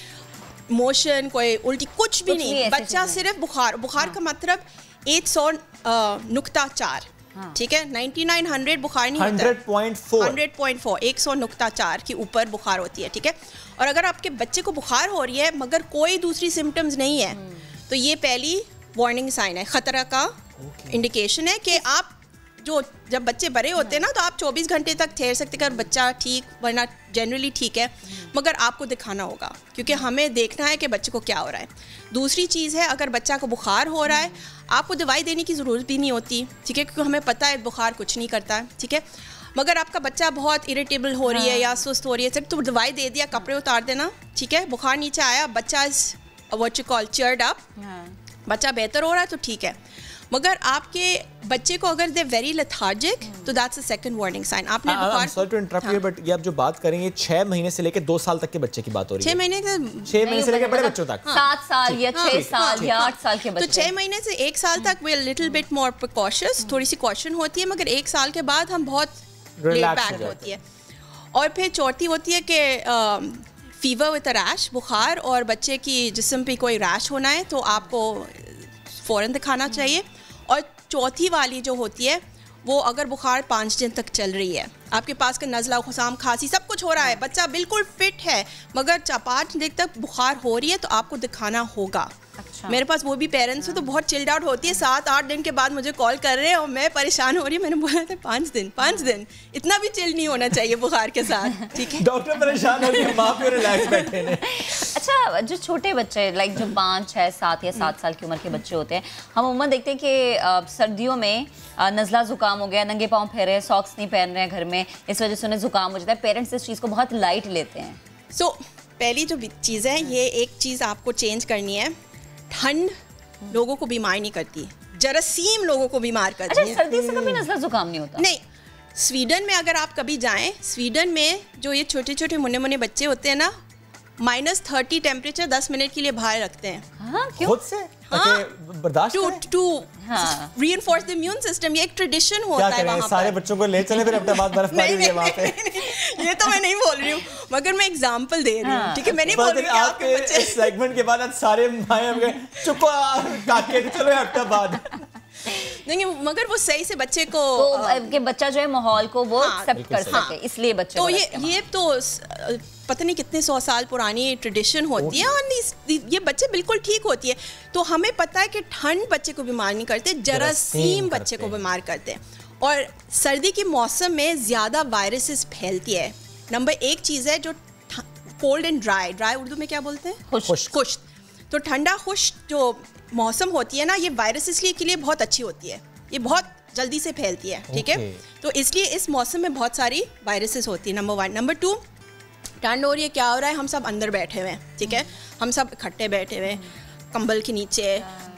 मोशन, कोई उल्टी, कुछ भी नहीं, बच्चा सिर्फ बुखार, बुखार का मतलब एक सौ नुक्ता चार, ठीक है, नाइन्टी नाइन हंड्रेड बुखार नहीं होता, hundred point four, hundred point four, एक सौ नुक्ता चार के ऊपर बुखार होती है, ठीक है। और अगर आपके बच्चे को बुखार हो रही है मगर कोई दूसरी सिम्टम्स नहीं है, तो ये पहली वार्निंग साइन है, ख़तरा का इंडिकेशन है कि आप जो जब बच्चे बड़े होते हैं ना तो आप चौबीस घंटे तक ठहर सकते हैं, बच्चा ठीक, वरना जनरली ठीक है, मगर आपको दिखाना होगा क्योंकि हमें देखना है कि बच्चे को क्या हो रहा है। दूसरी चीज़ है, अगर बच्चा को बुखार हो रहा है आपको दवाई देने की ज़रूरत भी नहीं होती, ठीक है, क्योंकि हमें पता है बुखार कुछ नहीं करता है, ठीक है। मगर आपका बच्चा बहुत इरिटेबल हो रही है या सुस्त हो रही है, तो दवाई दे दिया, कपड़े उतार देना, ठीक है, बुखार नीचे आया, बच्चा is what you call cheered up, बच्चा बेहतर हो रहा है तो ठीक है। मगर आपके बच्चे को अगर दे वेरी लेथार्जिक तो that's a second warning sign. आपने बुखार, sorry to interrupt you, but ये आप जो बात करेंगे छह महीने से लेकर दो साल तक के बच्चे की बात हो रही है, छह महीने से छह महीने से लेकर बड़े बच्चों तक, सात साल या छह साल या आठ साल के बच्चे, तो छह महीने से एक साल तक we are little bit more precautious, थोड़ी सी कॉशन होती है, मगर एक साल के बाद हम बहुत लेट बैक होती है। और फिर चौथी होती है कि फीवर विद अ रैश, बुखार और बच्चे की जिस्म पे कोई रैश होना है तो आपको फ़ौरन दिखाना चाहिए। और चौथी वाली जो होती है वो अगर बुखार पाँच दिन तक चल रही है, आपके पास का नज़ला, खुशाम, खांसी सब कुछ हो रहा है, बच्चा बिल्कुल फिट है, मगर पाँच दिन तक बुखार हो रही है तो आपको दिखाना होगा। अच्छा। मेरे पास वो भी पेरेंट्स हैं तो बहुत चिल्ड आउट होती है, सात आठ दिन के बाद मुझे कॉल कर रहे हैं और मैं परेशान हो रही हूँ। मैंने बोला था पाँच दिन पाँच दिन इतना भी चिल नहीं होना चाहिए बुखार के साथ, ठीक है। डॉक्टर परेशान हो गए, माँ पे रिलैक्स बैठे ने। अच्छा, जो छोटे बच्चे लाइक जो पाँच छः सात या सात साल की उम्र के बच्चे होते हैं, हम उम्र देखते हैं कि सर्दियों में नज़ला ज़ुकाम हो गया, नंगे पाँव फेर रहे हैं, सॉक्स नहीं पहन रहे हैं घर में, इस वजह से उन्हें ज़ुकाम हो जाता है, पेरेंट्स इस चीज़ को बहुत लाइट लेते हैं। सो so, पहली जो चीज़ है, ये एक चीज़ आपको चेंज करनी है, ठंड लोगों को बीमार नहीं करती, जरासीम लोगों को बीमार करती है। अच्छा, सर्दी से कभी नज़ला ज़ुकाम नहीं होता? नहीं, स्वीडन में अगर आप कभी जाएं, स्वीडन में जो ये छोटे छोटे मुन्ने मुन्ने बच्चे होते हैं ना, माइनस थर्टी टेम्परेचर दस मिनट के लिए बाहर रखते हैं। हाँ, क्यों? खुद से हाँ, बर्दाश्त to to reinforce the immune system, ये एक ट्रेडिशन होता है वहाँ पर। सारे बच्चों को ले चले फिर अपने बाद बर्फबारी हुई है वहाँ पे। ये तो मैं नहीं बोल रही हूँ, मगर मैं एग्जांपल दे रही हूँ, ठीक है। मैं नहीं बोल रही हूँ कि आपके बच्चे सेगमेंट के बाद सारे माए चुप काके चलो हफ्ता बाद नहीं, मगर वो सही से बच्चे को तो के बच्चा जो है माहौल को वो एक्सेप्ट कर सके, इसलिए बच्चे तो ये ये तो पता नहीं कितने सौ साल पुरानी ट्रेडिशन होती है और ये बच्चे बिल्कुल ठीक होती है। तो हमें पता है कि ठंड बच्चे को बीमार नहीं करते, जरासीम बच्चे को बीमार करते हैं। और सर्दी के मौसम में ज़्यादा वायरसेस फैलती है। नंबर एक चीज़ है जो cold and dry, dry Urdu में क्या बोलते हैं? खुश्क। खुश्क। तो ठंडा खुश्क जो मौसम होती है ना, ये वायरसेस के लिए बहुत अच्छी होती है, ये बहुत जल्दी से फैलती है, ठीक है। तो इसलिए इस मौसम में बहुत सारी वायरसेस होती है, नंबर वन। नंबर टू, ठंड हो रही है, क्या हो रहा है, हम सब अंदर बैठे हुए हैं, ठीक है, हम सब इकट्ठे बैठे हुए हैं कंबल के नीचे,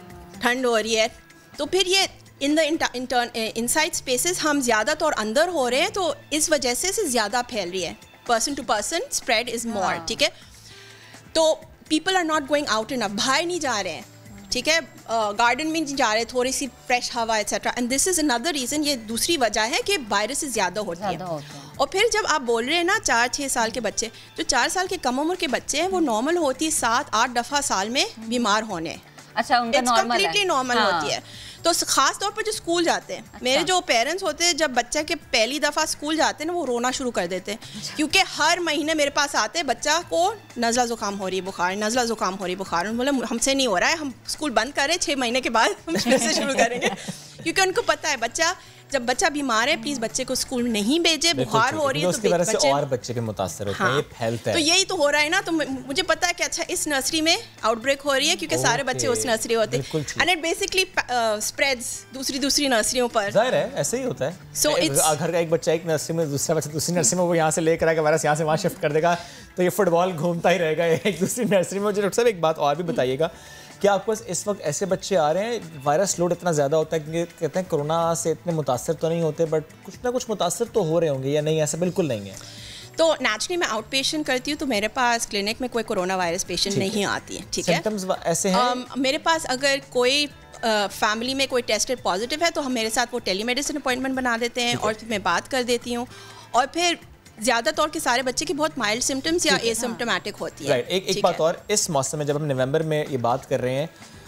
ठंड हो रही है, तो फिर ये इन द इनसाइड स्पेसेस हम ज़्यादातर अंदर हो रहे हैं, तो इस वजह से इसे ज़्यादा फैल रही है, person to person spread is more, ठीक है। तो people are not going out enough, बाहर नहीं जा रहे हैं, ठीक है, गार्डन में नहीं जा रहे, थोड़ी सी फ्रेश हवा etcetera, and this is another reason, ये दूसरी वजह है कि वायरस ज़्यादा होती है। और फिर जब आप बोल रहे हैं ना चार छः साल के बच्चे, जो चार साल के कम उम्र के बच्चे हैं वो नॉर्मल होती है सात आठ दफ़ा साल में बीमार होने। अच्छा, उनका नॉर्मल है, कंप्लीटली नॉर्मल हाँ। होती है। तो खास तौर पर जो स्कूल जाते हैं, अच्छा। मेरे जो पेरेंट्स होते हैं जब बच्चा के पहली दफ़ा स्कूल जाते हैं ना वो रोना शुरू कर देते हैं, अच्छा। क्योंकि हर महीने मेरे पास आते हैं बच्चा को नज़ला ज़ुकाम हो रही है, बुखार, नज़ला ज़ुकाम हो रही है, बुखार। बोले हमसे नहीं हो रहा है, हम स्कूल बंद करें, छः महीने के बाद हम फिर से शुरू करेंगे। क्योंकि उनको पता है बच्चा जब बच्चा बीमार है प्लीज बच्चे को स्कूल नहीं भेजे, बुखार हो रही है तो उसकी वजह से और बच्चे के मुतासर होते हैं, ये फैलता है। तो यही तो हो रहा है ना। तो मुझे पता है कि अच्छा इस नर्सरी में आउटब्रेक हो रही है क्योंकि सारे बच्चे उस नर्सरी होते हैं, एंड इट बेसिकली स्प्रेड्स दूसरी दूसरी नर्सरियों पर। जाहिर है ऐसे ही होता है। सो इट्स घर का एक बच्चा एक नर्सरी में, दूसरा बच्चा दूसरी नर्सरी में, वो यहाँ से लेकर आएगा वायरस, यहाँ से वहाँ शिफ्ट कर देगा, तो ये फुटबॉल घूमता ही रहेगा एक दूसरी नर्सरी में। मुझे डॉक्टर साहब एक बात और भी बताइएगा, क्या आपके पास इस वक्त ऐसे बच्चे आ रहे हैं, वायरस लोड इतना ज़्यादा होता है कि कहते हैं कोरोना से इतने मुतासर तो नहीं होते बट कुछ ना कुछ मुतासर तो हो रहे होंगे, या नहीं ऐसा बिल्कुल नहीं है? तो नेचुरली मैं आउट पेशेंट करती हूँ तो मेरे पास क्लिनिक में कोई कोरोना वायरस पेशेंट नहीं आती है, ठीक है। सिम्पटम्स ऐसे हैं? um, मेरे पास अगर कोई फैमिली uh, में कोई टेस्टेड पॉजिटिव है तो हम मेरे साथ वो टेलीमेडिसिन अपॉइंटमेंट बना देते हैं और फिर मैं बात कर देती हूँ, और फिर ज़्यादा तौर के सारे बच्चे की बहुत माइल्ड सिम्टम्स या एसिम्प्टोमेटिक होती है। राइट, एक एक बात और, इस मौसम में जब हम नवंबर में ये बात कर रहे हैं,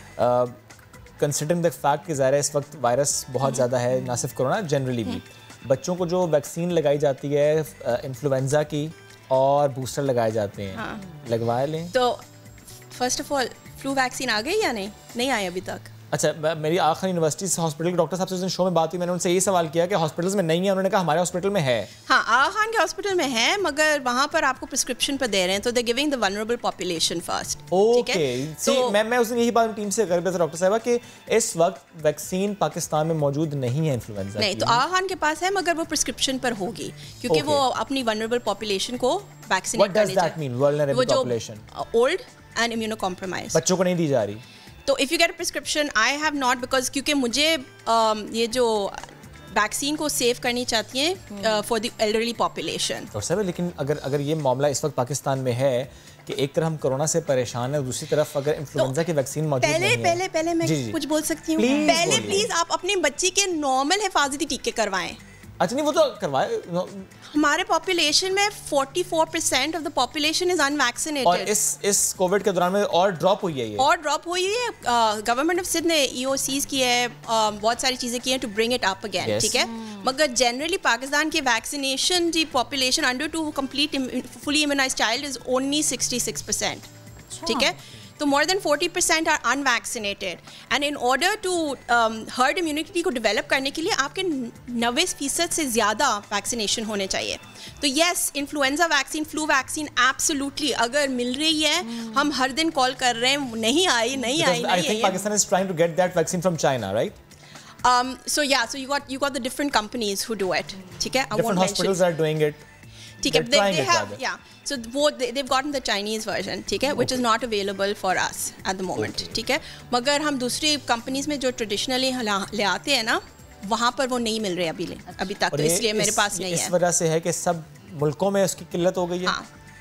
कंसिडरिंग द फैक्ट कि ज़ाहिर है इस वक्त वायरस बहुत ज़्यादा है, ना सिर्फ कोरोना, जनरली भी बच्चों को जो वैक्सीन लगाई जाती है इन्फ्लुएंजा की और बूस्टर लगाए जाते हैं, हाँ। लगवा लें। तो first of all flu vaccine आ गई या नहीं? नहीं आई अभी तक। अच्छा, मेरी आखिर यूनिवर्सिटी से हॉस्पिटल के डॉक्टर साहब से उस दिन शो में बात हुई, मैंने उनसे यही सवाल किया कि हॉस्पिटल्स में नहीं है, उन्होंने कहा हमारे हॉस्पिटल में है। हाँ, आगा खान के हॉस्पिटल में है, मगर वहाँ पर आपको प्रिस्क्रिप्शन पर दे रहे हैं, तो they giving the vulnerable population first. Okay, तो मैं मैं उस दिन यही बात टीम से कर रहा था डॉक्टर साहब कि इस वक्त वैक्सीन पाकिस्तान में मौजूद नहीं है इन्फ्लुएंजा नहीं, तो आगा खान के पास है मगर वो प्रिस्क्रिप्शन पर होगी क्योंकि वो अपनी वल्नरेबल पॉपुलेशन को वैक्सीनेट करनी चाहिए। वो जो ओल्ड एंड इम्यूनो कॉम्प्रोमाइज बच्चों को नहीं दी जा रही। तो if you get a prescription, I have not, because क्योंकि मुझे um, ये जो वैक्सीन को सेव करनी चाहती हैं फॉर द एल्डरली पॉपुलेशन। और सर लेकिन अगर अगर ये मामला इस वक्त पाकिस्तान में है कि एक तरफ हम कोरोना से परेशान है, दूसरी तरफ अगर इन्फ्लुएंजा की वैक्सीन मौजूद पहले नहीं है। पहले पहले मैं जी, जी. कुछ बोल सकती हूँ? पहले प्लीज आप अपने बच्चे के नॉर्मल हिफाजती टीके करवाएं। अच्छा, नहीं वो तो करवाए। हमारे पॉपुलेशन में चौवालीस percent of the population is unvaccinated, और इस इस कोविड के दौरान में और ड्रॉप हुई है ये और ड्रॉप हुई है। गवर्नमेंट ऑफ सिंध ने ईओसीज की है, uh, बहुत सारी चीज़ें की हैं to bring it up again, ठीक है। मगर जनरली पाकिस्तान की वैक्सीनेशन की population under two complete fully immunised child is only sixty six percent, ठीक है। तो more than forty percent are unvaccinated, and in order to herd immunity को develop करने के लिए आपके नब्बे फीसद से ज़्यादा वैक्सीनेशन होने चाहिए। तो yes, influenza vaccine, flu vaccine absolutely अगर मिल रही है, हम हर दिन कॉल कर रहे हैं, नहीं आई नहीं आई नहीं आई। Pakistan is trying to get that vaccine from China, right? Um, so yeah, so you got you got the different companies who do it, ठीक है? Different hospitals are doing it. ठीक है, they, they have yeah. So वो they, they've gotten the Chinese version, ठीक है, which is not available for us at the moment, ठीक है। मगर हम दूसरी कंपनीज में जो ट्रेडिशनली ले आते हैं ना, वहाँ पर वो नहीं मिल रहे अभी ले अभी तक, तो इसलिए मेरे पास नहीं है। इस वजह से है कि सब मुल्कों में उसकी किल्लत हो गई है।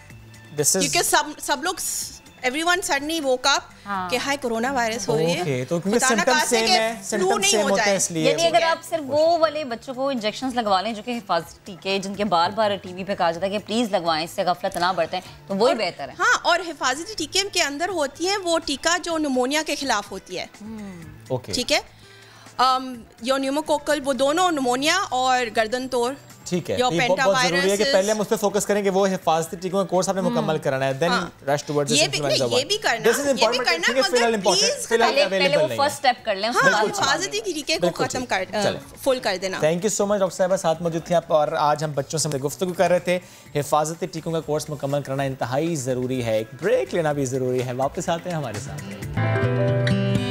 क्योंकि सब सब लोग everyone suddenly woke up कि हाय कोरोना वायरस हो रही है, okay, तो सिम्पटम्स सेम है, सिम्पटम्स सेम होते हैं इसलिए। यानी अगर आप सिर्फ वो वाले बच्चों को इंजेक्शंस लगवा लें जो कि हिफाजती टीके जिनके बार बार टीवी पे कहा जाता है कि प्लीज लगवाएं, इससे गफलत ना बरतें, तो वही बेहतर है। हाँ, और हिफाजती टीके के अंदर होती है वो टीका जो निमोनिया के खिलाफ होती है, ठीक है, यो न्यूमोकोकल, वो दोनों निमोनिया और गर्दन तोड़, ठीक है। ये बहुत जरूरी है कि पहले हम उस पे फोकस करें कि वो हिफाजती टीकों का कोर्स आपने मुकम्मल कराना है, then rush towards this influenza one. ये भी करना, दिस इज इंपॉर्टेंट, ठीक है, फिलहाल इंपॉर्टेंट, फिलहाल पहले वो फर्स्ट स्टेप कर लें, हां, हिफाजती टीके को खत्म कर फुल कर देना। Thank you so much doctor साहब, साथ मौजूद थे आप, और आज हम बच्चों से गुफ्तगू कर रहे थे। हिफाजती टीकों का कोर्स मुकम्मल करना इंतहाई ज़रूरी है, एक ब्रेक लेना भी ज़रूरी है। वापस आते हैं हमारे साथ।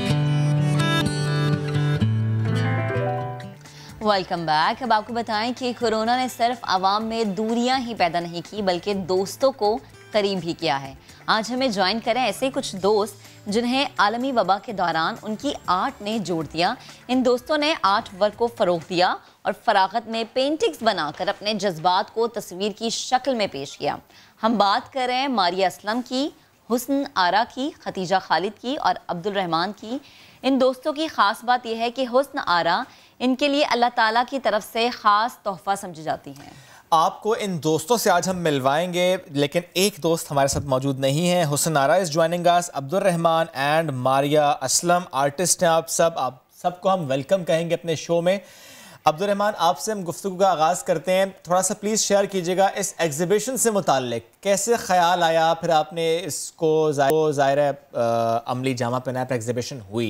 Welcome back. अब आपको बताएं कि कोरोना ने सिर्फ आवाम में दूरियां ही पैदा नहीं की बल्कि दोस्तों को करीब भी किया है। आज हमें ज्वाइन करें ऐसे कुछ दोस्त जिन्हें आलमी वबा के दौरान उनकी आर्ट ने जोड़ दिया। इन दोस्तों ने आर्ट वर्क को फ़रोग़ दिया और फरागत में पेंटिंग्स बनाकर अपने जज्बात को तस्वीर की शक्ल में पेश किया। हम बात कर रहे हैं मारिया असलम की, हुस्न आरा की, खतीजा खालिद की और अब्दुल रहमान की। इन दोस्तों की ख़ास बात यह है कि हुस्न आरा इनके लिए अल्लाह ताला की तरफ से ख़ास तोहफ़ा समझी जाती हैं। आपको इन दोस्तों से आज हम मिलवाएंगे, लेकिन एक दोस्त हमारे साथ मौजूद नहीं है। Husn Ara is joining us, Abdul Rahman and Maria Aslam artist हैं आप सब। आप सबको हम वेलकम कहेंगे अपने शो में। अब्दुल रहमान, आपसे हम गुफ्तगू का आगाज़ करते हैं। थोड़ा सा प्लीज़ शेयर कीजिएगा इस एग्जीबिशन से मुताल्लिक कैसे ख्याल आया, फिर आपने इसको ज़ाहिर अमली जामा पहना पर एग्जीबिशन हुई।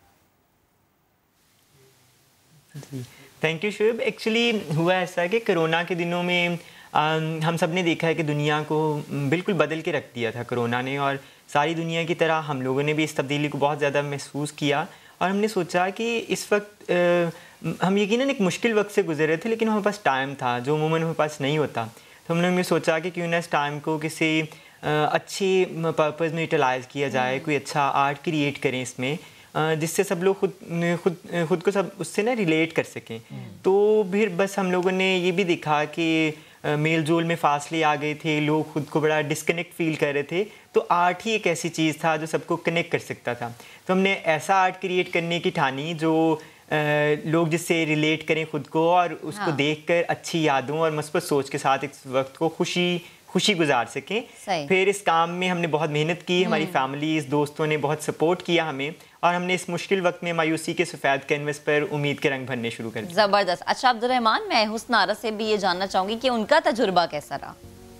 Thank you Shoaib. एक्चुअली हुआ ऐसा कि कोरोना के दिनों में आ, हम सब ने देखा है कि दुनिया को बिल्कुल बदल के रख दिया था कोरोना ने, और सारी दुनिया की तरह हम लोगों ने भी इस तब्दीली को बहुत ज़्यादा महसूस किया। और हमने सोचा कि इस वक्त आ, हम यकीनन एक मुश्किल वक्त से गुजर रहे थे, लेकिन हमारे पास टाइम था जो अमूमन हमारे पास नहीं होता। तो हमने हमें सोचा कि क्यों ना इस टाइम को किसी अच्छे पर्पज़ में यूटिलाइज़ किया जाए, कोई अच्छा आर्ट क्रिएट करें इसमें, जिससे सब लोग खुद खुद खुद को सब उससे ना रिलेट कर सकें। तो फिर बस हम लोगों ने ये भी देखा कि मेल जोल में फासले आ गए थे, लोग खुद को बड़ा डिस्कनेक्ट फील कर रहे थे। तो आर्ट ही एक ऐसी चीज़ था जो सबको कनेक्ट कर सकता था। तो हमने ऐसा आर्ट क्रिएट करने की ठानी जो आ, लोग जिससे रिलेट करें खुद को, और उसको हाँ। देखकर अच्छी यादों और मस्बत सोच के साथ इस वक्त को खुशी खुशी गुजार सकें। फिर इस काम में हमने बहुत मेहनत की, हमारी फैमिलीज दोस्तों ने बहुत सपोर्ट किया हमें, और हमने इस मुश्किल वक्त में मायूसी के सफ़ेद कैनवस पर उम्मीद के रंग भरने शुरू कर दिए। ज़बरदस्त। अच्छा अब्दुल रहमान, मैं हुस्न आरा से भी ये जानना चाहूँगी कि उनका तजुर्बा कैसा रहा।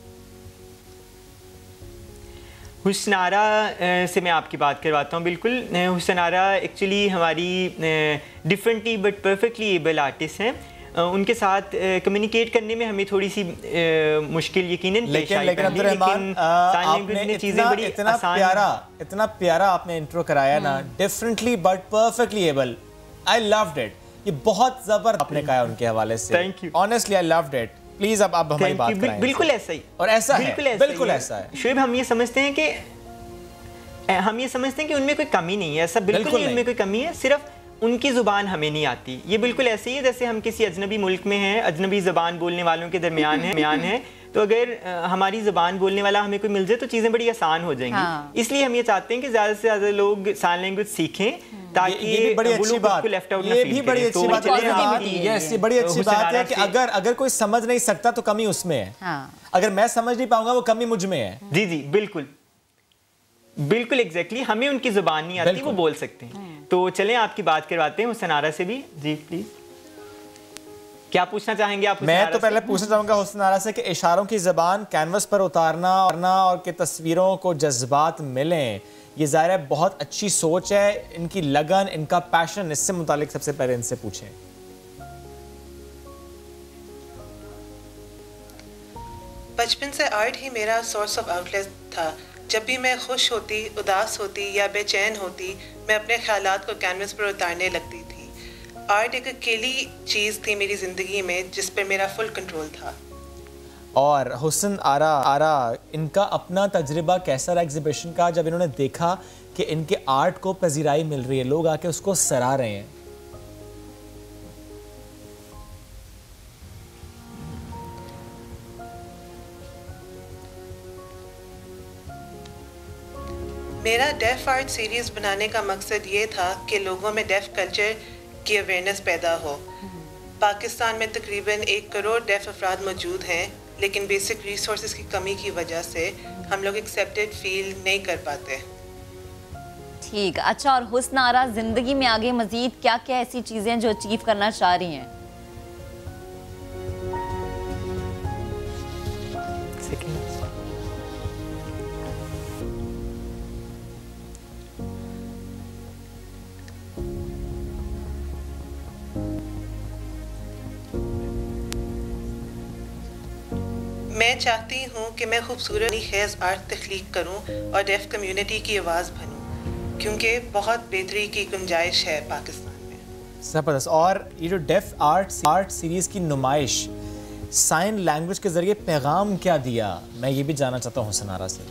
हुस्न आरा से मैं आपकी बात करवाता हूँ। बिल्कुल, हुस्न आरा एक्चुअली हमारी differently but perfectly able artist हैं। उनके साथ कम्युनिकेट करने में हमें थोड़ी सी मुश्किल यकीनन पेश आई, लेकिन अब्दुल रहमान आपने चीज़ें बड़ी इतना प्यारा इतना प्यारा आपने इंट्रो कराया ना, differently but perfectly able. I loved it. ये बहुत जबरदस्त आपने कहा उनके हवाले से। Thank you. Honestly I loved it. Please अब अब हमारी बात कराएं। बिल्कुल ऐसा ही, और ऐसा बिल्कुल है, ऐसा बिल्कुल ऐसा है। शुएब, हम ये समझते हैं कि हम ये समझते हैं कि उनमें कोई कमी नहीं है। ऐसा बिल्कुल नहीं, उनमें कोई कमी है, सिर्फ उनकी ज़ुबान हमें नहीं आती। ये बिल्कुल ऐसे ही है जैसे हम किसी अजनबी मुल्क में हैं, अजनबी ज़बान बोलने वालों के दरमियान है दरमियान है तो अगर हमारी ज़बान बोलने वाला हमें कोई मिल जाए तो चीज़ें बड़ी आसान हो जाएंगी। हाँ। इसलिए हम ये चाहते हैं कि ज़्यादा से ज़्यादा लोग साइन लैंग्वेज सीखें, ताकि ये भी बड़ी अच्छी बात लेफ्ट आउट ये भी बड़ी अच्छी बात है। बड़ी अच्छी बात है कि अगर अगर कोई समझ नहीं सकता तो कमी उसमें है। अगर मैं समझ नहीं पाऊंगा वो कमी मुझ में है। जी जी बिल्कुल बिल्कुल एग्जैक्टली। हमें उनकी जुबान नहीं आती, वो बोल सकते हैं। तो चलें आपकी बात करवाते हैं हुस्न आरा से भी। जी प्लीज, क्या पूछना चाहेंगे आप? मैं तो पहले पूछना चाहूंगा हुस्न आरा से कि इशारों की ज़बान कैनवस पर उतारना और कि तस्वीरों को जज्बात मिलें, ये ज़ाहिर है बहुत अच्छी सोच है। इनकी लगन, इनका पैशन, इससे मुतालिक सबसे पहले इनसे पूछें। बचपन से आर्ट ही मेरा सोर्स ऑफ आउटलेट था। जब भी मैं खुश होती, उदास होती या बेचैन होती, मैं अपने ख्यालात को कैनवस पर उतारने लगती थी। आर्ट एक अकेली चीज़ थी मेरी ज़िंदगी में जिस पर मेरा फुल कंट्रोल था। और हुस्न आरा आरा इनका अपना तजर्बा कैसा रहा एग्जीबिशन का, जब इन्होंने देखा कि इनके आर्ट को पजीराई मिल रही है, लोग आके उसको सराह रहे हैं? मेरा डेफ आर्ट सीरीज बनाने का मकसद ये था कि लोगों में डेफ कल्चर की अवेयरनेस पैदा हो। पाकिस्तान में तकरीबन एक करोड़ डेफ अफराद मौजूद हैं, लेकिन बेसिक रिसोर्सेज की कमी की वजह से हम लोग एक्सेप्टेड फील नहीं कर पाते। ठीक, अच्छा। और हुस्न आरा जिंदगी में आगे मजीद क्या क्या ऐसी चीज़ें जो अचीव करना चाह रही हैं? मैं चाहती हूँ कि मैं खूबसूरत खेज़ आर्ट तख्लीक करूँ और डेफ कम्युनिटी की आवाज़ बनूँ, क्योंकि बहुत बेहतरी की गुंजाइश है पाकिस्तान में। ज़बरदस्त। और ये जो डेफ आर्ट आर्ट सीरीज़ की नुमाइश, साइन लैंग्वेज के ज़रिए पैगाम क्या दिया, मैं ये भी जानना चाहता हूँ हुसन आरा से।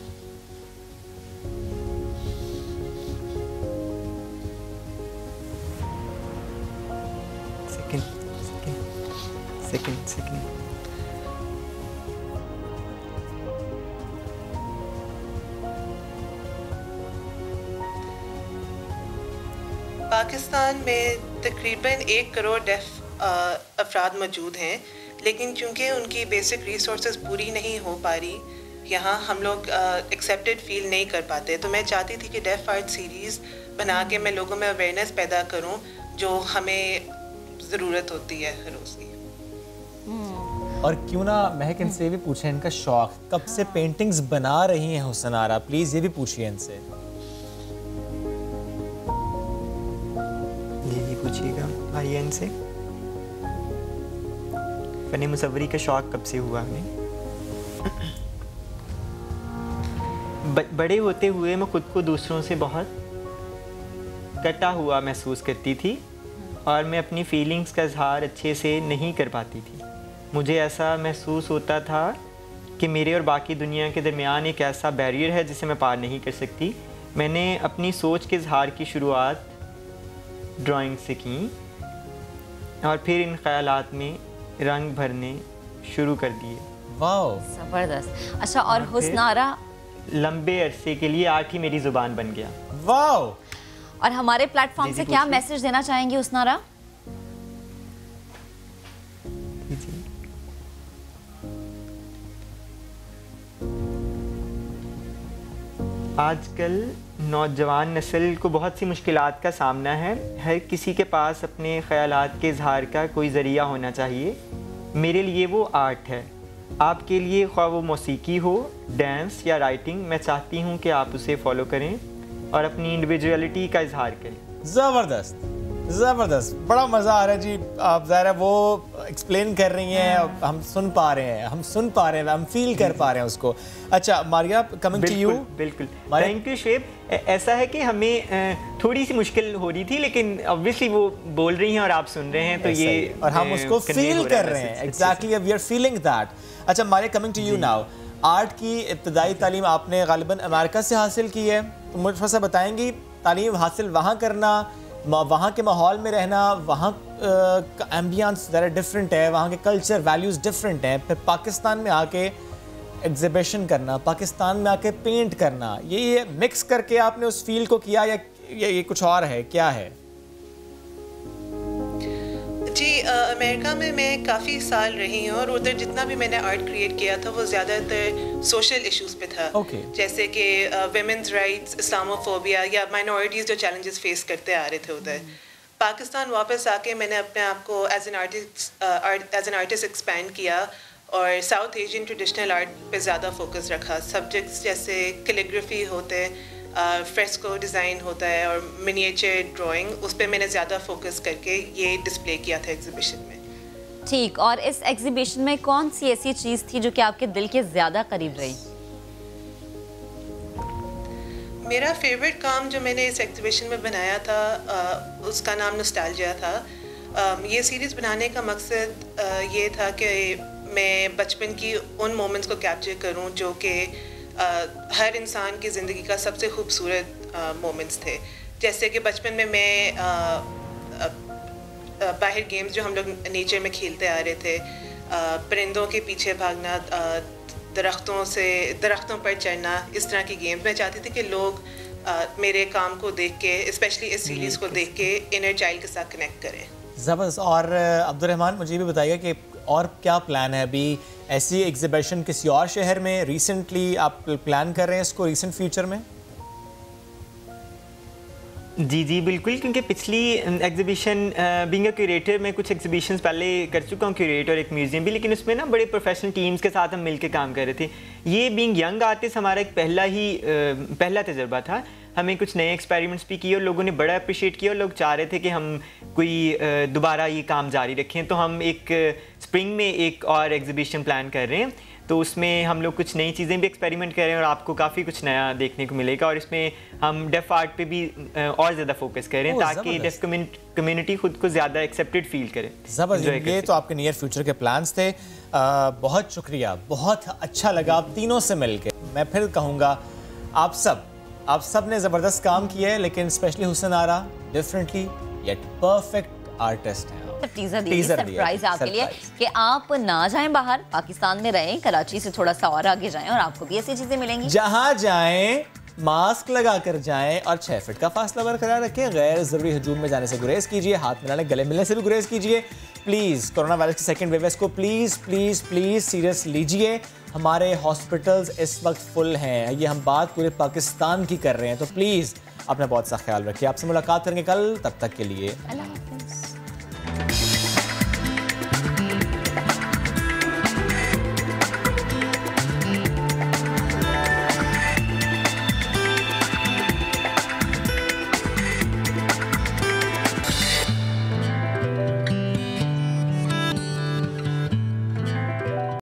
सेकंड सेकंड सेकंड पाकिस्तान में तकरीबन एक करोड़ डेफ अफराद मौजूद हैं, लेकिन चूंकि उनकी बेसिक रिसोर्सेज पूरी नहीं हो पा रही, यहाँ हम लोग एक्सेप्टेड फील नहीं कर पाते। तो मैं चाहती थी कि डेफ आर्ट सीरीज़ बना के मैं लोगों में अवेयरनेस पैदा करूँ जो हमें ज़रूरत होती है हर रोज़ की। और क्यों ना महक इनसे भी पूछें इनका शौक, कब से पेंटिंग्स बना रही हैं हुसन आरा, प्लीज़ ये भी पूछिए इनसे। पूछिएगा आइए इनसे, फनी मुसव्वरी का शौक कब से हुआ हमें? ब, बड़े होते हुए मैं खुद को दूसरों से बहुत कटा हुआ महसूस करती थी और मैं अपनी फीलिंग्स का इजहार अच्छे से नहीं कर पाती थी। मुझे ऐसा महसूस होता था कि मेरे और बाकी दुनिया के दरमियान एक ऐसा बैरियर है जिसे मैं पार नहीं कर सकती। मैंने अपनी सोच के इजहार की शुरुआत ड्राइंग से की और फिर इन ख्यालात में रंग भरने शुरू कर दिए। वाओ, ज़बरदस्त। अच्छा, और हुस्न आरा लंबे अरसे के लिए आर्ट ही मेरी ज़ुबान बन गया। वाओ। और हमारे प्लेटफॉर्म से क्या मैसेज देना चाहेंगे हुस्न आरा? आजकल नौजवान नस्ल को बहुत सी मुश्किलात का सामना है। हर किसी के पास अपने ख़यालात के इजहार का कोई ज़रिया होना चाहिए। मेरे लिए वो आर्ट है। आपके लिए ख्वाह वो मौसीकी हो, डांस या राइटिंग, मैं चाहती हूँ कि आप उसे फॉलो करें और अपनी इंडिविजुअलिटी का इजहार करें। ज़बरदस्त, ज़बरदस्त, बड़ा मज़ा आ रहा है जी। आप ज़रा वो एक्सप्लेन कर रही हैं, हम सुन पा रहे हैं, हम सुन पा रहे हैं, हम फील कर पा रहे हैं उसको। अच्छा मारिया, कमिंग टू यू। बिल्कुल, थैंक यू शेब। ऐसा है कि हमें थोड़ी सी मुश्किल हो रही थी, लेकिन ऑब्वियसली वो बोल रही हैं और आप सुन रहे हैं, तो ये और हम उसको फील कर रहे हैं। Exactly, we are feeling that. अच्छा Maria, coming to you now. Art की इब्तदाई तालीम आपने गालिबन अमेरिका से हासिल की है, तो मुझे थोड़ा सा बताएंगी तालीम हासिल वहाँ करना, वहाँ के माहौल में रहना, वहाँ का एम्बियंस ज़रा डिफरेंट है, वहाँ के कल्चर वैल्यूज़ डिफरेंट हैं, फिर पाकिस्तान में आके एग्जिबिशन करना, पाकिस्तान में आके पेंट करना, ये ये मिक्स करके आपने उस फील को किया या ये, ये कुछ और है, क्या है? जी, अमेरिका में मैं काफ़ी साल रही हूँ और उधर जितना भी मैंने आर्ट क्रिएट किया था वो ज़्यादातर सोशल इश्यूज पे था। okay. जैसे कि वुमेन्स राइट्स, इस्लामोफोबिया या माइनॉरिटीज़ जो चैलेंजेस फेस करते आ रहे थे उधर। पाकिस्तान वापस आके मैंने अपने आप को as an artist as an artist expand किया और साउथ एशियन ट्रेडिशनल आर्ट पे ज़्यादा फोकस रखा। सब्जेक्ट्स जैसे कैलीग्राफी होते हैं, फ्रेस्को डिज़ाइन होता है और मिनिएचर ड्राइंग, उस पर मैंने ज़्यादा फोकस करके ये डिस्प्ले किया था एग्जीबिशन में। ठीक, और इस एग्जीबिशन में कौन सी ऐसी चीज़ थी जो कि आपके दिल के ज़्यादा करीब रही? मेरा फेवरेट काम जो मैंने इस एग्जीबिशन में बनाया था आ, उसका नाम नॉस्टैल्जिया था। आ, ये सीरीज़ बनाने का मकसद आ, ये था कि मैं बचपन की उन मोमेंट्स को कैप्चर करूं जो कि हर इंसान की ज़िंदगी का सबसे खूबसूरत मोमेंट्स थे। जैसे कि बचपन में मैं आ, आ, आ, बाहर गेम्स जो हम लोग नेचर में खेलते आ रहे थे, आ, परिंदों के पीछे भागना, आ, दरख्तों से दरख्तों पर चढ़ना, इस तरह की गेम्स मैं चाहती थी कि लोग आ, मेरे काम को देख के, स्पेशली इस सीरीज़ को देख के इनर चाइल्ड के साथ कनेक्ट करें। ज़बरदस्त। और अब्दुर्रहमान, मुझे भी बताइए कि और क्या प्लान है अभी? ऐसी एग्जीबिशन किसी और शहर में रिसेंटली आप प्लान कर रहे हैं इसको रिसेंट फ्यूचर में? जी जी बिल्कुल, क्योंकि पिछली एग्जीबिशन बीइंग अ क्यूरेटर मैं कुछ एग्जीबिशंस पहले कर चुका हूँ, क्यूरेट और एक म्यूज़ियम भी, लेकिन उसमें ना बड़े प्रोफेशनल टीम्स के साथ हम मिलकर काम कर रहे थे। ये बीइंग यंग आर्टिस्ट हमारा एक पहला ही पहला तजर्बा था। हमें कुछ नए एक्सपेरिमेंट्स भी किए और लोगों ने बड़ा अप्रिशिएट किया और लोग चाह रहे थे कि हम कोई दोबारा ये काम जारी रखें। तो हम एक स्प्रिंग में एक और एग्जीबिशन प्लान कर रहे हैं, तो उसमें हम लोग कुछ नई चीज़ें भी एक्सपेरिमेंट कर रहे हैं और आपको काफ़ी कुछ नया देखने को मिलेगा। और इसमें हम डेफ आर्ट पे भी और ज़्यादा फोकस कर रहे हैं ताकि डेफ कम्युनिटी खुद को ज़्यादा एक्सेप्टेड फील करे। ज़बरदस्त, ये तो आपके नियर फ्यूचर के प्लान्स थे। आ, बहुत शुक्रिया, बहुत अच्छा लगा आप तीनों से मिलके। मैं फिर कहूँगा आप सब आप सब ने ज़बरदस्त काम किया है, लेकिन specially Husn Ara differently yet perfect artist हैं। टीजर दी सरप्राइज आपके लिए कि आप ना जाएं बाहर, पाकिस्तान में रहें, कराची से थोड़ा सा और आगे जाएं और आपको भी ऐसी चीजें मिलेंगी। जहां जाएं मास्क लगा कर जाएं और छह फीट का फासला बरकरार रखें। गैर जरूरी हजूम में जाने से गुरेज कीजिए, हाथ मिलाने गले मिलने से भी गुरेज कीजिए। प्लीज़ कोरोना वायरस की सेकेंड वेव को प्लीज़ प्लीज़ प्लीज़ सीरियस लीजिए। हमारे हॉस्पिटल्स इस वक्त फुल हैं, ये हम बात पूरे पाकिस्तान की कर रहे हैं, तो प्लीज़ अपना बहुत सा ख्याल रखिए। आपसे मुलाकात करेंगे कल, तब तक के लिए